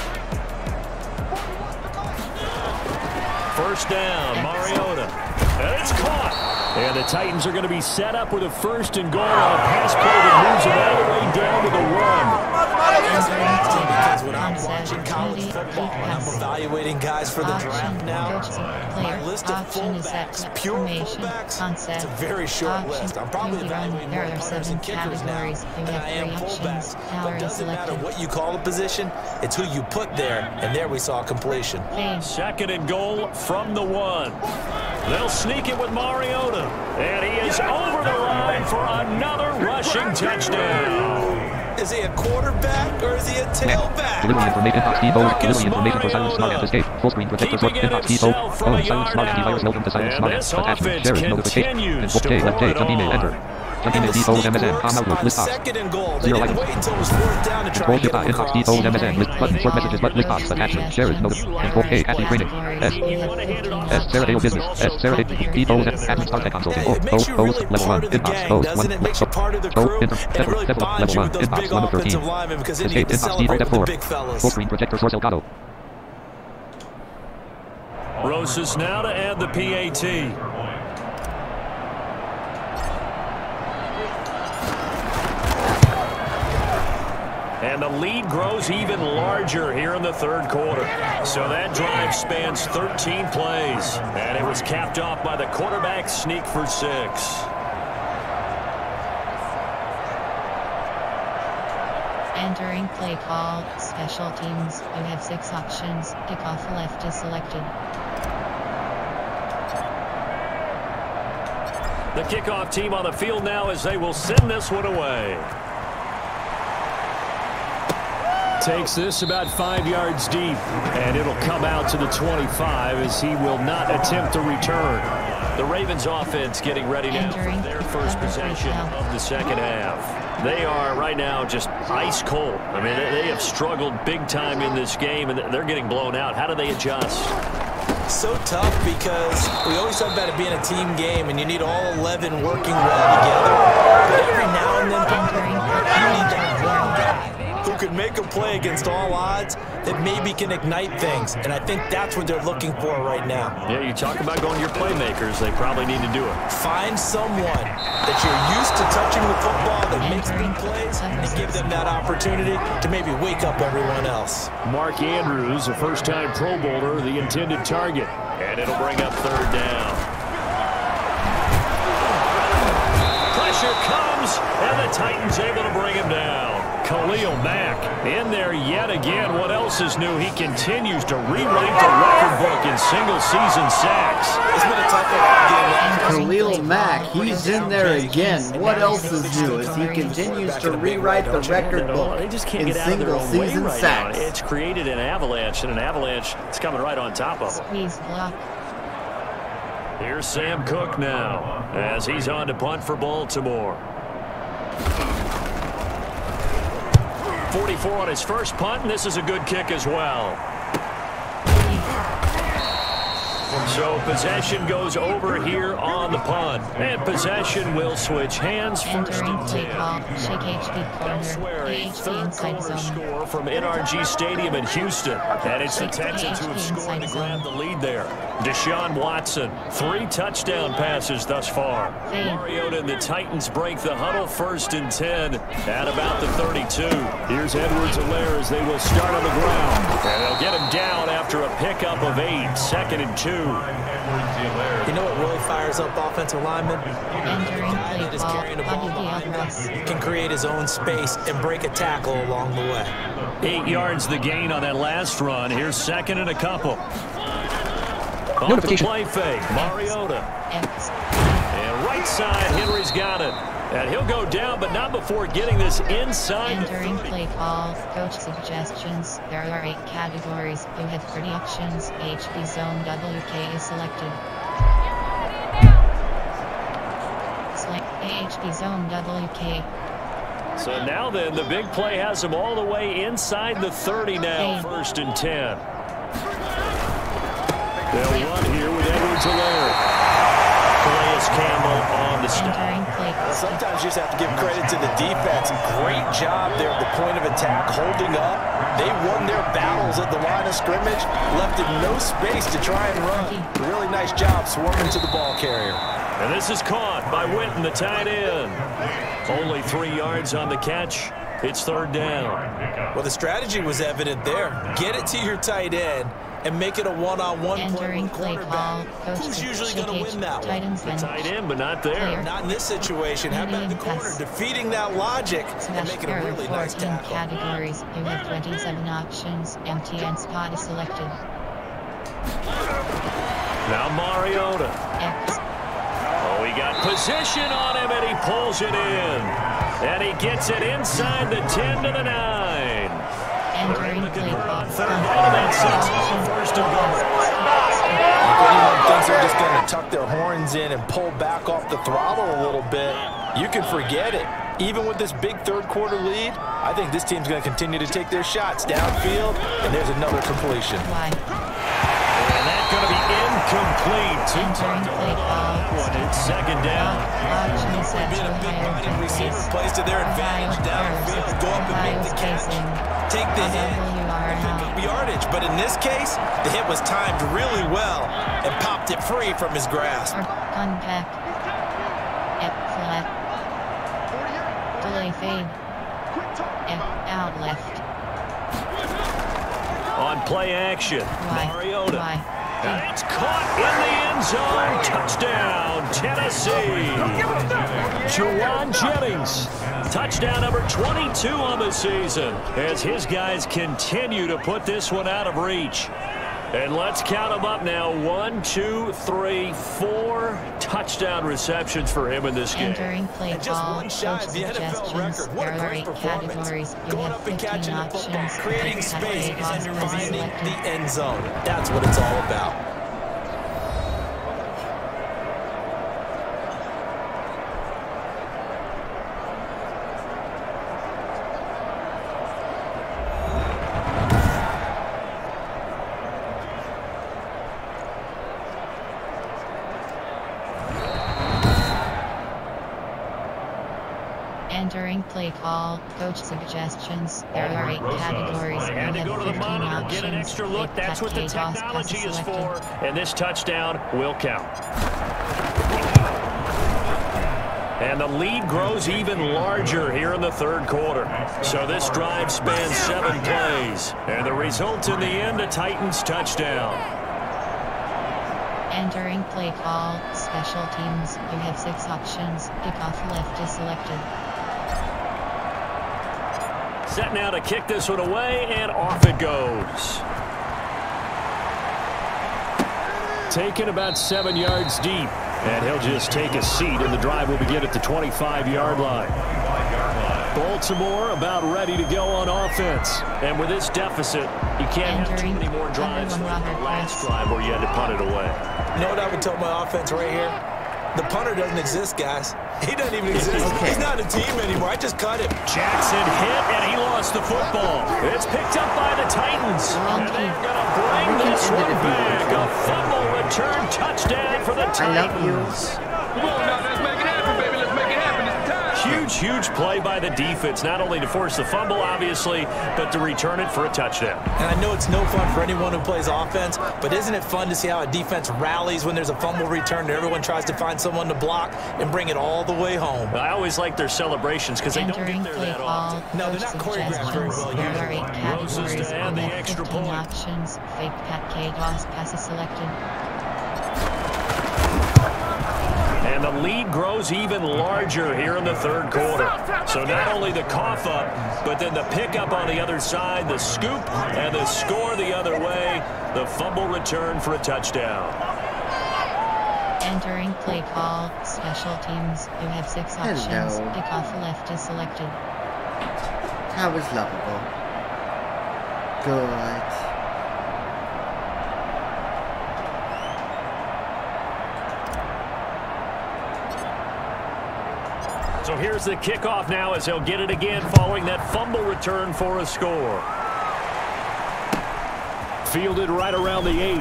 First down, Mariota. And it's caught. And the Titans are going to be set up with a first and goal on a pass play that moves them all the way down to the run. Because when I'm watching college football and I'm evaluating guys for the draft now, my list of fullbacks, pure fullbacks, it's a very short list. I'm probably evaluating more punters and kickers now than I am fullbacks. But it doesn't matter what you call a position, it's who you put there, and there we saw completion. Second and goal from the 1. They'll sneak it with Mariota, and he is over the line for another rushing touchdown. Is he a quarterback or is he a tailback? Delivering information, Fox Depot. Delivering information for silent smart escape. Full screen protector sort. Fox Depot. Oh, silent smart antivirus welcome to silent smart. Attachment. Share it. Notification. And book J, left J, jump email, enter. Jump email, Depot, MSN, com outlook, list box. Second and goal. Zero items. Wait until it was fourth down to try to get him across. Depot, MSN, list button, sort messages, but list box, attachment, share it, notification. And book K, Kathy training. S, Sarah Dale business. S, Sarah Depot, admin start tech consulting. Level 1, inbox, doesn't it? Makes you part of the crew, and it really bonds you with those big offensive linemen because they need to celebrate with the big fellas. Full screen projector source Elgato. Rosas now to add the PAT. And the lead grows even larger here in the third quarter. So that drive spans 13 plays. And it was capped off by the quarterback sneak for 6. Entering play call, special teams. You have 6 options. Kickoff left is selected. The kickoff team on the field now as they will send this one away. Takes this about 5 yards deep, and it'll come out to the 25 as he will not attempt to return. The Ravens offense getting ready now for their first possession of the second half. They are right now just ice cold. I mean, they have struggled big time in this game, and they're getting blown out. How do they adjust? So tough because we always talk about it being a team game, and you need all 11 working well together. But every now and then, you need that one guy who could make a play against all odds that maybe can ignite things. And I think that's what they're looking for right now. Yeah, you talk about going to your playmakers. They probably need to do it. Find someone that you're used to touching the football that makes big plays and give them that opportunity to maybe wake up everyone else. Mark Andrews, a first-time Pro Bowler, the intended target. And it'll bring up third down. Pressure comes, and the Titans able to bring him down. Khalil Mack in there yet again. What else is new? He continues to rewrite the record book in single-season sacks. It's been a tough game. Khalil Mack, he's in there again. What else is new as he continues to rewrite the record book in single-season sacks. It's created an avalanche, and an avalanche is coming right on top of him. Here's Sam Cook now as he's on to punt for Baltimore. 44 on his first punt, and this is a good kick as well. So possession goes over here on the punt. And possession will switch hands first and 10. Elsewhere, a third quarter score from NRG Stadium in Houston. And it's the Texans who have scored to grab the lead there. Deshaun Watson, 3 touchdown passes thus far. Mariota and the Titans break the huddle first and 10 at about the 32. Here's Edwards-Helaire as they will start on the ground. And they'll get him down after a pickup of 8, 2nd and 2. You know what really fires up offensive linemen? That is carrying a ball behind him. He can create his own space and break a tackle along the way. 8 yards the gain on that last run. Here's 2nd and a couple. Off the play fake, Mariota. And right side, Henry's got it. And he'll go down, but not before getting this inside. Entering play call, coach suggestions. There are 8 categories. You have 30 options. HP Zone WK is selected. KHP Zone WK. So now then, the big play has them all the way inside the 30 now, 1st and 10. They'll run here with Edwards-Helaire. Calais Campbell on the stop. Well, sometimes you just have to give credit to the defense. Great job there at the point of attack, holding up. They won their battles at the line of scrimmage, left in no space to try and run. Really nice job swarming to the ball carrier. And this is caught by Witten, the tight end. Only 3 yards on the catch. It's 3rd down. Well, the strategy was evident there. Get it to your tight end and make it a one-on-one play with quarterback. Who's usually going to win that one? The tight end, but not there. Not in this situation. How about the corner defeating that logic and making a really nice tackle? Categories. You have 27 options. Empty and spot is selected. Now Mariota. X. Oh, he got position on him, and he pulls it in. And he gets it inside the 10 to the 9. Entering play clock. 3rd down, and 1st and goal. If anyone thinks they're just going to tuck their horns in and pull back off the throttle a little bit, you can forget it. Even with this big 3rd quarter lead, I think this team's going to continue to take their shots downfield, and there's another completion. And that's going to be incomplete. It's 2nd down. Being a big wide receiver plays to their advantage downfield. Go up and make the catch. Take the hit. Pick up yardage. But in this case, the hit was timed really well and popped it free from his grasp. Contact. F flat. Delay fade. F out left. On play action, Mariota. And it's caught in the end zone. Touchdown, Tennessee. Juwan Jennings. Touchdown number 22 on the season as his guys continue to put this one out of reach. And let's count them up now. 1, 2, 3, 4 touchdown receptions for him in this game. Entering play ball, coach suggestions. There are 8 categories. You have 15 options. Creating space and finding the end zone. That's what it's all about. Entering play call, coach suggestions. There are 8 categories. I had to go to the monitor, get an extra look. That's what the technology is for. And this touchdown will count. And the lead grows even larger here in the 3rd quarter. So this drive spans 7 plays. And the result in the end, a Titans touchdown. Entering play call, special teams. You have 6 options. Kickoff left is selected. Set now to kick this one away, and off it goes. Taken about 7 yards deep, and he'll just take a seat, and the drive will begin at the 25-yard line. Baltimore about ready to go on offense. And with this deficit, you can't have too many more drives like the last drive where you had to punt it away. You know what I would tell my offense right here? The punter doesn't exist, guys. He doesn't even exist. Okay. He's not a team anymore. I just cut him. Jackson hit, and he lost the football. It's picked up by the Titans. And they're going to bring this one back. A fumble return touchdown for the Titans. I love you. Come on now, let's make it happen, baby. Let's make it happen. It's time. Huge play by the defense, not only to force the fumble, obviously, but to return it for a touchdown. And I know it's no fun for anyone who plays offense, but isn't it fun to see how a defense rallies when there's a fumble return and everyone tries to find someone to block and bring it all the way home? I always like their celebrations because they don't get there that often. No, they're not choreographed very well usually. Roses to add the extra point. Options. Fake Pat K-Toss passes selected. And the lead grows even larger here in the 3rd quarter. So not only the cough up, but then the pickup on the other side, the scoop, and the score the other way. The fumble return for a touchdown. Entering play call, special teams. You have 6 options. Hello. Kickoff left is selected. That was lovable. Good. So here's the kickoff now as he'll get it again following that fumble return for a score. Fielded right around the 8.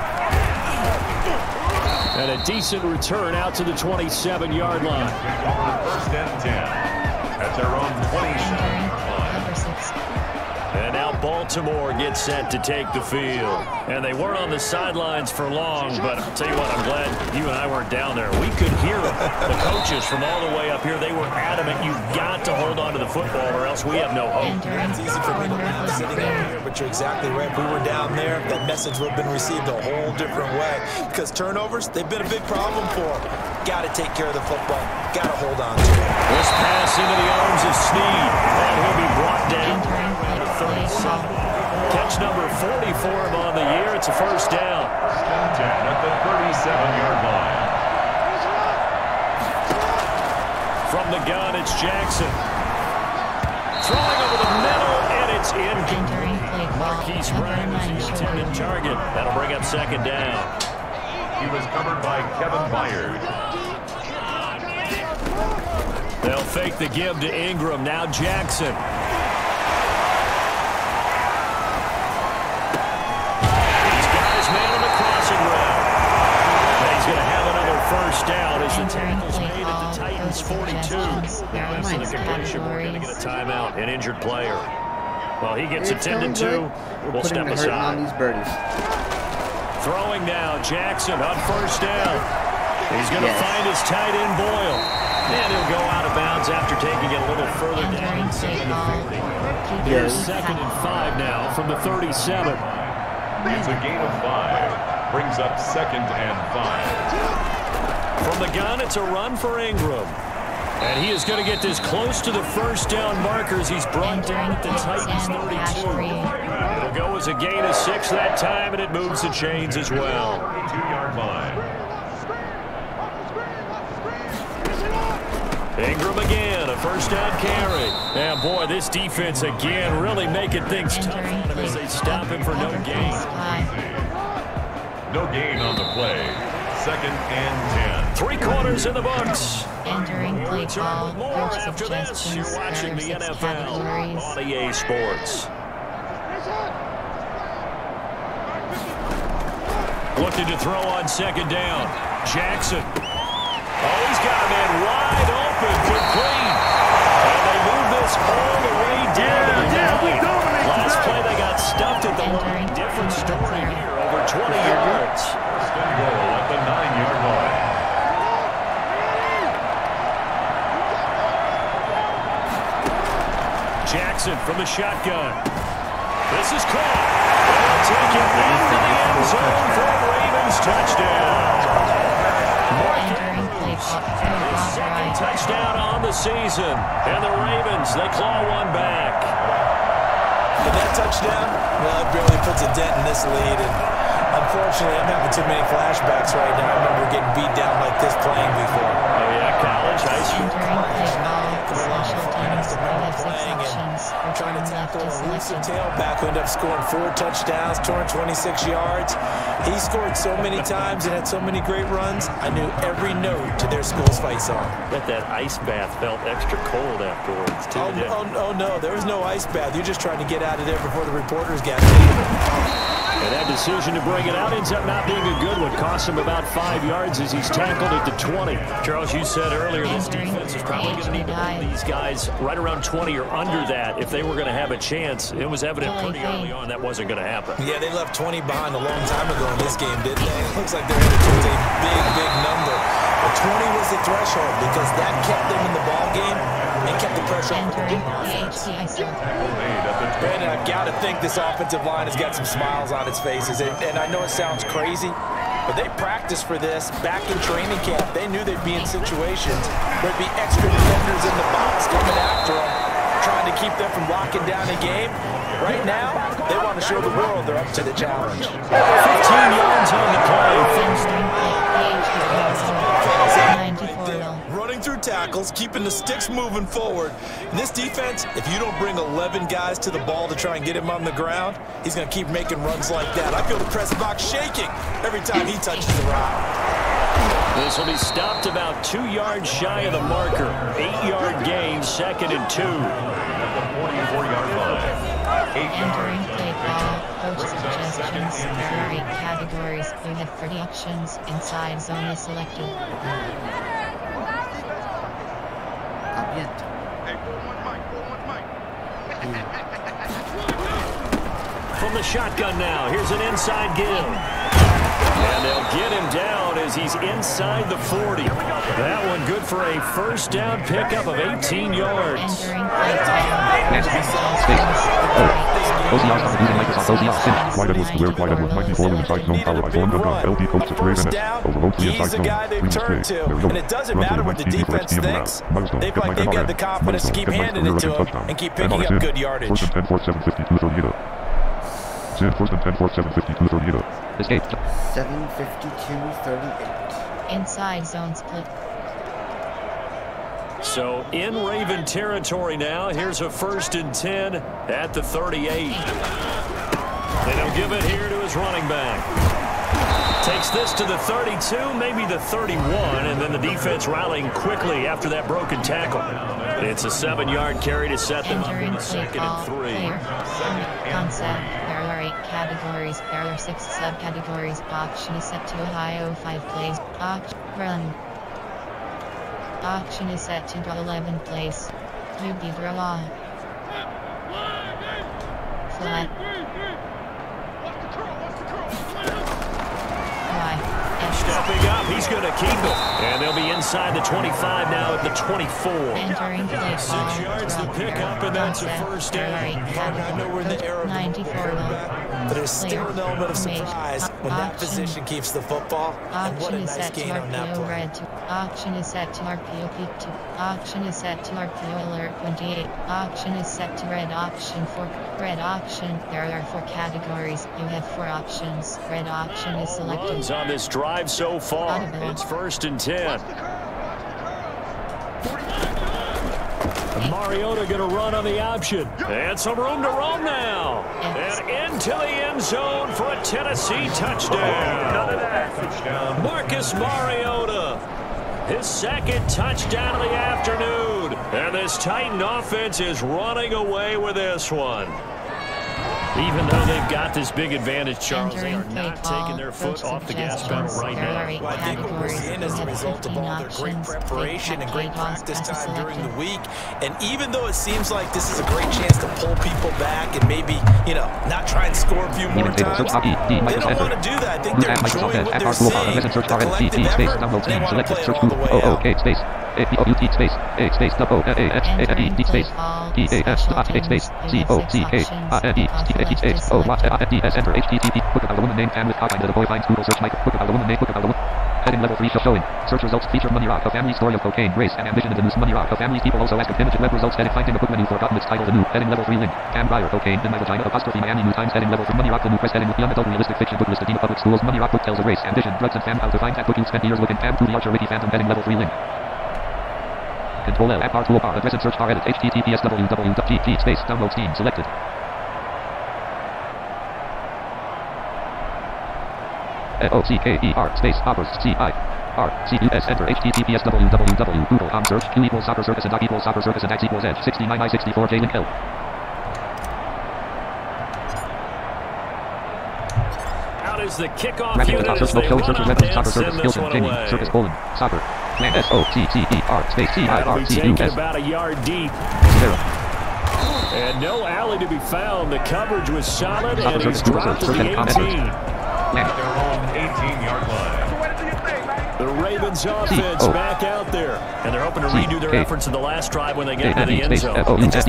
And a decent return out to the 27-yard line. First and 10 at their own 27. And now Baltimore gets set to take the field. And they weren't on the sidelines for long, but I'll tell you what, I'm glad you and I weren't down there. We could hear the coaches from all the way up here. They were adamant, you've got to hold on to the football or else we have no hope. It's easy for me to laugh sitting out here, but you're exactly right. If we were down there, that message would have been received a whole different way. Because turnovers, they've been a big problem for them. Got to take care of the football. Got to hold on to it. This pass into the arms of Snead. And he'll be brought down. 37. Catch number 40 for him on the year. It's a first down. At the 37-yard line. From the gun, it's Jackson. Throwing over the middle, and it's incomplete. Marquise Brown is the intended target. That'll bring up second down. He was covered by Kevin Byard. They'll fake the give to Ingram. Now Jackson. He's got his man on the crossing route. And he's going to have another first down as the tackle's made at the Titans 42. Now after the completion, we're going to get a timeout, an injured player. Well, he gets attended to. We'll step aside. On these birdies. Throwing now, Jackson on first down. He's going to find his tight end, Boyle. And he'll go out of bounds after taking it a little further down. Here's 2nd and 5 now from the 37. It's a gain of 5. Brings up 2nd and 5. From the gun, it's a run for Ingram. And he is going to get this close to the first down markers. He's brought down at the Titans 32. It'll go as a gain of 6 that time, and it moves the chains as well. 2-yard line. Ingram again, a first down carry. And boy, this defense again really making things tough on him as they stop him for no gain. No gain on the play. 2nd and 10. 3 quarters in the books. Entering play call. More after this. You're watching the NFL on EA Sports. Looking to throw on second down. Jackson. Oh, he's got a man wide open, complete. And they move this all the way down to the line. Last play they got stuffed at the line. Different story here, over 20 yards. First and goal at the 9-yard line. Jackson from the shotgun. This is caught. They'll take it into the end zone for a Ravens touchdown. Second touchdown on the season. And the Ravens, they claw one back. And that touchdown, well, it barely puts a dent in this lead. And unfortunately, I'm having too many flashbacks right now. I remember getting beat down like this playing before. Oh, yeah, college, high school. Playing and trying to tackle a elusive tailback who ended up scoring 4 touchdowns, 226 yards. He scored so many times and had so many great runs. I knew every note to their school's fight song. Bet that ice bath felt extra cold afterwards, too. Oh, no, there was no ice bath. You're just trying to get out of there before the reporters got to you. And that decision to bring it out ends up not being a good one. Cost him about 5 yards as he's tackled at the 20. Charles, you said earlier this defense is probably going to need to hold these guys right around 20 or under that if they were going to have a chance. It was evident pretty early on that wasn't going to happen. Yeah, they left 20 behind a long time ago in this game, didn't they? It looks like they're headed towards a big number. But 20 was the threshold because that kept them in the ball game and kept the pressure on the offense. Brandon, I've got to think this offensive line has got some smiles on its faces. And I know it sounds crazy, but they practiced for this back in training camp. They knew they'd be in situations where there'd be extra defenders in the box coming after them, trying to keep them from locking down a game. Right now, they want to show the world they're up to the challenge. 15 yards on the play. Running through tackles, keeping the sticks moving forward. And this defense, if you don't bring 11 guys to the ball to try and get him on the ground, he's going to keep making runs like that. I feel the press box shaking every time he touches the rock. This This will be stopped about 2 yards shy of the marker. 8-yard gain, 2nd and 2. At the 44-yard line. 8 Entering yards. play call, coach suggestions. There are 8 categories. You have 30 options. Inside zone is selected. From the shotgun now, here's an inside give. And they'll get him down as he's inside the 40. That one good for a first down pickup of 18 yards. Entering play call, OCR started using Microsoft OCR. Finish. Clyde Edwards cleared. Clyde Edwards might be falling inside zone. Powered by Fallen Gun Gun. LD coach to Trey Bennett. Overload 3 inside zone. He's the guy they've turned to. And it doesn't matter what the defense thinks. They feel like they've got the confidence to keep handing it to him and keep picking up good yardage. First and 10 for 752 38. First and 10 for 752 38. Escape. 7:52:38. inside zone split. So in Raven territory now. Here's a 1st and 10 at the 38. And he'll give it here to his running back. Takes this to the 32, maybe the 31, and then the defense rallying quickly after that broken tackle. It's a 7-yard carry to set them up in the 2nd and 3. Concept. There are 8 categories. There are 6 subcategories. Auction is set to Ohio 5 plays. Auction run. Auction is set to 11 plays. QB draw. Flat. Stepping up, he's going to keep it. And they'll be inside the 25 now at the 24. Entering play 6 yards to pick up, and that's a first down. I know we're in the era of 94 but there's still an element of surprise when that position keeps the football. And what a nice gain on that play. Auction is set to RPO peak 2. Auction is set to RPO alert 28. Auction is set to red option 4. Red option. There are 4 categories. You have 4 options. Red option is selected. Runs on this drive so far. It's 1st and 10. Mariota going to run on the option. And some room to roam now. And into the end zone for a Tennessee touchdown. Marcus Mariota. His 2nd touchdown of the afternoon. And this Titan offense is running away with this one. Even though they've got this big advantage, Charles, they are not taking their foot off the gas pedal right now. Well, I think what we're seeing is the result of all their great preparation and great practice time during the week. And even though it seems like this is a great chance to pull people back and maybe, not try and score a few more times, they don't want to do that. I think they're enjoying what they're seeing. The collective effort, they want to play it all the way out. Heading level 3 show showing. Search results feature Money Rock, a family story of cocaine, race, and ambition in the news. Money Rock, a family's people also ask of image web results. Edit finding the book menu forgotten its title. The new. Heading level 3 link. Cam Briar, cocaine in my vagina. Apostrophe Miami New Times. Heading level 3 Money Rock. The new press heading with young adult realistic fiction book list. Adina Public Schools. Money Rock book tells of race, ambition, drugs, and fam. How to find that book you spent years looking. Cam to the Archer Wiki Phantom. Heading level 3 link. Control L app bar toolbar. Address and search bar edit. HTTPS www.gt space download Steam selected. SOCKER space hoppers CIRCUS enter HTTPS www.google.com search Q equals soccer circus and doc equals soccer circus and X equals edge 69 I 64 J link help. Out is the kickoff Wrapping unit the as they smoke run circus up weapons and soccer circus send skills this one continue away. circus colon soccer plan SOCCER space That'll be taken CIRCUS about a yard deep. And no alley to be found. The coverage was solid, and he's dropped to the 18. At their own 18-yard line. The Ravens offense back out there. And they're hoping to redo their efforts in the last drive when they get into the end zone. Search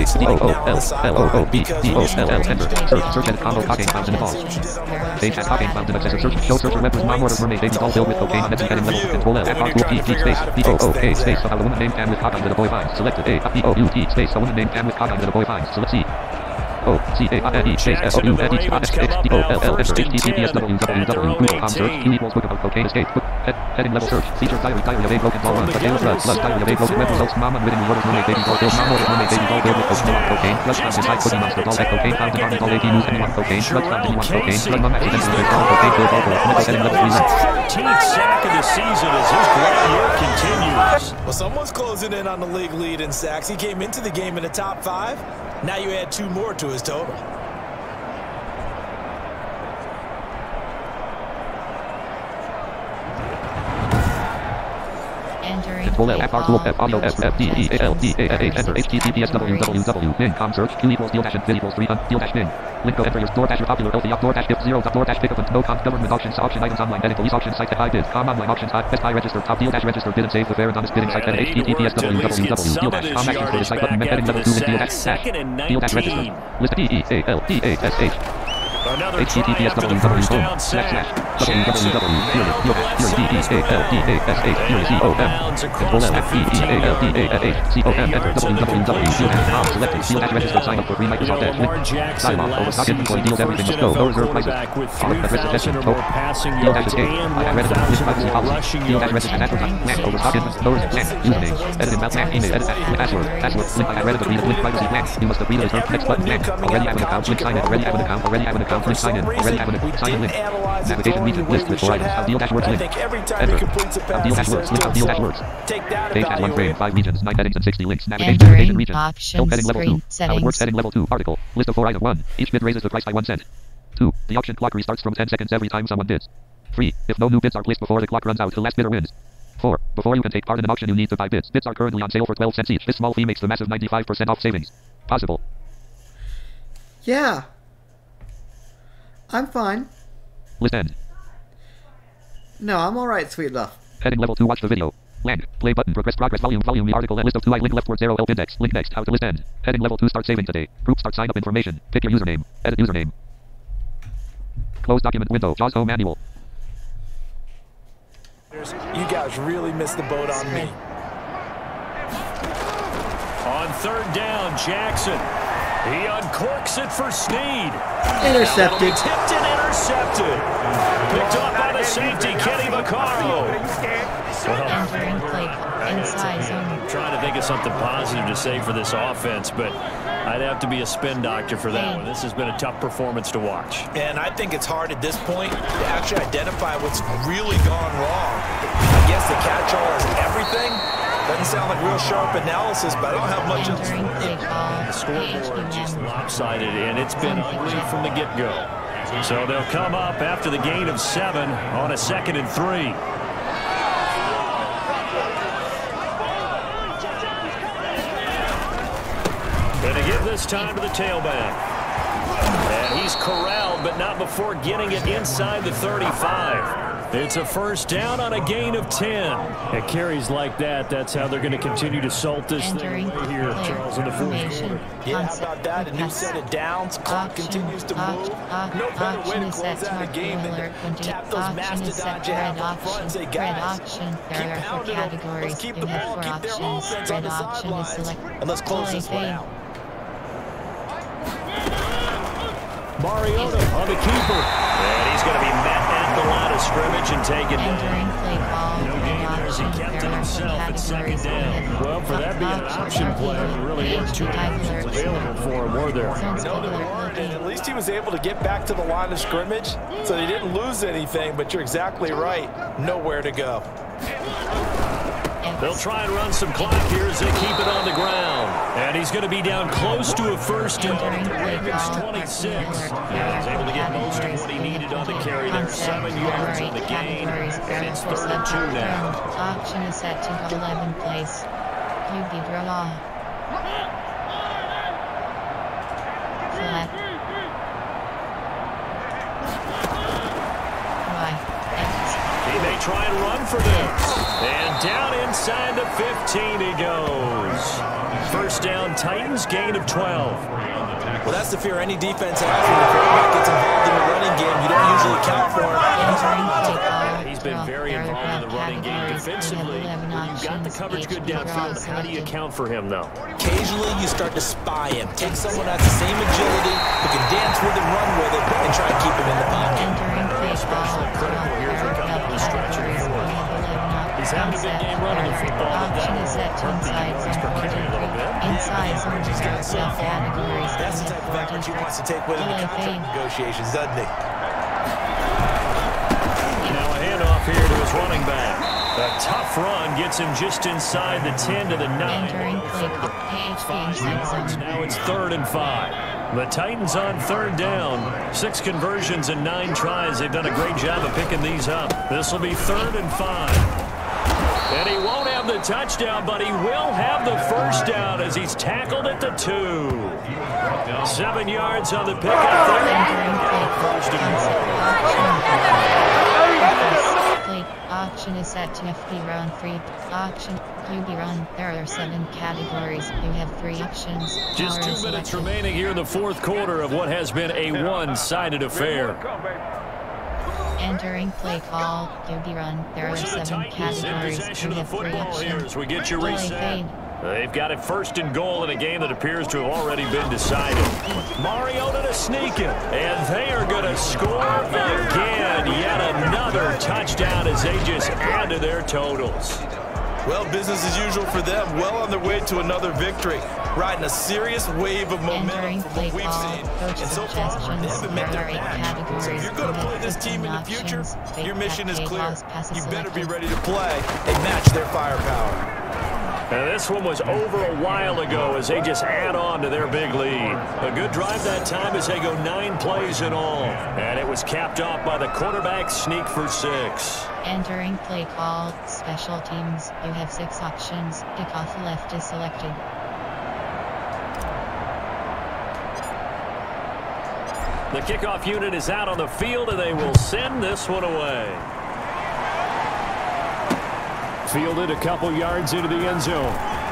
and combo cocaine found in the balls. Page has cocaine found in excessive search. Show searcher web was marmortar mermaid baby doll filled with cocaine. Let's get in level. Control L. F-R space. B-O-O-K space. A woman named Pam with cock under the boy finds. Selected A. B-O-U-T space. A woman named Pam with cock under the boy finds. Select C. O-C-A-I-N-E space S-O-U-N-E-S-X-D-O-L-L enter HTTPS www.google.com search Q equals book about cocaine escape book heading level search features diary of a broken ball run but Taylor blood diary of a broken web results mama written waters mermaid baby doll filled mama mermaid baby doll filled with cocaine blood found inside cookie monster doll at cocaine found in army doll 18 news anyone cocaine blood found anyone cocaine blood mom accidentally with doll cocaine filled doll heading level 3 13th sack of the season as he Well, someone's closing in on the league lead in sacks. He came into the game in the top 5. Now you add 2 more to his total. Control F, R, tool F, audio F, F, D, E, A, L, D, A, H, enter, HTTPS, www, Bing, com, search, Q equals deal dash and equals 3, deal dash Bing. Link go enter your store dash your popular LC, door dash gift 0, door dash pickup and no com, government auctions, auction items online, betting, police auction site, high bid, com, online auctions, best buy register, top deal dash register, bid and save with fair and honest bidding site, HTTPS, www, deal dash, com, actions for the site button, heading level 2 and deal dash, deal dash register. List D, E, A, L, D, A, S, H. HTTPS www.com// selected field at register sign up for free Microsoft Edge link dialog overstock inventory deals everything must go no reserve prices address attention deal dash escape I read list privacy policy deal dash register advertising plan overstock inventory username edit inbound plan email edit password link I read agree link privacy plan you must agree to reserve next button plan already have an account link sign in already have an account link sign in already have an sign in link navigation region list with 4 items how deal dash words link enter how deal dash words link how deal dash words page has 1 frame 5 regions 9 headings and 60 links navigation region help heading level 2 how it works heading level 2 article list of 4 items 1 each bid raises the price by 1 cent 2 the auction clock restarts from 10 seconds every time someone bids 3 if no new bids are placed before the clock runs out the last bidder wins 4 before you can take part in an auction you need to buy bids bids are currently on sale for 12 cents each this small fee makes the massive 95% off savings possible yeah I'm fine list end no I'm alright sweet love heading level 2 watch the video Land. Play button. Progress volume the article list of 2 link leftward 0 L index. Link next. How to list end. Heading level 2 start saving today. Group start sign up information. Pick your username. Edit username. Close document window. JAWS home manual. You guys really missed the boat on me. On 3rd down, Jackson. He uncorks it for Snead. Intercepted. Tipped and intercepted. Picked up by the safety, Kenny Vaccaro. Entering play inside zone. I'm trying to think of something positive to say for this offense, but I'd have to be a spin doctor for that one. This has been a tough performance to watch. And I think it's hard at this point to actually identify what's really gone wrong. I guess the catch-all is everything. Doesn't sound like real sharp analysis, but I don't have much of it. The scoreboard just lopsided, and it's been ugly from the get-go. So they'll come up after the gain of 7 on a 2nd and 3. Going to give this time to the tailback. And he's corralled, but not before getting it inside the 35. It's a 1st down on a gain of 10. At carries like that, that's how they're going to continue to salt this thing away here, Charles, in the 4th quarter. Yeah, how about that? A new set of downs. Clock continues to move. No better way to close out a game than to tap those mastodons you have up front and say, guys, keep pounding them. Let's keep the ball, keep their offense on the sidelines, and let's close this one out. Mariota on the keeper. And he's going to be met at the line of scrimmage and taken Entering play ball. No gain there as he kept it himself at 2nd down. Well, for that being an option play, there really weren't too many options available for him, were there? No, there weren't, and at least he was able to get back to the line of scrimmage, so they didn't lose anything, but you're exactly right. Nowhere to go. They'll try and run some clock here as they keep it on the ground. And he's going to be down close to a 1st down. Ravens 26. He's able to get most of what he needed on the carry there. 7 yards on the gain. And it's 3rd and 2 now. Option is set to 11 place. QB draw. Flat. He may try and run for this. And down inside the 15 he goes. 1st down, Titans, gain of 12. Well, that's the fear any defense has when the quarterback gets involved in the running game. You don't usually account for it. He's been very involved in the running game defensively. When you've got the coverage good downfield, how do you account for him, though? Occasionally, you start to spy him. Take someone that's the same agility, who can dance with it, run with it, and try to keep him in the pocket. Especially critical here for coming up the stretch of the 4th. He's having a good game running the football, but that will hurt the yards per carry a little bit. He's got categories. That's the type of effort he wants to take with him in contract negotiations, doesn't he? Now a handoff here to his running back. A tough run gets him just inside the 10 to the 9. Entering play Now it's 3rd and 5. The Titans on 3rd down. 6 conversions and 9 tries. They've done a great job of picking these up. This will be 3rd and 5. And he won't have the touchdown, but he will have the first down as he's tackled at the 2. 7 yards on the pickup there. First and Auction is set to FP run free. Auction QB run. There are 7 categories. You have 3 options. Just 2 minutes remaining here in the 4th quarter of what has been a one-sided affair. Entering play call, QB run. There are 7 categories. You have 3 options. We get your reset. They've got it 1st and goal in a game that appears to have already been decided. Mariota to sneak it, and they are going to score again. Yet another touchdown as they just add to their totals. Well, business as usual for them. Well on their way to another victory. Riding a serious wave of momentum from what we've seen. And so far, they haven't met their mark. So if you're going to play this team in the future, your mission is clear. You better be ready to play and match their firepower. And this one was over a while ago as they just add on to their big lead. A good drive that time as they go 9 plays in all. And it was capped off by the quarterback sneak for 6. Entering play call, special teams. You have 6 options. Kickoff left is selected. The kickoff unit is out on the field and they will send this one away. Fielded a couple yards into the end zone.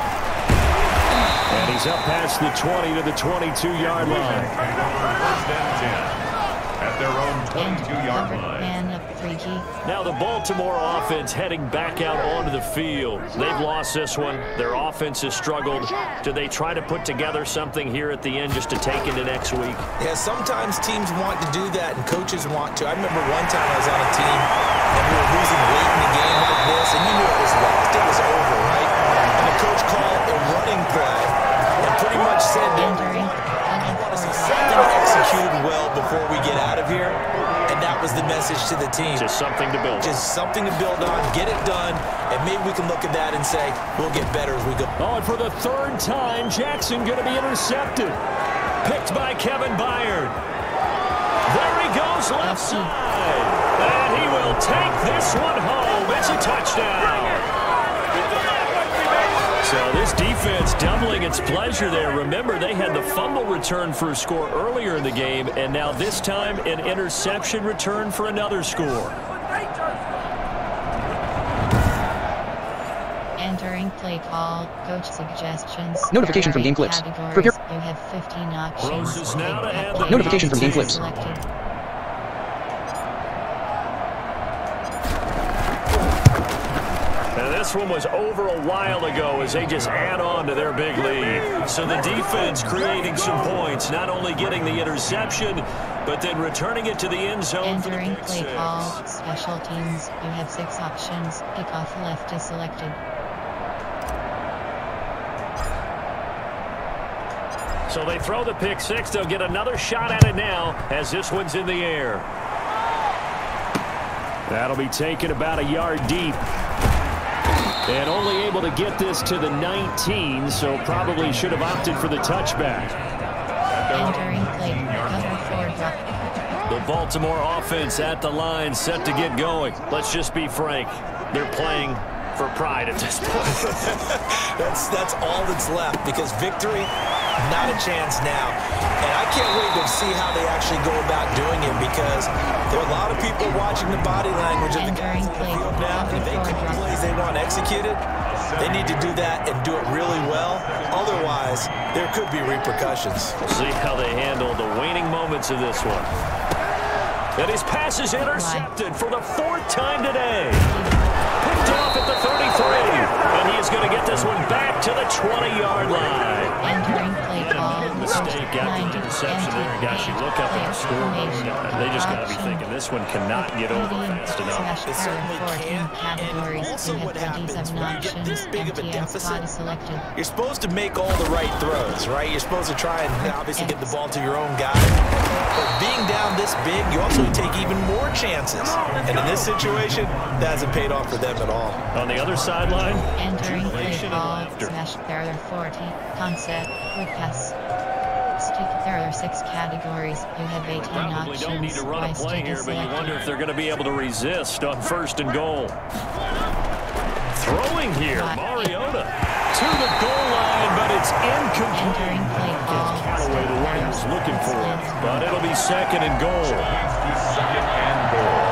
And he's up past the 20 to the 22-yard line. First and 10 at their own 22-yard line. Now the Baltimore offense heading back out onto the field. They've lost this one. Their offense has struggled. Do they try to put together something here at the end just to take into next week? Yeah, sometimes teams want to do that and coaches want to. I remember one time I was on a team and we were losing late in the game like this, and you knew it was lost. It was over, right? And the coach called a running play and pretty much said that we want to see something executed well before we get out of here. And that was the message to the team. Just something to build. Just something to build on, get it done, and maybe we can look at that and say, we'll get better as we go. Oh, and for the 3rd time, Jackson going to be intercepted. Picked by Kevin Byard. There he goes left side. And he will take this one home. It's a touchdown. So this defense doubling its pleasure there. Remember, they had the fumble return for a score earlier in the game, and now this time an interception return for another score. Entering play call, coach suggestions. Notification from Game Clips. Prepare. You have 15 options. Notification from Game Clips. This one was over a while ago as they just add on to their big lead. So the defense creating some points, not only getting the interception, but then returning it to the end zone. Entering play call, special teams. You have 6 options. Kickoff left is selected. So they throw the pick 6. They'll get another shot at it now as this one's in the air. That'll be taken about a yard deep. And only able to get this to the 19, so probably should have opted for the touchback. Entering play, cover 4 drop. The Baltimore offense at the line, set to get going. Let's just be frank. They're playing for pride at this point. That's all that's left, because victory, not a chance now. And I can't wait to see how they actually go about doing it, because there are a lot of people watching the body language of the guys on the field now, and if they call plays they want executed, they need to do that and do it really well. Otherwise, there could be repercussions. We'll see how they handle the waning moments of this one. And his pass is intercepted for the 4th time today. Picked off at the 33. And he is going to get this one back to the 20-yard line. Entering play call. Mistake got the interception there. And guys, you look up at the scoreboard, they just got to be thinking this one cannot get over fast enough. It certainly can. Also what happens when you get this big of a deficit, you're supposed to make all the right throws, right? You're supposed to try and obviously get the ball to your own guy. But being down this big, you also take even more chances. And in this situation, that hasn't paid off for them at all. On the other sideline, entering play ball, smash barrier 40, concept, quick pass. There are 6 categories. You have 18 probably options. don't need to run a play here, but you wonder if they're going to be able to resist on 1st and goal. Throwing here, Mariota to the goal line, but it's incomplete. Entering play ball, Callaway, the one who's looking for it, but it'll be 2nd and goal. Second and goal.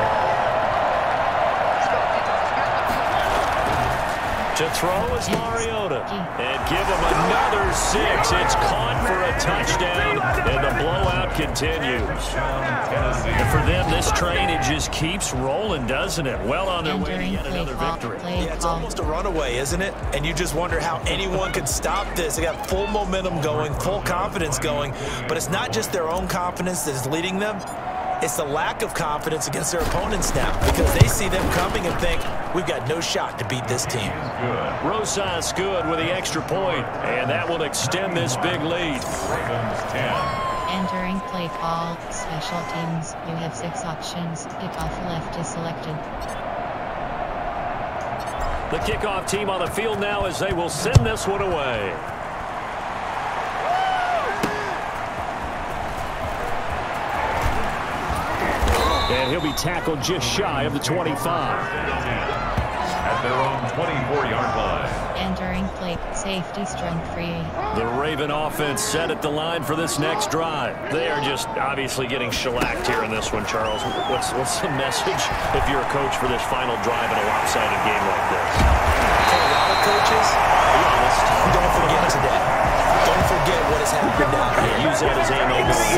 To throw is Mariota, and give him another 6. It's caught for a touchdown, and the blowout continues. And for them, this train, it just keeps rolling, doesn't it? Well on their way to yet another victory. Yeah, it's almost a runaway, isn't it? And you just wonder how anyone could stop this. They got full momentum going, full confidence going, but it's not just their own confidence that is leading them. It's the lack of confidence against their opponents now, because they see them coming and think, we've got no shot to beat this team. Rosas good with the extra point, and that will extend this big lead. Entering play call, special teams. You have 6 options. Kickoff left is selected. The kickoff team on the field now as they will send this one away. And he'll be tackled just shy of the 25. At their own 24-yard line. Entering play, safety strength free. The Raven offense set at the line for this next drive. They are just obviously getting shellacked here in this one, Charles. What's the message if you're a coach for this final drive in a lopsided game like this? For a lot of coaches, be honest, don't forget today. Don't forget what has happened out here. Use that as ammo.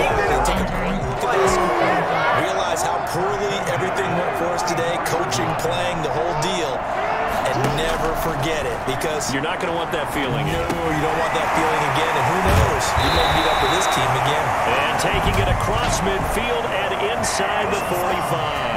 Realize how poorly everything went for us today, coaching, playing, the whole deal, and never forget it, because you're not going to want that feeling. No, you don't want that feeling again, and who knows? You may meet up with this team again. And taking it across midfield and inside the 45.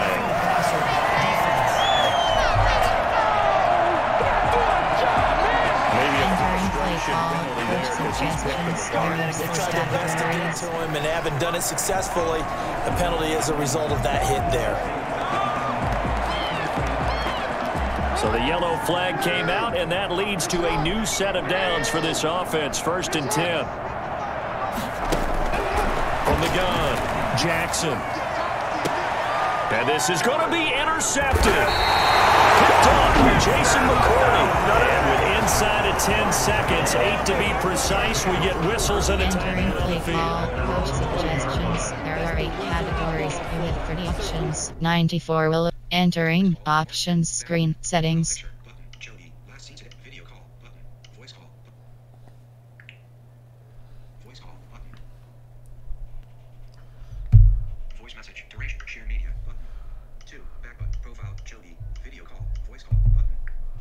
And haven't done it successfully. The penalty is a result of that hit there. So the yellow flag came out, and that leads to a new set of downs for this offense. 1st and 10. From the gun, Jackson. And this is going to be intercepted. Picked off by Jason McCourty. And with inside of 10 seconds, 8 to be precise, we get whistles and a entering play call, coach suggestions. There are 8 categories. You have 30 options. 94 will entering options screen settings. Voice message, duration, share media, button. 2, back button, profile, Jody, video call, voice call, button.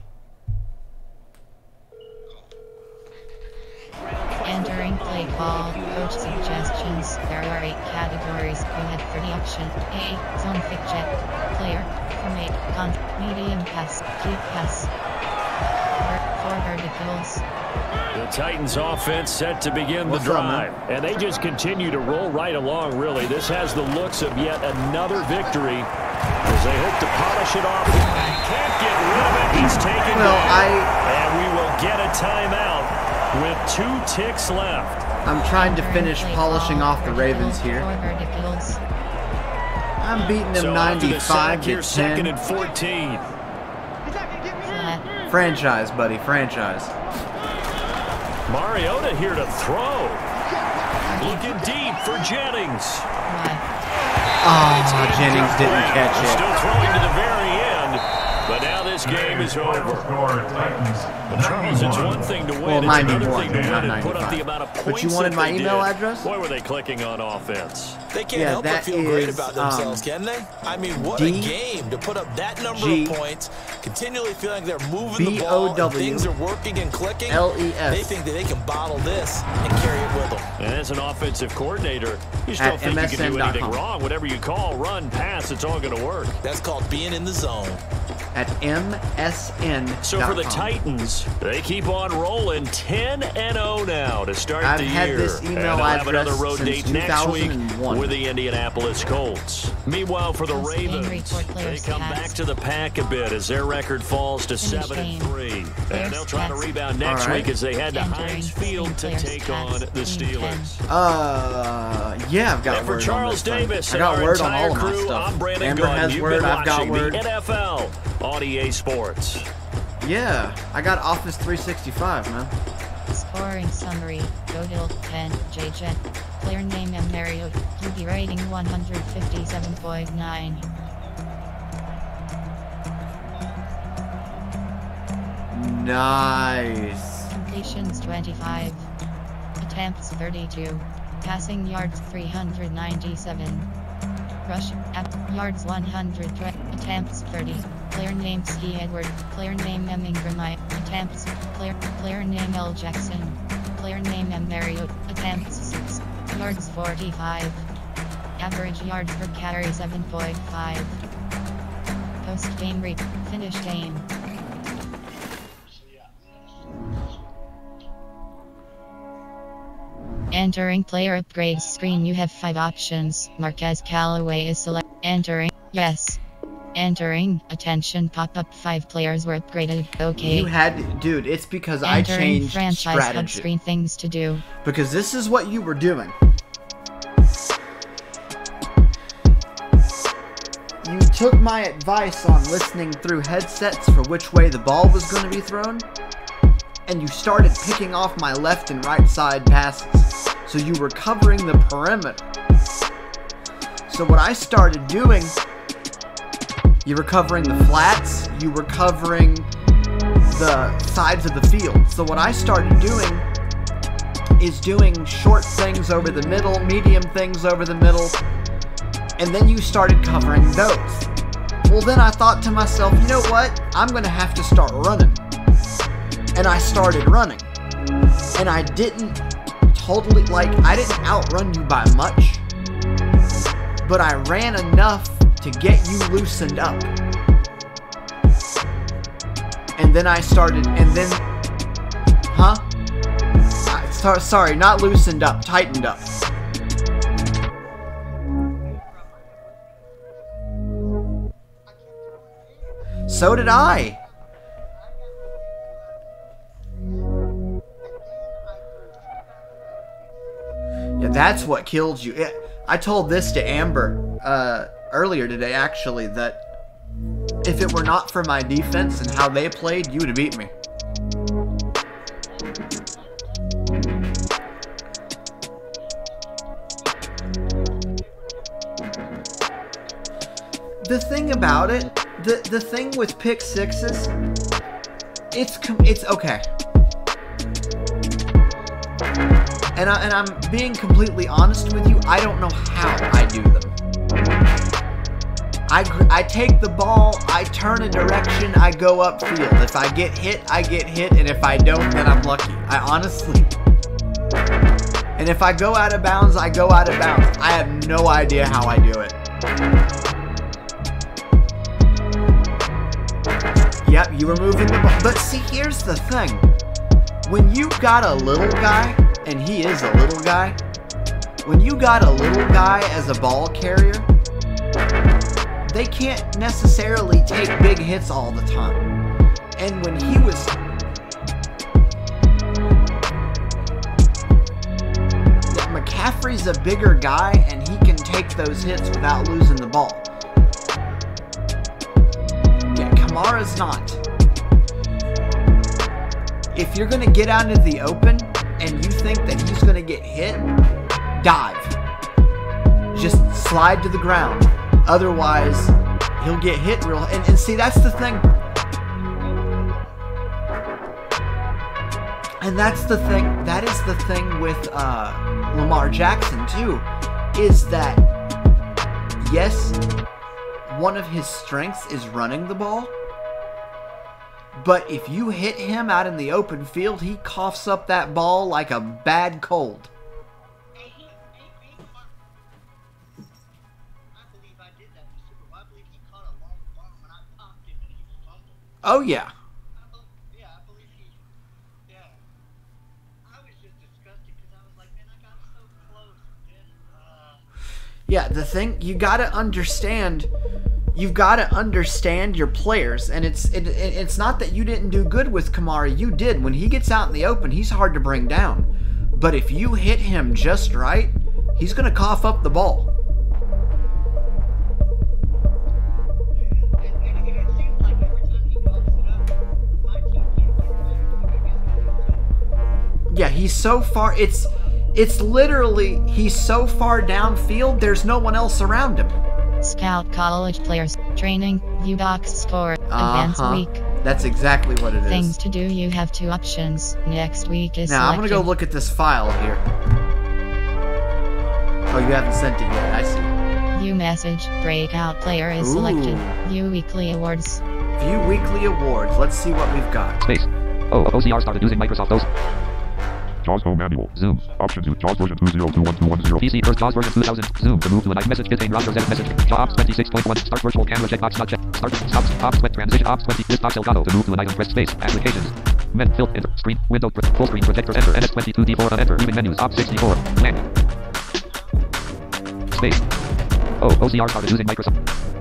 Entering play call, coach suggestions. There are 8 categories. You have 30 options. A, zone fidget, player, formate, medium pass, deep pass, 4 verticals. The Titans offense set to begin the drive, and they just continue to roll right along, really. This has the looks of yet another victory as they hope to polish it off. Can't get rid of it. He's taken and we will get a timeout with 2 ticks left. I'm trying to finish polishing off the Ravens here. I'm beating them 95 to 10. 2nd and 14. Franchise, buddy, franchise. Mariota here to throw. Looking deep for Jennings. Oh, Jennings didn't catch it. Still throwing to the very end, but now this game is over. Charles, it's one thing to win. Well, 91, it's not and put up the 95. amount of But points you wanted that my they email did. address? Boy, were they clicking on offense. They can't Yeah, help but that feel great is, about themselves, can they? I mean, what a game to put up that number of points, continually feeling like they're moving the ball, and things are working and clicking. They think that they can bottle this and carry it with them. And as an offensive coordinator, you still think you can do anything wrong. Whatever you call, run, pass, it's all going to work. That's called being in the zone. At MSN. So for the Titans, they keep on rolling 10-0 now to start the year. I've had this email and have another address road since date next week 2001. with the Indianapolis Colts. Meanwhile, for the Ravens, they come back to the pack a bit as their record falls to 7-3. And they'll try to rebound next week as they head to Heinz Field to take on the Steelers. Yeah, I've got and for word Charles on this Davis thing. and I got our word on entire all of my crew, stuff. I'm Brandon Amber Gunn. has You've word, been I've got watching word. the NFL on EA Sports. Yeah, I got Office 365, man. Scoring summary, Godil, 10, JJ. Player name M. Mario, QB rating 157.9. Nice. Completions 25. Attempts 32. Passing yards 397. Rush yards 100. Attempts 30. Player name C. Edward. Player name M. Ingram. Attempts. Player name L. Jackson. Player name M. Mario. Attempts 6. Yards 45. Average yards per carry 7.5. Post game rate. Finish game. Entering player upgrades screen, you have 5 options. Marquez Callaway is select. Entering. Yes. Entering. Attention, pop up 5 players were upgraded. Okay. You had, dude, it's because I Entering changed franchise strategy. hub screen, things to do. Because this is what you were doing. You took my advice on listening through headsets for which way the ball was going to be thrown, and you started picking off my left and right side passes. So you were covering the perimeter. So what I started doing, you were covering the flats, you were covering the sides of the field. So what I started doing is doing short things over the middle, medium things over the middle, and then you started covering those. Well, then I thought to myself, you know what? I'm going to have to start running. And I started running. And I didn't totally, I didn't outrun you by much, but I ran enough to get you loosened up. And then I started, and then, sorry, not loosened up, tightened up. So did I. Yeah, that's what killed you. I told this to Amber earlier today, actually, that if it were not for my defense and how they played, you would have beat me. The thing about it, the thing with pick sixes, it's okay. And I'm being completely honest with you, I don't know how I do them. I take the ball, I turn a direction, I go upfield. If I get hit, I get hit, and if I don't, then I'm lucky. I honestly... And if I go out of bounds, I go out of bounds. I have no idea how I do it. Yep, you were moving the ball. But see, here's the thing. When you've got a little guy, and he is a little guy, when you got a little guy as a ball carrier, they can't necessarily take big hits all the time. And when he was... McCaffrey's a bigger guy, and he can take those hits without losing the ball. Yeah, Kamara's not. If you're going to get out into the open, and you think that he's going to get hit, dive. Just slide to the ground. Otherwise, he'll get hit real... And see, that's the thing. And that's the thing. That is the thing with Lamar Jackson too, is that yes, one of his strengths is running the ball, but if you hit him out in the open field, he coughs up that ball like a bad cold. Oh yeah. Yeah, the thing, you gotta understand, you've gotta understand your players, and it's not that you didn't do good with Kamara, you did. When he gets out in the open, he's hard to bring down. But if you hit him just right, he's gonna cough up the ball. Yeah, he's so far, it's literally, he's so far downfield, there's no one else around him. Scout college players, training, UDocs score, advanced week. That's exactly what it is. Things to do, you have 2 options. Next week is Now, I'm going to go look at this file here. Oh, you haven't sent it yet, I see. View message, breakout player is selected. View weekly awards. View weekly awards, let's see what we've got. Space. Oh, OCR started using Microsoft OS. JAWS Home Manual. Zoom. Options use JAWS version 2021-210. PC first JAWS version 2000. Zoom. To move to a nice message contain browser edit message. JAWS 26.1. Start virtual camera checkbox not check. Start. Stops. Ops. Web transition. Ops 20. List box Elgato. To move to an item press space. Applications. Men. Fill. Enter. Screen. Window. Full screen projector. Enter. NS22 D4. Enter. Moving menus. Ops 64. Blank. Space. Oh, OCR started using Microsoft.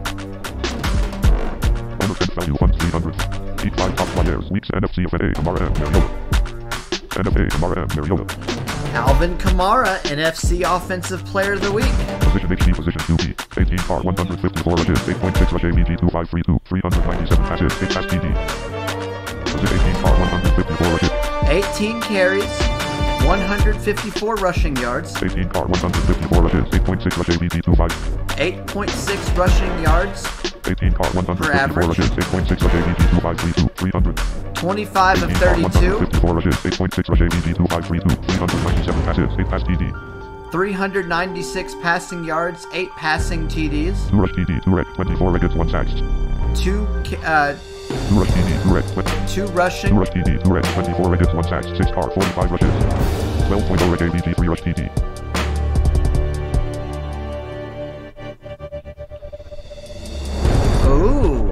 Undersend value 1300. Deep 5 top players. Weeks NFC FA. Kamara M. Mariota. NFA Kamara M. Mariota. Alvin Kamara, NFC Offensive Player of the Week. Position HD, position 2B. 18 car, 154 rushes, 8.6 rush AVG 2532, 397 passes, 8 pass TD. Position 18 car, 154 rushes. 18 carries, 154 rushing yards. 18 car, 154 rushes, 8.6 rush AVG 25. 8.6 rushing yards. 18 car, 154 rushes, 8.6 rush AVG 2532, 300. 25 of 32. 154 rushes, 8.6 rush AVG 2532, 397 passes, 8 pass TD. 396 passing yards, 8 passing TDs. 2 rush TD, 2 rec, 24 records, 1 sacks. 2 rush TD, 2 rec, 2 rushing. 2 rush TD, 2 rec, 24 records, 1 sacks, 6 car, 45 rushes. 12.0 rec AVG, 3 rush TD. Ooh.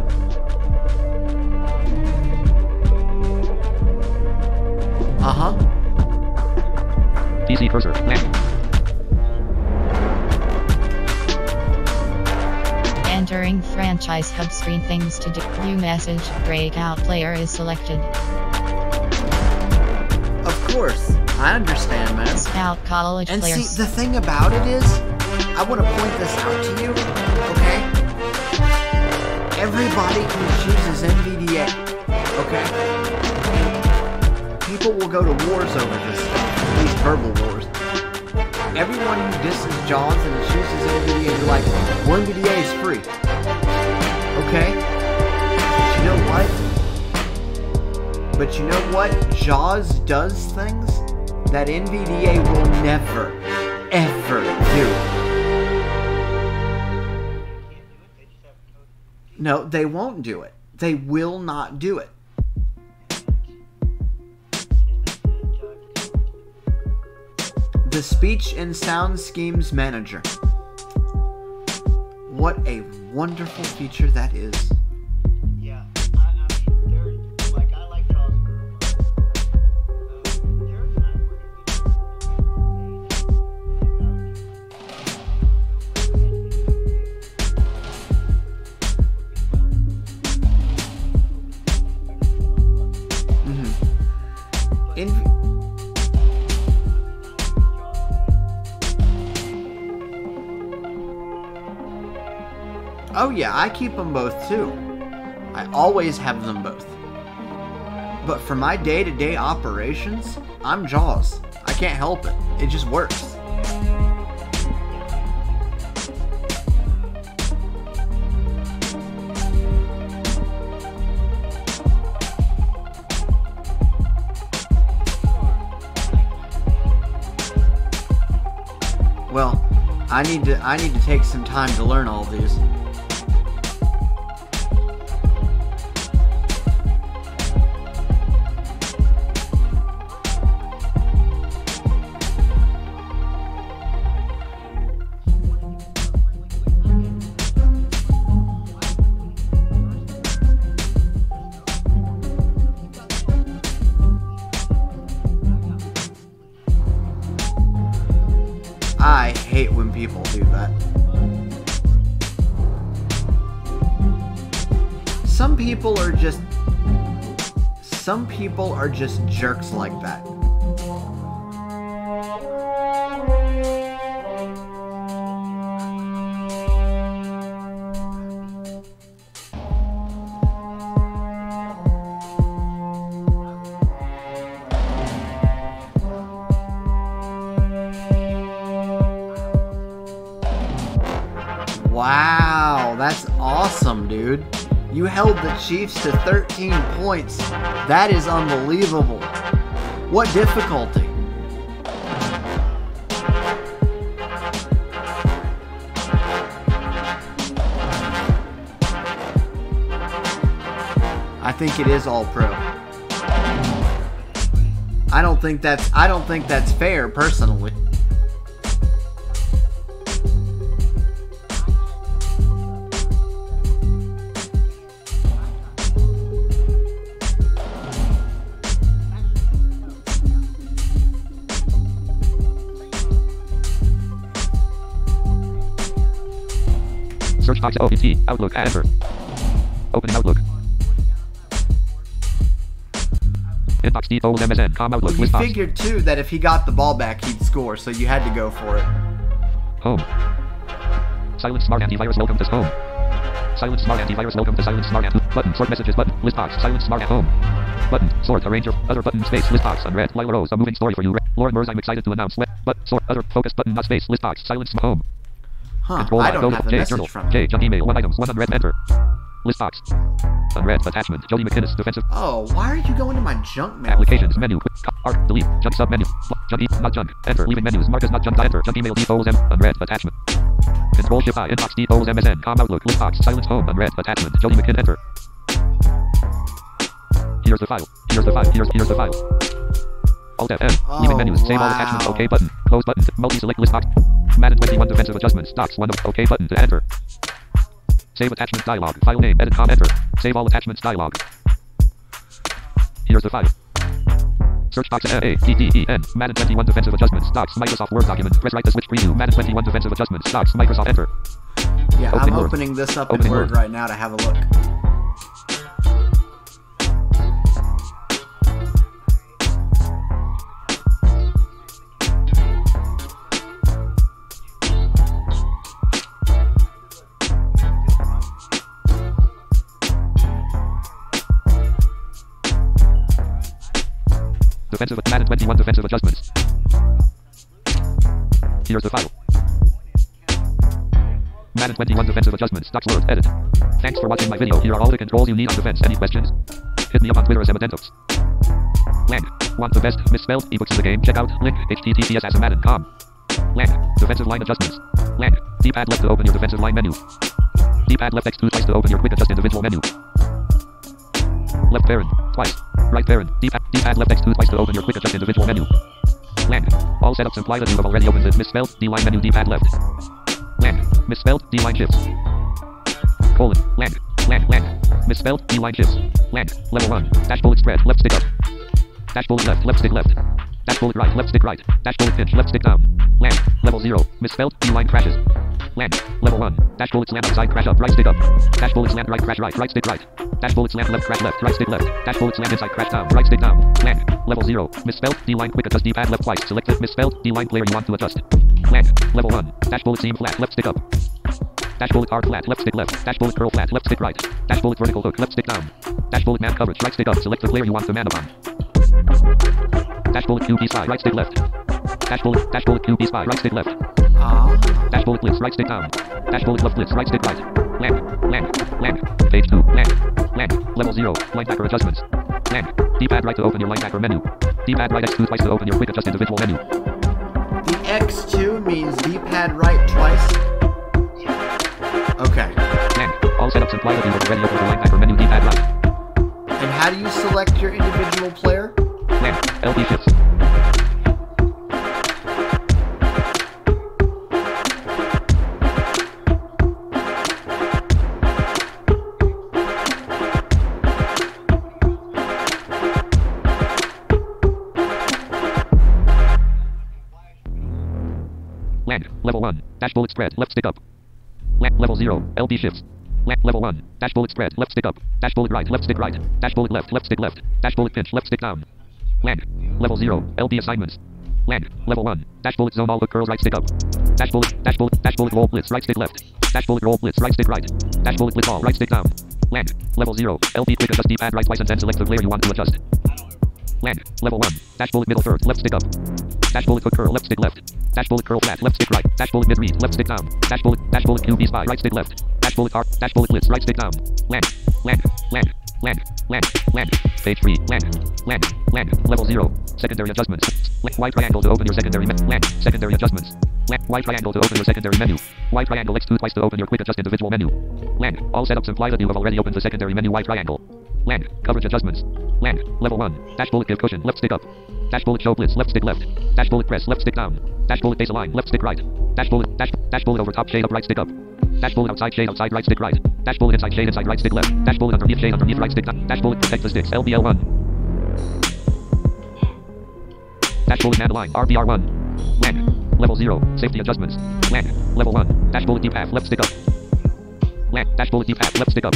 Uh-huh. PC cursor. Blank. Entering franchise hub screen things to do. View message, breakout player is selected. Of course. I understand, man. Scout college and players. See, the thing about it is, I want to point this out to you, okay? Everybody who chooses NVDA, okay? People will go to wars over this stuff, these verbal wars. Everyone who disses JAWS and chooses NVDA, you're like, well, NVDA is free. Okay? But you know what? JAWS does things that NVDA will never, ever do. No, they won't do it. They will not do it. The Speech and Sound Schemes Manager. What a wonderful feature that is. Yeah, I mean, I like JAWS very much. There are times where Oh yeah, I keep them both too. I always have them both. But for my day-to-day operations, I'm JAWS. I can't help it. It just works. I need to take some time to learn all these. I hate when people do that. Some people are just jerks like that. Wow, that's awesome, dude. You held the Chiefs to 13 points. That is unbelievable. What difficulty? I think it is all pro. I don't think that's fair, personally. Search box OPT, Outlook, enter. Opening Outlook. Inbox details MSN, Outlook, Well, you figured too that if he got the ball back, he'd score, so you had to go for it. Home. Silent Smart Antivirus, welcome to home. Silent Smart Antivirus, welcome to Silent Smart Antivirus. Button, sort messages, button, list box, Silent Smart at home. Button, sort, arrange your, other button, space, list box, unread, Lila Rose, a moving story for you. Lauren Mers, I'm excited to announce, but, sort, other, focus, button, not space, list box, Silent Smart home. Huh, Control, I don't have a J, message journal, from him. J, junk email, 1 items, 100, enter. List box. Unread attachment. Jody McInnes, defensive. Oh, why are you going to my junk mail? Applications, menu, quick, art, delete, junk sub menu, junk, not junk, enter, leaving menus, Marcus not junk, enter, junk email, depots, unread attachment. Control shift I, inbox, depots, MSN, Outlook, list box, silence home, unread attachment, Jody McInnes, enter. Here's the file, here's the file, here's the file. Alt F, leaving menus, save all attachments, OK button, close button, multi-select list box. Madden 21 defensive adjustments, docs 1 of OK button to enter. Save attachments dialog, file name, edit com, enter. Save all attachments dialog. Here's the file. Search box A-D-D-E-N, Madden 21 defensive adjustments, docs, Microsoft Word document, press right to switch preview, Madden 21 defensive adjustments, docs, Microsoft, enter. Yeah, I'm opening this up in Word right now to have a look. Defensive, Madden 21 defensive adjustments. Here's the file. Madden 21 defensive adjustments, docs, Word, edit. Thanks for watching my video. Here are all the controls you need on defense. Any questions? Hit me up on Twitter as Emadentos. Lang. Want the best misspelled ebooks in the game? Check out link https://madden.com. Lang. Defensive line adjustments. Lang. D-pad left to open your defensive line menu. D-pad left X2 twice to open your quick adjust individual menu. Left parent, twice. Right parent, D-pad left X2 twice to open your quick adjust individual menu. Lang. All setups imply that you have already opened it. Misspelled, D-line menu, D-pad left. Lang. Misspelled, D-line shifts. Colon. Lang. Lang. Lang. Misspelled, D-line shifts. Lang. Level 1. Dash bullet spread, left stick up. Dash bullet left stick left. Dash bullet right, left stick right. Dash bullet pinch, left stick down. Lang. Level 0. Misspelled, D-line crashes. Lang. Level 1. Dash bullet slant outside, crash up, right stick up. Dash bullet slant right, crash right, right stick right. Dash bullet slant left, crash left, right stick left. Dash bullet slant inside, crash down, right stick down. Lang. Level 0. Misspelled, D-line quick adjust, D-pad left twice. Select the misspelled, D-line player you want to adjust. Lang. Level 1. Dash bullet seam flat, left stick up. Dash bullet hard flat, left stick left. Dash bullet curl flat, left stick right. Dash bullet vertical hook, left stick down. Dash bullet man coverage, right stick up. Select the player you want to man upon. Dash bullet QB spy, right stick left. Dash bullet QB spy, right stick left. Dash bullet blitz, right stick down. Dash bullet left blitz, right stick right. Lang. Page 2, lang. Level 0, linebacker adjustments. Lang. D-pad right to open your linebacker menu. D-pad right X2 twice to open your quick adjust individual menu. The X2 means D-pad right twice. Okay. Land. All setups imply that you are ready. Open the linebacker menu. D-pad right. And how do you select your individual player? Land. LB shifts. Land. Level 1. Dash bullet spread. Left stick up. Level 0. LB shifts. Level 1. Dash bullet spread. Left stick up. Dash bullet right. Left stick right. Dash bullet left. Left stick left. Dash bullet pinch. Left stick down. Land. Level 0. LB assignments. Land. Level 1. Dash bullet zone all hook curls. Right stick up. Dash bullet roll blitz. Right stick left. Dash bullet roll blitz. Right stick right. Dash bullet blitz all. Right stick down. Land. Level 0. LB quick adjust D-pad right twice and then select the player you want to adjust. Land. Level 1. Dash bullet middle third. Left stick up. Dash bullet hook curl. Left stick left. Dash bullet curl flat. Left stick right. Dash bullet mid read. Left stick down. Dash bullet QB spy. Right stick left. Dash bullet arc. Dash bullet blitz. Right stick down. Land. Page 3. Land. Level 0. Secondary adjustments. Y triangle to open your secondary menu. Land. Secondary adjustments. Y triangle to open your secondary menu. Y triangle X2 twice to open your quick adjust individual menu. Land. All setups imply that you have already opened the secondary menu. Y triangle. Land. Coverage adjustments. Land. Level 1. Dash bullet give cushion. Left stick up. Dash bullet show blitz. Left stick left. Dash bullet press. Left stick down. Dash bullet base align. Left stick right. Dash bullet over top shade up. Right stick up. Dash bullet outside shade outside. Right stick right. Dash bullet inside shade inside. Right stick left. Dash bullet underneath shade underneath. Right stick down. Dash bullet protect the sticks. LBL1. Dash bullet man align. RBR1. Land. Level 0. Safety adjustments. Land. Level 1. Dash bullet D-pad. Left stick up. Land. Dash bullet D-pad. Left stick up.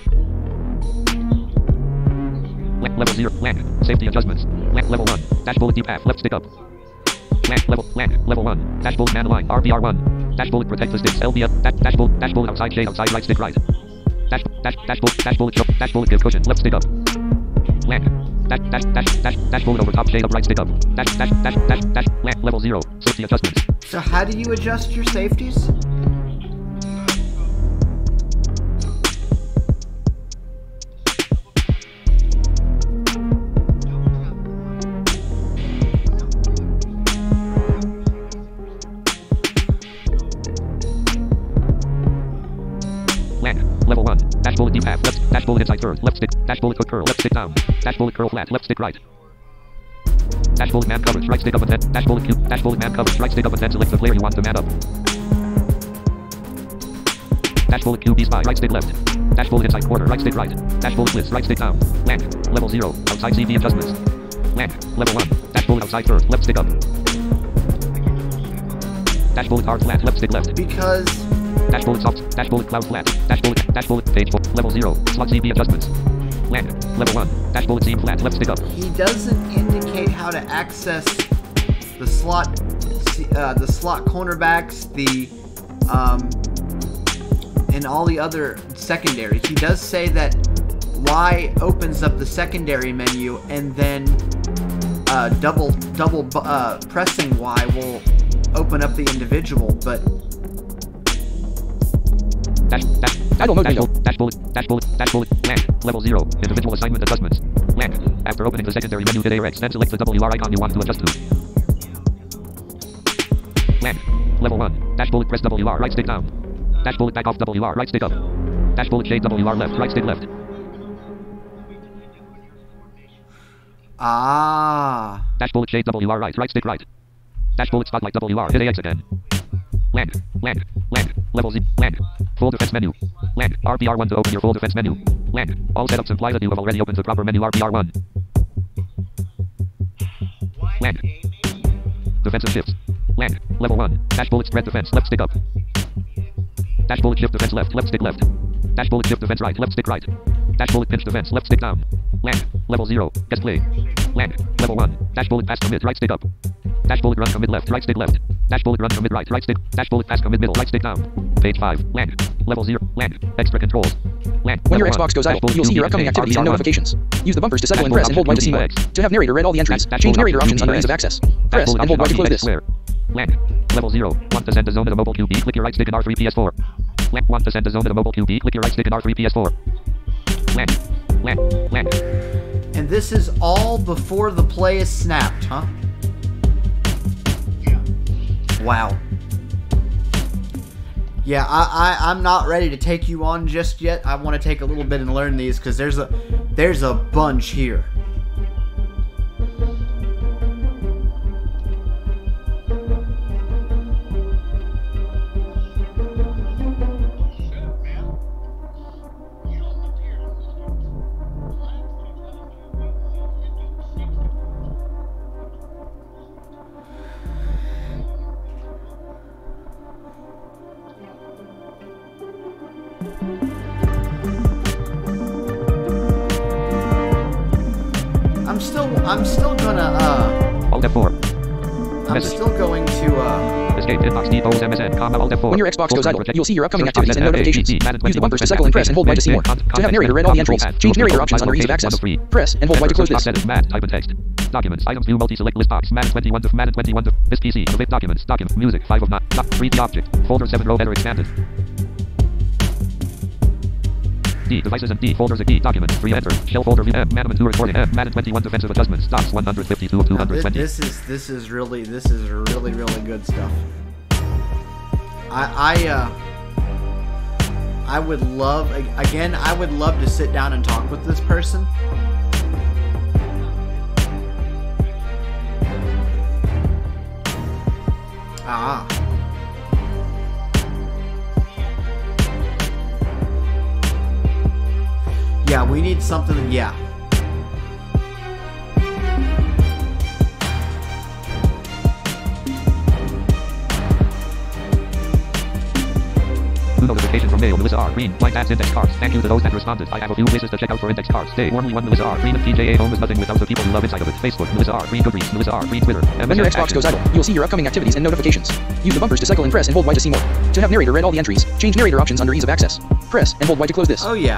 Level 0. Land. Safety adjustments. Level 1. Dash bullet D-pad. Left stick up. Level 1. Dash bullet man align. RBR1. Dash bullet protect the sticks. LBL. Dash bullet outside shade outside. Right stick right. Dash bullet give cushion. Left stick up. Land. Dash bullet over top shade up. Right stick up. Dash. Land. Level 0. Safety adjustments. So how do you adjust your safeties? Level 1. Dash bullet D-pad. Left. Dash bullet inside third. Left stick. Dash bullet hook curl. Left stick down. Dash bullet curl flat. Left stick right. Dash bullet man coverage. Right stick up and then. Dash bullet cube. Dash bullet man coverage. Right stick up and then select the player you want to man up. Dash bullet QB spy. Right stick left. Dash bullet inside corner. Right stick right. Dash bullet blitz. Right stick down. Land. Level 0. Outside CV adjustments. Land. Level 1. Dash bullet outside third. Left stick up. Dash bullet hard flat. Left stick left. Because dash bullet soft. Dash bullet cloud flat. Dash bullet page 4. Level 0. Slot CV adjustments. Land. Level 1. Dash bullet seam flat. Left stick up. He doesn't indicate how to access the slot cornerbacks, and all the other secondary. He does say that Y opens up the secondary menu, and then double pressing Y will open up the individual, but I don't know. Dash bullet, land, level 0, individual assignment adjustments, land. After opening the secondary menu, hit ARX, then select the WR icon you want to adjust to. Land, level 1, dash bullet press WR, right stick down. Dash bullet back off WR, right stick up. Dash bullet shade WR left, right stick left. Ah. Dash bullet shade WR right, right stick right. Dash bullet spotlight WR, hit AX again. Land, level Z, land, full defense menu, land, RBR1 to open your full defense menu, land, all setups imply that you have already opened the proper menu RBR1. Land, defensive shifts, land, level 1, dash bullet spread defense, left stick up. Dash bullet shift defense left, left stick left. Dash bullet shift defense right, left stick right. Dash bullet pinch defense, left stick down. Land, level 0, guest play. Land, level 1, dash bullet pass commit, right stick up. Dash bullet run commit left, right stick left. Dash bullet run commit right, right stick. Dash bullet pass commit middle, right stick down. Page 5, land, level 0, land, extra controls. Land, when your Xbox goes idle, you'll see your upcoming activities and notifications. Use the bumpers to settle and press and hold Y to see more. To have narrator read all the entries, change narrator options under ease of access. Press and hold Y to close this. Land, level 0, want to send the zone to the mobile QB, click your right stick in R3 PS4. Land, want to send the zone to the mobile QB, click your right stick in R3 PS4. Land. And this is all before the play is snapped, huh? Wow. Yeah, I'm not ready to take you on just yet. I want to take a little bit and learn these because there's a bunch here. I'm still gonna Alt F4. I'm still going to Escape inbox depots MSN, Alt F4. When your Xbox goes idle, you'll see your upcoming activities and notifications. Use the bumpers to cycle and press and hold Y to see more. To have narrator read all the entries, change narrator options under ease of access. Press and hold Y to close this. Mat, type in text. Documents, items, view, multi-select list box, Madden 21 to Madden 21 to this PC, commit documents, document, music, 5 of 9, 3D object, folder 7 row header expanded. D, devices and D, folders and D, documents, 3 enter, shell folder view M, Madden 2 recording M, Madden 21 defensive adjustments, stocks 152 of 220. This is really good stuff. I would love, again, I would love to sit down and talk with this person. Ah. Yeah, we need something, yeah. New notification from mail, Melissa R. Green, blank ads index cards. Thank you to those that responded. I have a few places to check out for index cards. Stay warmly one, Melissa R. Green and TJA home is nothing without the people who love inside of it. Facebook, Melissa R. Green, Goodreads, Melissa R. Green, Twitter. When your Xbox goes idle, you'll see your upcoming activities and notifications. Use the bumpers to cycle and press and hold Y to see more. To have narrator read all the entries, change narrator options under ease of access. Press and hold Y to close this. Oh yeah.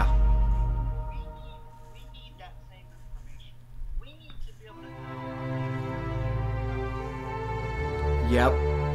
Yep.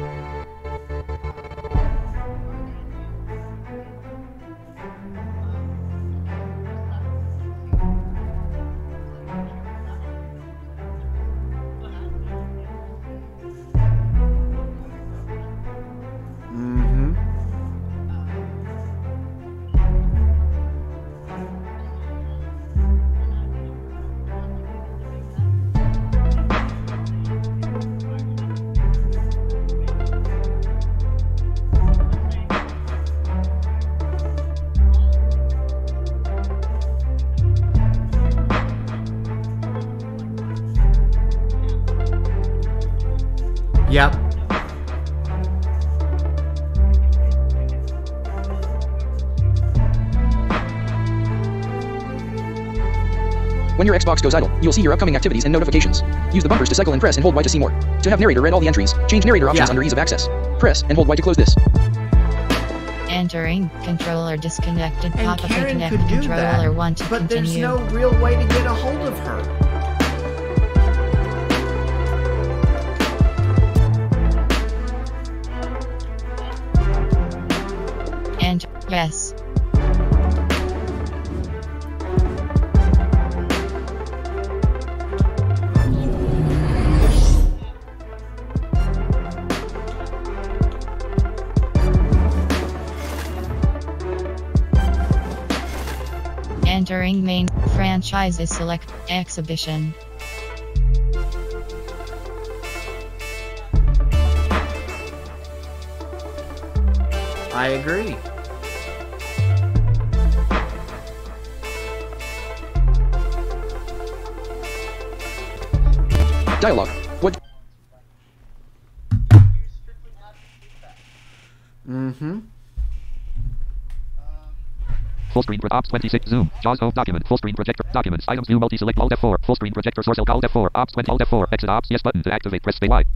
Yep. When your Xbox goes idle, you'll see your upcoming activities and notifications. Use the bumpers to cycle and press and hold Y to see more. To have narrator read all the entries, change narrator options under ease of access. Press and hold Y to close this. Entering controller disconnected. And Pop up to Karen connect could do controller that, 1 to but continue. there's no real way to get a hold of her. And yes. Entering main franchises, select exhibition. I agree. Dialogue. What? Mm-hmm. Full screen ops 26 zoom. JAWS home document. Full screen projector documents. Items view multi select Alt F4. Full screen projector source Alt F4. Ops 20 Alt F4. Exit ops yes button to activate. Press stay Y.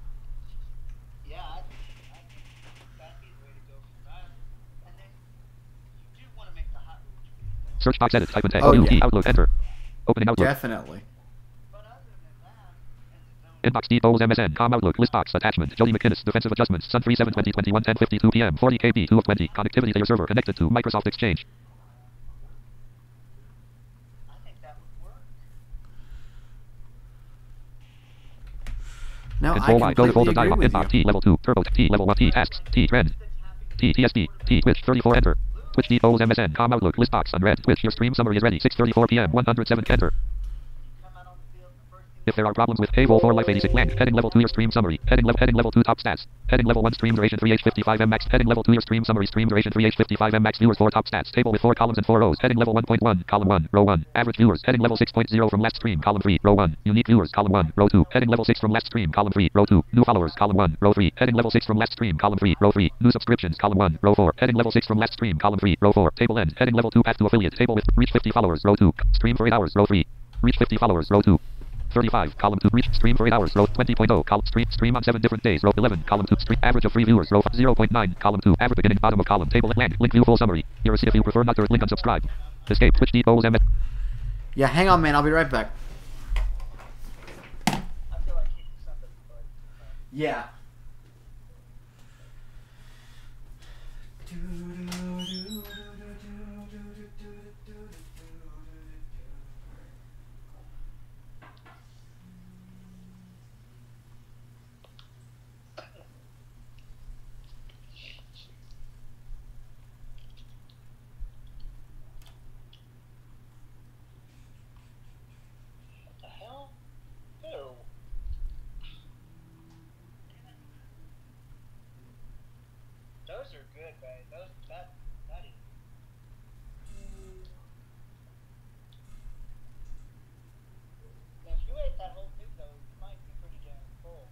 Search box edit. Type in text. Oh, yeah. Outlook enter. Opening Outlook. Definitely. Inbox depots MSN, Outlook, list box, attachment, Jody McInnes, defensive adjustments, Sun 3/7/2021, 10:52 p.m., 40 KB, 2 of 20, connectivity to your server, connected to Microsoft Exchange. No, Control I Y. Go to folder completely agree dialog. with Inbox. T level 2. Turbo. T level 1. T tasks. T trend. T TSD. T Twitch 34. Enter. Twitch depots MSN. Com Outlook. List box on red. Twitch. Your stream summary is ready. 6:34 p.m. 107. Enter. If there are problems with Able for Life 86 blank. Heading level 2 your stream summary. Heading level 2 top stats. Heading level 1 stream duration 3H55M max. Heading level 2 your stream summary. Stream duration 3H55M max. Viewers 4 top stats. Table with 4 columns and 4 rows. Heading level 1.1. Column 1. Row 1. Average viewers. Heading level 6.0 from last stream. Column 3. Row 1. Unique viewers. Column 1. Row 2. Heading level 6 from last stream. Column 3. Row 2. New followers. Column 1. Row 3. Heading level 6 from last stream. Column 3. Row 3. New subscriptions. Column 1. Row 4. Heading level 6 from last stream. Column 3. Row 4. Table end. Heading level 2 path to affiliate. Table with reach 50 followers. Row 2. Stream for 8 hours. Row 3. Reach 50 followers. Row 2. 35, column 2, reach, stream for 8 hours, row 20.0, column, stream on 7 different days, row 11, column 2, stream, average of 3 viewers, row 0.9, column 2, average beginning, bottom of column, table, link, view full summary, here is if you prefer not to, link unsubscribe, escape, Twitch depots, MS. Yeah, hang on, man, I'll be right back. Yeah. Those are good, man. That is. Now, if you ate that whole thing, though, you might be pretty damn full.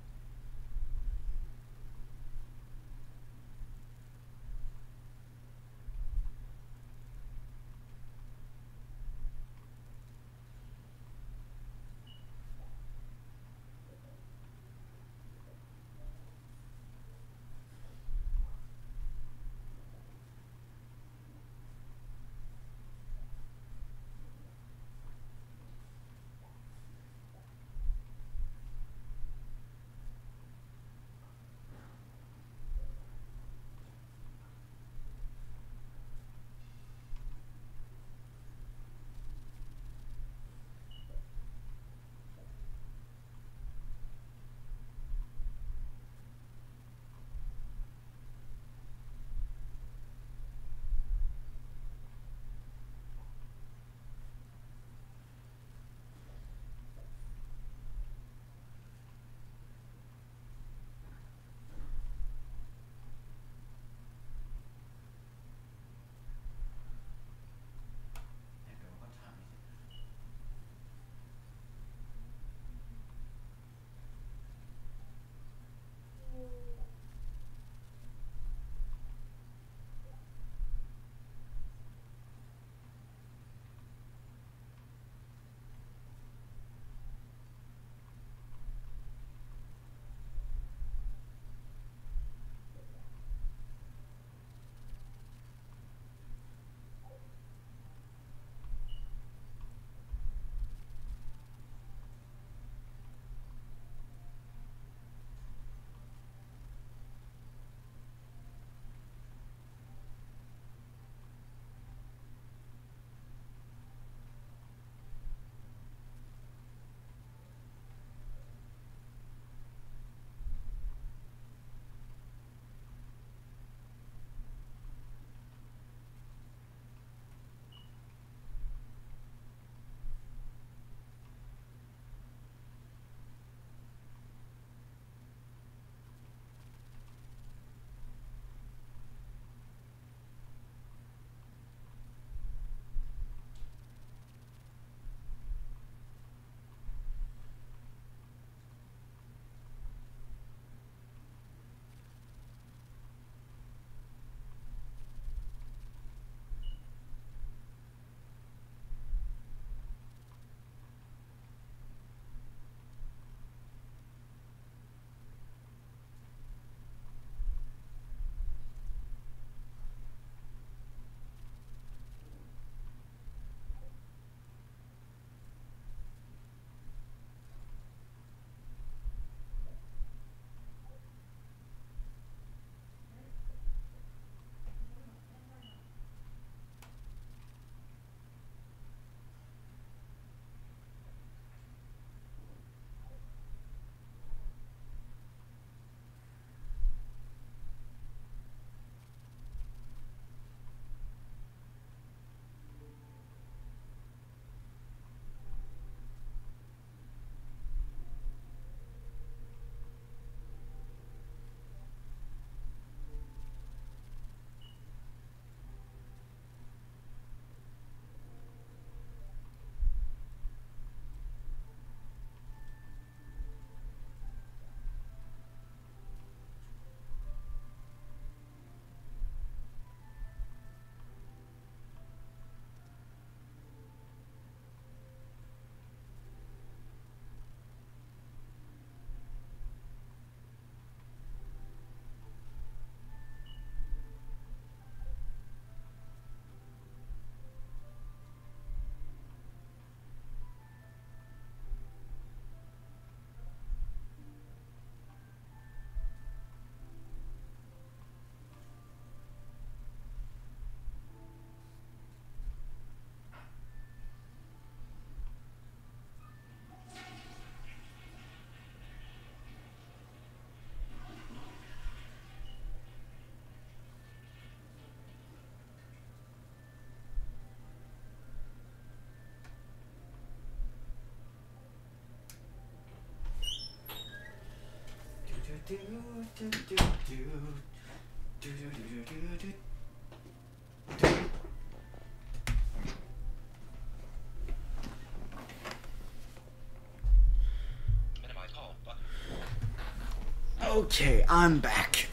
Okay, I'm back.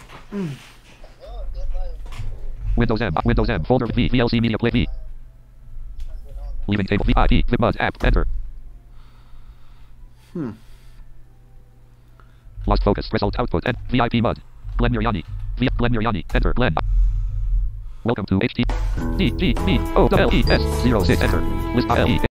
Windows M, folder V, VLC Media Play V. Leaving table VIP, Flipmud app, enter. Lost focus, result output, and VIP mud. Glenn Miriani, Glenn Miriani, enter, Glenn. Welcome to HT. D, G, B, O, L, E, S, 06, enter. List LE.